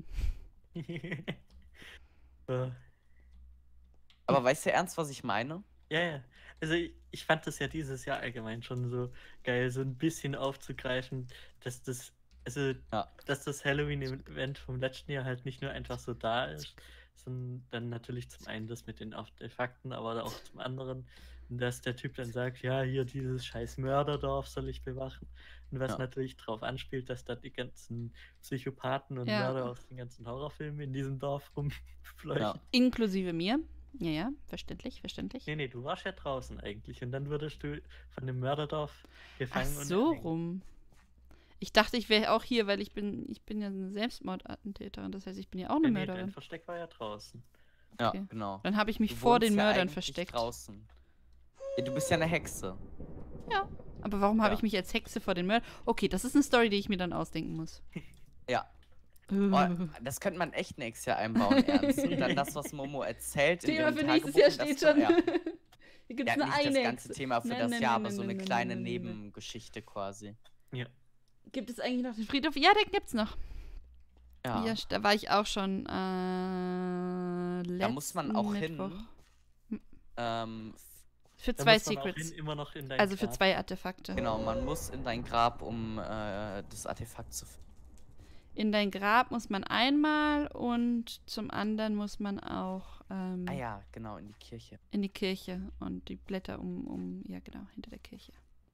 S2: Äh,
S3: Aber weißt du ernst, was ich meine?
S2: Ja, ja. Also ich, ich fand das ja dieses Jahr allgemein schon so geil, so ein bisschen aufzugreifen, dass das, also
S3: Ja.
S2: dass das Halloween-Event vom letzten Jahr halt nicht nur einfach so da ist, sondern dann natürlich zum einen das mit den Artefakten, aber auch zum anderen, dass der Typ dann sagt, ja, hier dieses scheiß Mörderdorf soll ich bewachen. Und was
S3: Ja.
S2: natürlich darauf anspielt, dass da die ganzen Psychopathen und
S1: Ja.
S2: Mörder aus den ganzen Horrorfilmen in diesem Dorf rumfleuchen.
S3: Ja.
S1: Inklusive mir. Ja, ja, verständlich, verständlich.
S2: Nee, nee, du warst ja draußen eigentlich und dann würdest du von dem Mörderdorf
S1: Ach
S2: gefangen und
S1: so
S2: erhängt.
S1: rum. Ich dachte, ich wäre auch hier, weil ich bin, ich bin ja eine Selbstmordattentäterin. Das heißt, ich bin ja auch eine
S2: Nee, nee, dein
S1: Mörderin.
S2: Versteck war ja draußen.
S3: Ja,
S1: Okay.
S3: genau.
S1: Dann habe ich mich
S3: Du
S1: vor den
S3: wohnst ja
S1: Mördern
S3: eigentlich
S1: versteckt.
S3: Draußen. Ja, du bist ja eine Hexe.
S1: Aber warum habe
S3: Ja.
S1: ich mich als Hexe vor den Mördern? Okay, das ist eine Story, die ich mir dann ausdenken muss.
S3: Ja.
S1: Äh.
S3: Oh, das könnte man echt nächstes Jahr einbauen, Ernst. Und dann das, was Momo erzählt in
S1: Thema
S3: ihrem
S1: für nächstes
S3: Tagebuch,
S1: Jahr
S3: und das
S1: steht
S3: zum-
S1: schon.
S3: Ja.
S1: Hier gibt
S3: Ja,
S1: es nur
S3: nicht
S1: eine
S3: das ganze
S1: Hexe.
S3: Thema für
S1: Nein,
S3: das
S1: nein,
S3: Jahr,
S1: nein,
S3: aber so
S1: nein,
S3: eine
S1: nein,
S3: kleine
S1: nein, nein, nein.
S3: Nebengeschichte quasi.
S2: Ja.
S1: gibt es eigentlich noch den Friedhof? Ja, den gibt's noch.
S3: Ja.
S1: Ja, da war ich auch schon äh,
S3: Da muss man auch
S1: Mittwoch.
S3: hin. Ähm,
S1: Für
S2: Da
S1: zwei
S2: muss man auch
S1: Secrets.
S2: hin, immer noch in dein
S1: Also für
S2: Grab.
S1: zwei Artefakte.
S3: genau, man muss in dein Grab, um äh, das Artefakt zu finden.
S1: In dein Grab muss man einmal und zum anderen muss man auch ähm,
S3: Ah ja, genau, in die Kirche.
S1: in die Kirche und die Blätter um, um, ja genau, hinter der Kirche.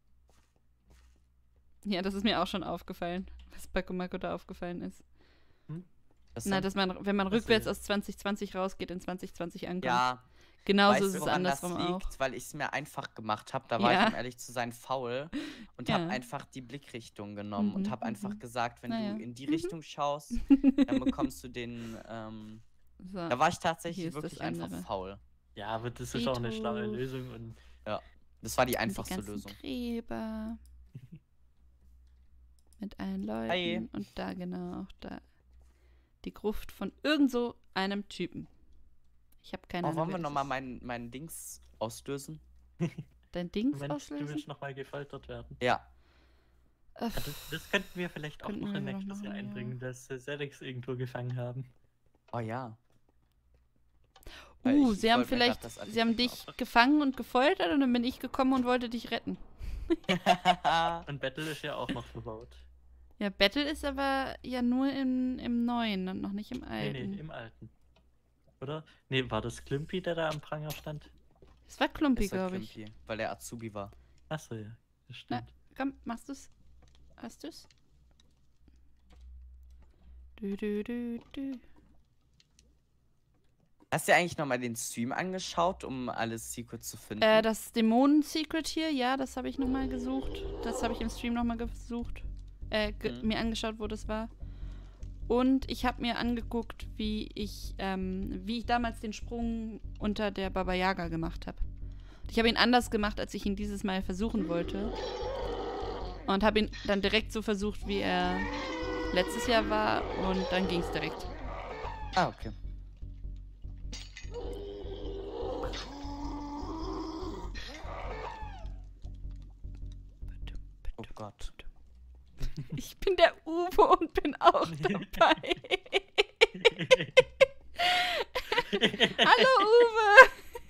S1: Ja, das ist mir auch schon aufgefallen, was bei Komako da aufgefallen ist.
S3: Das
S1: Na,
S3: sind-
S1: dass man, wenn man
S2: Ach so,
S1: rückwärts
S2: ja.
S1: aus zwanzig zwanzig rausgeht, in zwanzig zwanzig ankommt.
S3: ja,
S1: Genauso
S3: weißt
S1: ist
S3: du,
S1: es
S3: woran das andersrum
S1: andersrum
S3: liegt?
S1: auch.
S3: Weil ich es mir einfach gemacht habe. Da war
S1: Ja.
S3: ich, um ehrlich zu sein, faul und
S1: Ja.
S3: habe einfach die Blickrichtung genommen
S1: Mhm,
S3: und habe einfach
S1: mhm.
S3: gesagt, wenn
S1: Naja.
S3: du in die
S1: Mhm.
S3: Richtung schaust, dann bekommst du den. Ähm,
S1: So.
S3: da war ich
S1: Hier
S3: tatsächlich
S1: ist das
S3: wirklich einfach
S1: andere.
S3: faul.
S2: Ja, aber das ist auch eine schlaue
S1: Friedhof.
S2: Lösung. Und
S3: Das war die
S1: Und
S3: einfachste
S1: die ganzen
S3: Lösung.
S1: Gräber. Mit allen Leuten.
S3: Hi.
S1: Und da genau, auch da. Die Gruft von irgend so einem Typen. Ich habe keine
S3: Oh,
S1: Ahnung.
S3: wollen wir
S1: wer das
S3: nochmal
S1: ist.
S3: mein, mein Dings auslösen?
S1: Dein Dings
S2: Mensch, du
S1: auslösen?
S2: willst nochmal gefoltert werden.
S3: Ja.
S1: Äh,
S2: Ja, das, das könnten wir vielleicht auch
S1: Könnten
S2: noch
S1: wir
S2: in
S1: noch
S2: nächstes Jahr
S1: machen, ja.
S2: einbringen, dass äh, Zedix irgendwo gefangen haben.
S3: Oh ja. Weil
S1: Uh,
S3: ich- ich
S1: sie haben
S3: wollte mir
S1: vielleicht,
S3: grad das
S1: sie haben
S3: Artefakt
S1: dich gefangen und gefoltert und dann bin ich gekommen und wollte dich retten.
S3: aufmachen.
S2: Und Battle ist ja auch noch verbaut.
S1: Ja, Battle ist aber ja nur im, im Neuen und noch nicht im
S2: Nee,
S1: Alten.
S2: nee, im alten. Oder? Nee, war das Klimpy, der da am Pranger stand?
S1: Das war Klumpi,
S3: Ist der
S1: glaube ich.
S3: Klimpy, weil der Azubi war.
S2: Achso, ja. Das stimmt.
S1: Komm, machst du's? Hast du's? Du, du, du, du.
S3: Hast du dir eigentlich nochmal den Stream angeschaut, um alles Secret zu finden?
S1: Äh, das Dämonen-Secret hier, ja, das habe ich nochmal gesucht. Das habe ich im Stream nochmal gesucht. Äh, ge
S3: Mhm.
S1: mir angeschaut, wo das war. Und ich habe mir angeguckt, wie ich, ähm, wie ich damals den Sprung unter der Baba Yaga gemacht habe. Ich habe ihn anders gemacht, als ich ihn dieses Mal versuchen wollte. Und habe ihn dann direkt so versucht, wie er letztes Jahr war. Und dann ging es direkt.
S3: Ah, okay. Oh Gott.
S1: Ich bin der Uwe und bin auch dabei. Hallo Uwe!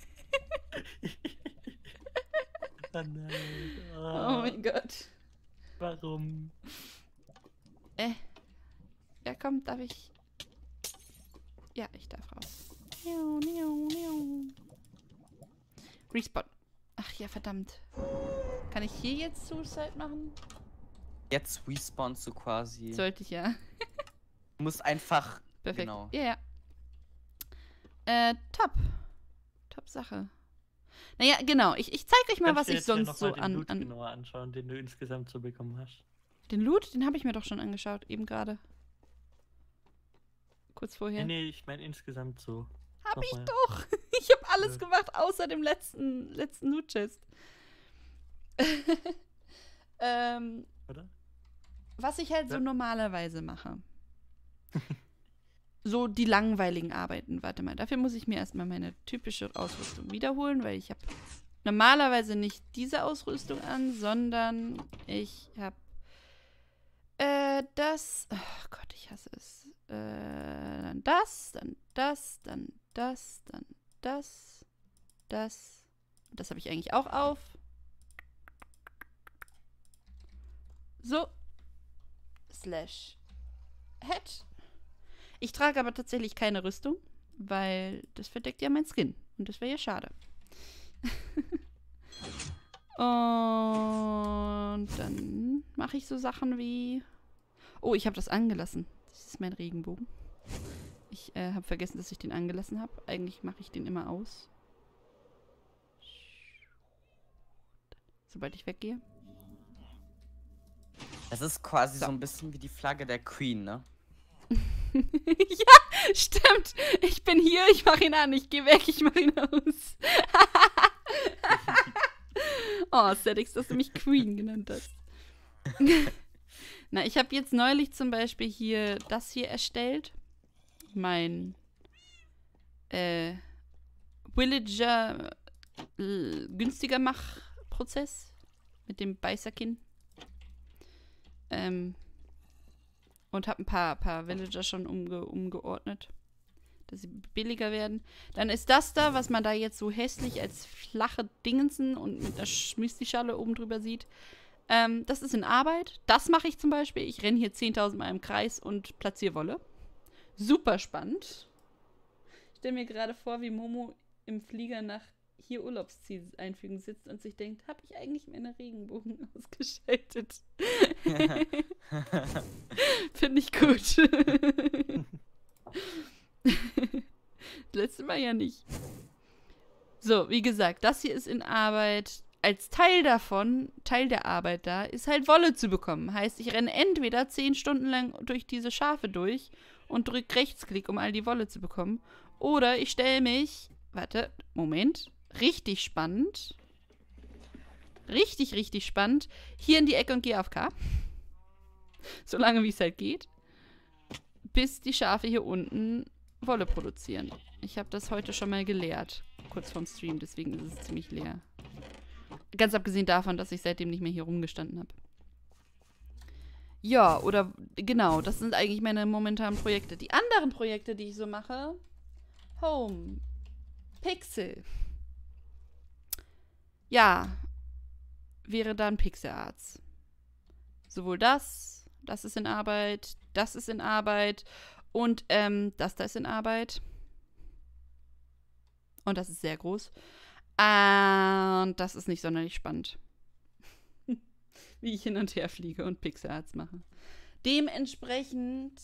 S2: Oh nein.
S1: Oh mein Gott.
S2: Warum?
S1: Äh. Ja, komm, darf ich. Ja, ich darf raus. Miau, miau, miau. Respawn. Ach ja, verdammt. Kann ich hier jetzt Suicide machen?
S3: Jetzt respawnst du quasi.
S1: Sollte ich ja.
S3: Du musst einfach.
S1: Perfekt.
S3: Genau.
S1: Ja, ja. Äh, top. Top Sache. Naja, genau. Ich, ich zeig euch mal,
S2: Kannst
S1: was
S2: du
S1: ich
S2: jetzt hier
S1: sonst
S2: noch
S1: so
S2: mal den
S1: an,
S2: Loot
S1: an.
S2: genauer anschauen, den du insgesamt so bekommen hast.
S1: Den Loot, den habe ich mir doch schon angeschaut, eben gerade. Kurz
S2: Nee,
S1: vorher.
S2: nee, ich meine insgesamt so.
S1: Hab ich
S2: Nochmal.
S1: doch. Ich habe alles
S2: Ja.
S1: gemacht, außer dem letzten, letzten Loot-Chest. ähm,
S2: Oder?
S1: was ich halt so
S2: Ja.
S1: normalerweise mache. So die langweiligen Arbeiten. Warte mal, dafür muss ich mir erstmal meine typische Ausrüstung wiederholen, weil ich habe normalerweise nicht diese Ausrüstung an, sondern ich habe äh, das. Oh Gott, ich hasse es. Äh, dann das, dann das, dann das, dann das, das. Das habe ich eigentlich auch auf. So. Slash Head. Ich trage aber tatsächlich keine Rüstung, weil das verdeckt ja mein Skin. Und das wäre ja schade. Und dann mache ich so Sachen wie... Oh, ich habe das angelassen. Das ist mein Regenbogen. Ich äh, habe vergessen, dass ich den angelassen habe. Eigentlich mache ich den immer aus. Sobald ich weggehe.
S3: Das ist quasi
S1: So.
S3: so ein bisschen wie die Flagge der Queen, ne?
S1: Ja, stimmt. Ich bin hier, ich mache ihn an. Ich gehe weg, ich mache ihn aus. Oh, Sedix, dass du mich Queen genannt hast. Na, ich habe jetzt neulich zum Beispiel hier das hier erstellt. Mein äh, Villager äh, günstiger Machprozess mit dem Beißerkin. Ähm, und habe ein paar, paar Villager schon umge umgeordnet, dass sie billiger werden. Dann ist das da, was man da jetzt so hässlich als flache Dingensen und mit einer Müsli-Schale oben drüber sieht. Ähm, das ist in Arbeit. Das mache ich zum Beispiel. Ich renne hier zehntausend Mal im Kreis und platziere Wolle. Super spannend. Ich stelle mir gerade vor, wie Momo im Flieger nach hier Urlaubsziel einfügen sitzt und sich denkt, habe ich eigentlich meine Regenbogen ausgeschaltet? Finde ich gut. Letztes Mal ja nicht. So, wie gesagt, das hier ist in Arbeit. Als Teil davon, Teil der Arbeit da, ist halt Wolle zu bekommen. Heißt, ich renne entweder zehn Stunden lang durch diese Schafe durch und drücke Rechtsklick, um all die Wolle zu bekommen. Oder ich stelle mich, warte, Moment, richtig spannend. Richtig, richtig spannend. Hier in die Ecke und gehe A F K. Solange wie es halt geht. Bis die Schafe hier unten Wolle produzieren. Ich habe das heute schon mal geleert. Kurz vorm Stream, deswegen ist es ziemlich leer. Ganz abgesehen davon, dass ich seitdem nicht mehr hier rumgestanden habe. Ja, oder genau, das sind eigentlich meine momentanen Projekte. Die anderen Projekte, die ich so mache. Home. Pixel. Ja. Wäre dann Pixel Arts. Sowohl das, das ist in Arbeit, das ist in Arbeit und ähm, das da ist in Arbeit. Und das ist sehr groß. Und das ist nicht sonderlich spannend. Wie ich hin und her fliege und Pixel Arts mache. Dementsprechend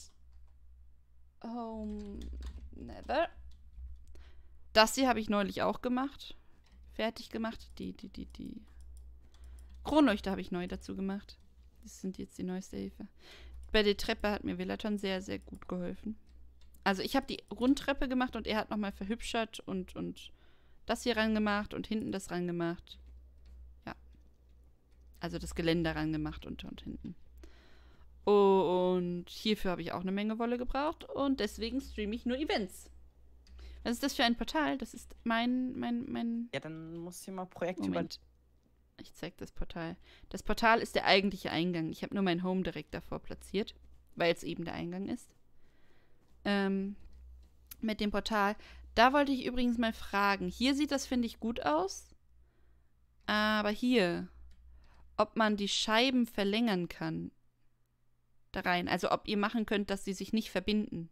S1: Home Never. Das hier habe ich neulich auch gemacht. Fertig gemacht. Die, die, die, die Kronleuchter habe ich neu dazu gemacht. Das sind jetzt die neueste Hilfe. Bei der Treppe hat mir Villaton sehr, sehr gut geholfen. Also ich habe die Rundtreppe gemacht und er hat nochmal verhübschert und, und das hier rangemacht und hinten das rangemacht. Ja. Also das Geländer rangemacht und, und hinten. Und hierfür habe ich auch eine Menge Wolle gebraucht und deswegen streame ich nur Events. Was ist das für ein Portal? Das ist mein, mein, mein...
S3: Ja, dann musst du mal Projekte
S1: Moment. Ich zeig das Portal. Das Portal ist der eigentliche Eingang. Ich habe nur mein Home direkt davor platziert, weil es eben der Eingang ist. Ähm, mit dem Portal. Da wollte ich übrigens mal fragen. Hier sieht das, finde ich, gut aus. Aber hier, ob man die Scheiben verlängern kann. Da rein. Also ob ihr machen könnt, dass sie sich nicht verbinden.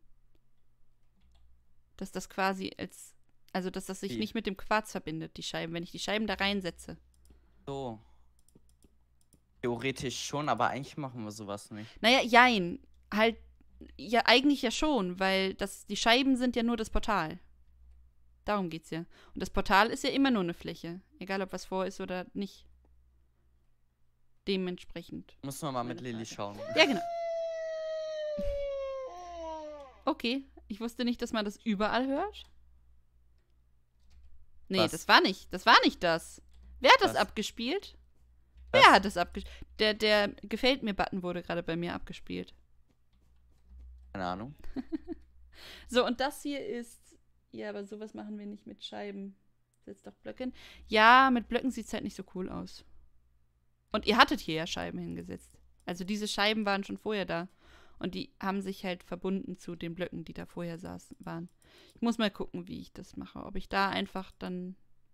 S1: Dass das quasi als, also dass das sich
S3: Wie?
S1: nicht mit dem Quarz verbindet, die Scheiben, wenn ich die Scheiben da reinsetze.
S3: So. Theoretisch schon, aber eigentlich machen wir sowas nicht.
S1: Naja, jein. Halt, ja, eigentlich ja schon, weil das, die Scheiben sind ja nur das Portal. Darum geht's ja. Und das Portal ist ja immer nur eine Fläche. Egal, ob was vor ist oder nicht. Dementsprechend.
S3: Müssen wir mal mit
S1: Meine
S3: Lilly
S1: Frage.
S3: schauen.
S1: Ja, genau. Okay. Ich wusste nicht, dass man das überall hört. Nee,
S3: Was?
S1: das war nicht. Das war nicht das. Wer hat das
S3: Was?
S1: abgespielt?
S3: Was?
S1: Wer hat das abgespielt? Der, der Gefällt mir-Button wurde gerade bei mir abgespielt.
S3: Keine Ahnung.
S1: So, und das hier ist. Ja, aber sowas machen wir nicht mit Scheiben. Setzt doch Blöcke hin. Ja, mit Blöcken sieht es halt nicht so cool aus. Und ihr hattet hier ja Scheiben hingesetzt. Also diese Scheiben waren schon vorher da. Und die haben sich halt verbunden zu den Blöcken, die da vorher saßen, waren. Ich muss mal gucken, wie ich das mache. Ob ich da einfach dann.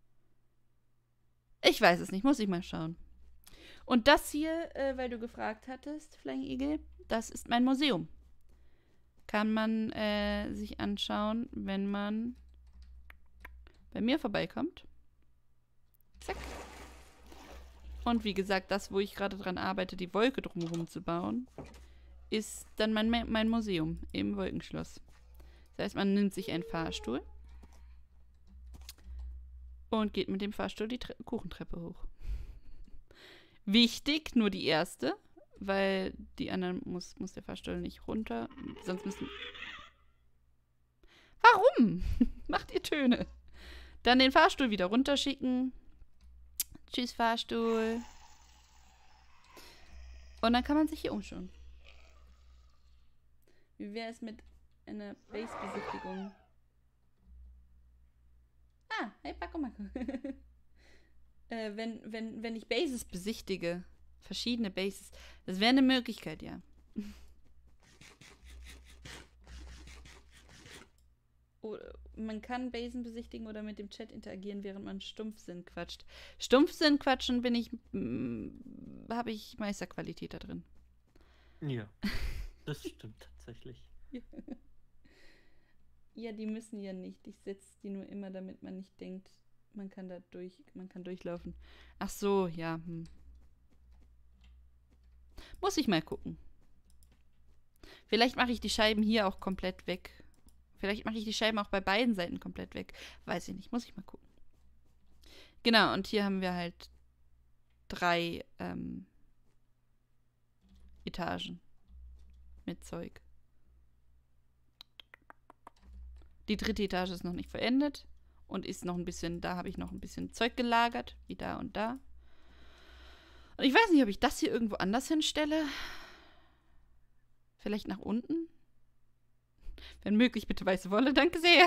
S1: Ich weiß es nicht, muss ich mal schauen. Und das hier, äh, weil du gefragt hattest, Flying Eagle, das ist mein Museum. Kann man äh, sich anschauen, wenn man bei mir vorbeikommt. Zack. Und wie gesagt, das, wo ich gerade dran arbeite, die Wolke drumherum zu bauen, ist dann mein, mein Museum im Wolkenschloss. Das heißt, man nimmt sich einen Fahrstuhl und geht mit dem Fahrstuhl die Tre- Kuchentreppe hoch. Wichtig, nur die erste, weil die anderen muss, muss der Fahrstuhl nicht runter. Sonst müssen... Warum? Macht ihr Töne? Dann den Fahrstuhl wieder runterschicken. Tschüss, Fahrstuhl. Und dann kann man sich hier umschauen. Wie wäre es mit einer Base-Besichtigung? Ah, hey Paco Marco. äh, wenn, wenn, wenn ich Bases besichtige, Verschiedene Bases. Das wäre eine Möglichkeit, ja. Oder man kann Basen besichtigen oder mit dem Chat interagieren, während man Stumpfsinn quatscht. Stumpfsinn quatschen bin ich, habe ich Meisterqualität da drin.
S2: Ja, das stimmt tatsächlich.
S1: Ja, die müssen ja nicht. Ich setze die nur immer, damit man nicht denkt, man kann da durch, man kann durchlaufen. Ach so, ja. Hm. Muss ich mal gucken. Vielleicht mache ich die Scheiben hier auch komplett weg. Vielleicht mache ich die Scheiben auch bei beiden Seiten komplett weg. Weiß ich nicht. Muss ich mal gucken. Genau, und hier haben wir halt drei ähm, Etagen mit Zeug. Die dritte Etage ist noch nicht vollendet und ist noch ein bisschen, da habe ich noch ein bisschen Zeug gelagert, wie da und da. Und ich weiß nicht, ob ich das hier irgendwo anders hinstelle. Vielleicht nach unten? Wenn möglich, bitte weiße Wolle, danke sehr.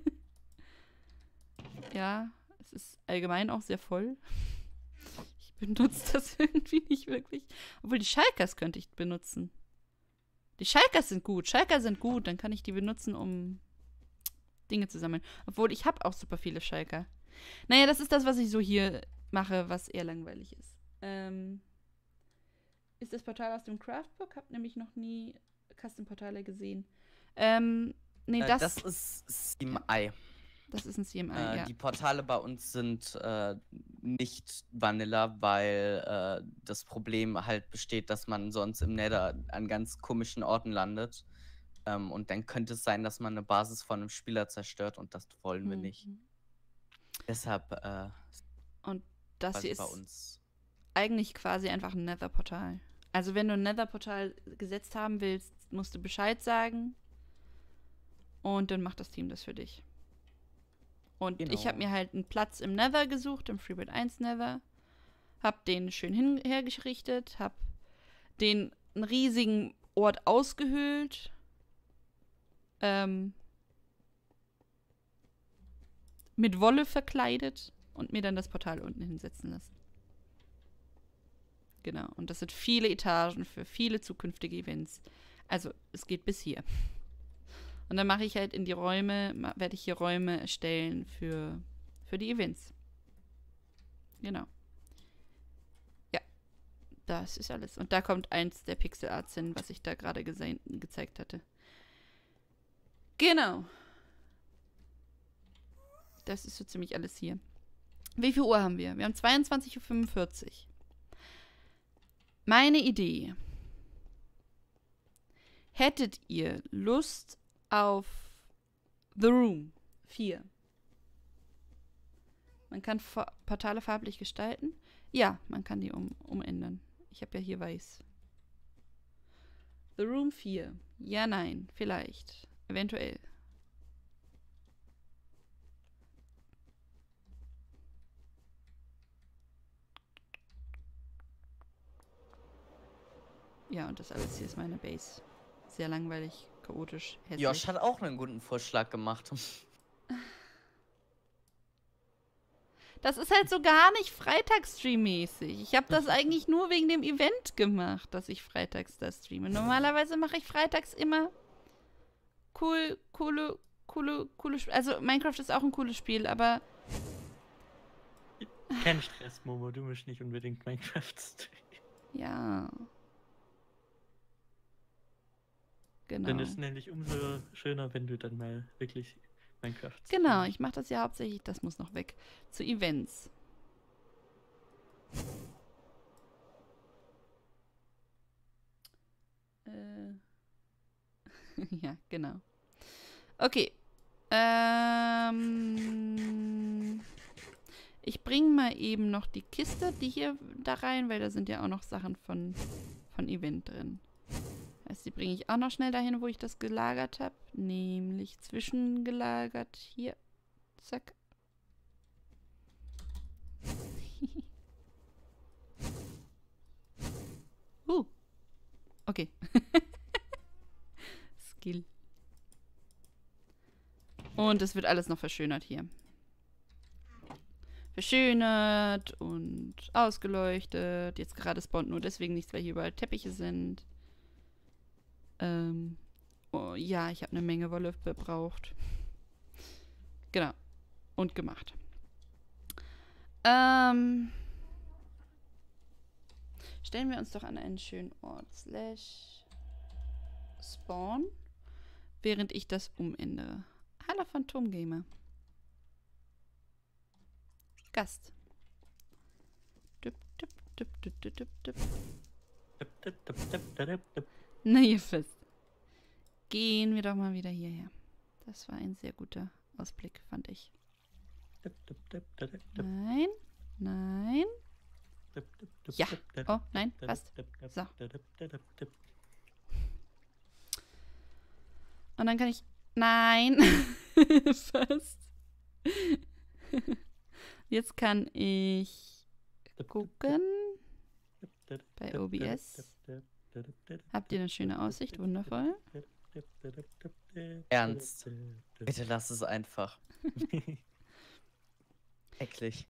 S1: Ja, es ist allgemein auch sehr voll. Ich benutze das irgendwie nicht wirklich. Obwohl, die Schalkers könnte ich benutzen. Die Schalkers sind gut. Schalker sind gut, dann kann ich die benutzen, um Dinge zu sammeln. Obwohl, ich habe auch super viele Schalker. Naja, das ist das, was ich so hier mache, was eher langweilig ist. Ähm, ist das Portal aus dem Craftbook? Hab nämlich noch nie Custom-Portale gesehen. Ähm, nee,
S3: Äh,
S1: das,
S3: das ist C M I.
S1: das ist ein C M I,
S3: Äh,
S1: ja.
S3: Die Portale bei uns sind äh, nicht Vanilla, weil äh, das Problem halt besteht, dass man sonst im Nether an ganz komischen Orten landet. Ähm, und dann könnte es sein, dass man eine Basis von einem Spieler zerstört und das wollen wir
S1: Mhm.
S3: nicht. Deshalb äh,
S1: Und das
S3: quasi
S1: hier
S3: bei
S1: ist
S3: uns.
S1: eigentlich quasi einfach ein Nether-Portal. Also wenn du ein Nether-Portal gesetzt haben willst, musst du Bescheid sagen. Und dann macht das Team das für dich. Und
S3: Genau.
S1: ich habe mir halt einen Platz im Nether gesucht, im Freebird eins Nether. Hab den schön hin hergerichtet. Hab den einen riesigen Ort ausgehöhlt. Ähm, mit Wolle verkleidet. Und mir dann das Portal unten hinsetzen lassen. Genau. Und das sind viele Etagen für viele zukünftige Events. Also, es geht bis hier. Und dann mache ich halt in die Räume, werde ich hier Räume erstellen für, für die Events. Genau. Ja. Das ist alles. Und da kommt eins der Pixel Arts hin, was ich da gerade gezeigt hatte. Genau. Das ist so ziemlich alles hier. Wie viel Uhr haben wir? Wir haben zweiundzwanzig Uhr fünfundvierzig. Meine Idee. Hättet ihr Lust auf The Room vier? Man kann Fa- Portale farblich gestalten. Ja, man kann die um, umändern. Ich habe ja hier weiß. The Room vier. Ja, nein, vielleicht. Eventuell. Ja, und das alles hier ist meine Base. Sehr langweilig, chaotisch, hässlich.
S3: Josh hat auch einen guten Vorschlag gemacht.
S1: Das ist halt so gar nicht Freitagsstream-mäßig. Ich habe das eigentlich nur wegen dem Event gemacht, dass ich freitags da streame. Normalerweise mache ich freitags immer cool, coole, coole, coole Spiele. Also Minecraft ist auch ein cooles Spiel, aber
S2: Kein Stress, Momo, du musst nicht unbedingt Minecraft streamen.
S1: ja. Genau.
S2: Dann ist es nämlich umso schöner, wenn du dann mal wirklich Minecraft streamst.
S1: Genau, ich mache das ja hauptsächlich, das muss noch weg, zu Events. Äh. Ja, genau. Okay. Ähm. Ich bringe mal eben noch die Kiste, die hier da rein, weil da sind ja auch noch Sachen von, von Event drin. Heißt, die bringe ich auch noch schnell dahin, wo ich das gelagert habe. Nämlich zwischengelagert hier. Zack. uh. Okay. Skill. Und es wird alles noch verschönert hier. verschönert und ausgeleuchtet. Jetzt gerade spawnt nur deswegen nichts, weil hier überall Teppiche sind. Ähm, oh, ja, ich habe eine Menge Wolle verbraucht. Genau. Und gemacht. Ähm, stellen wir uns doch an einen schönen Ort. Slash Spawn. Während ich das umändere. Hallo Phantomgamer. Gast. Düpp, düpp, düpp, düpp, düpp, düpp, düpp.
S2: Dip, dip, dip, dip, dip, dip.
S1: Na, ihr Fist. Gehen wir doch mal wieder hierher. Das war ein sehr guter Ausblick, fand ich.
S2: Dip, dip, dip, dip, dip,
S1: Nein, nein.
S2: dip, dip, dip,
S1: Ja.
S2: dip, dip,
S1: Oh, nein,
S2: dip,
S1: passt.
S2: dip, dip,
S1: So.
S2: dip, dip, dip, dip.
S1: Und dann kann ich... Nein. Fast. Jetzt kann ich gucken. Bei O B S. Habt ihr eine schöne Aussicht? Wundervoll.
S3: Ernst. Bitte lass es einfach. Eklig.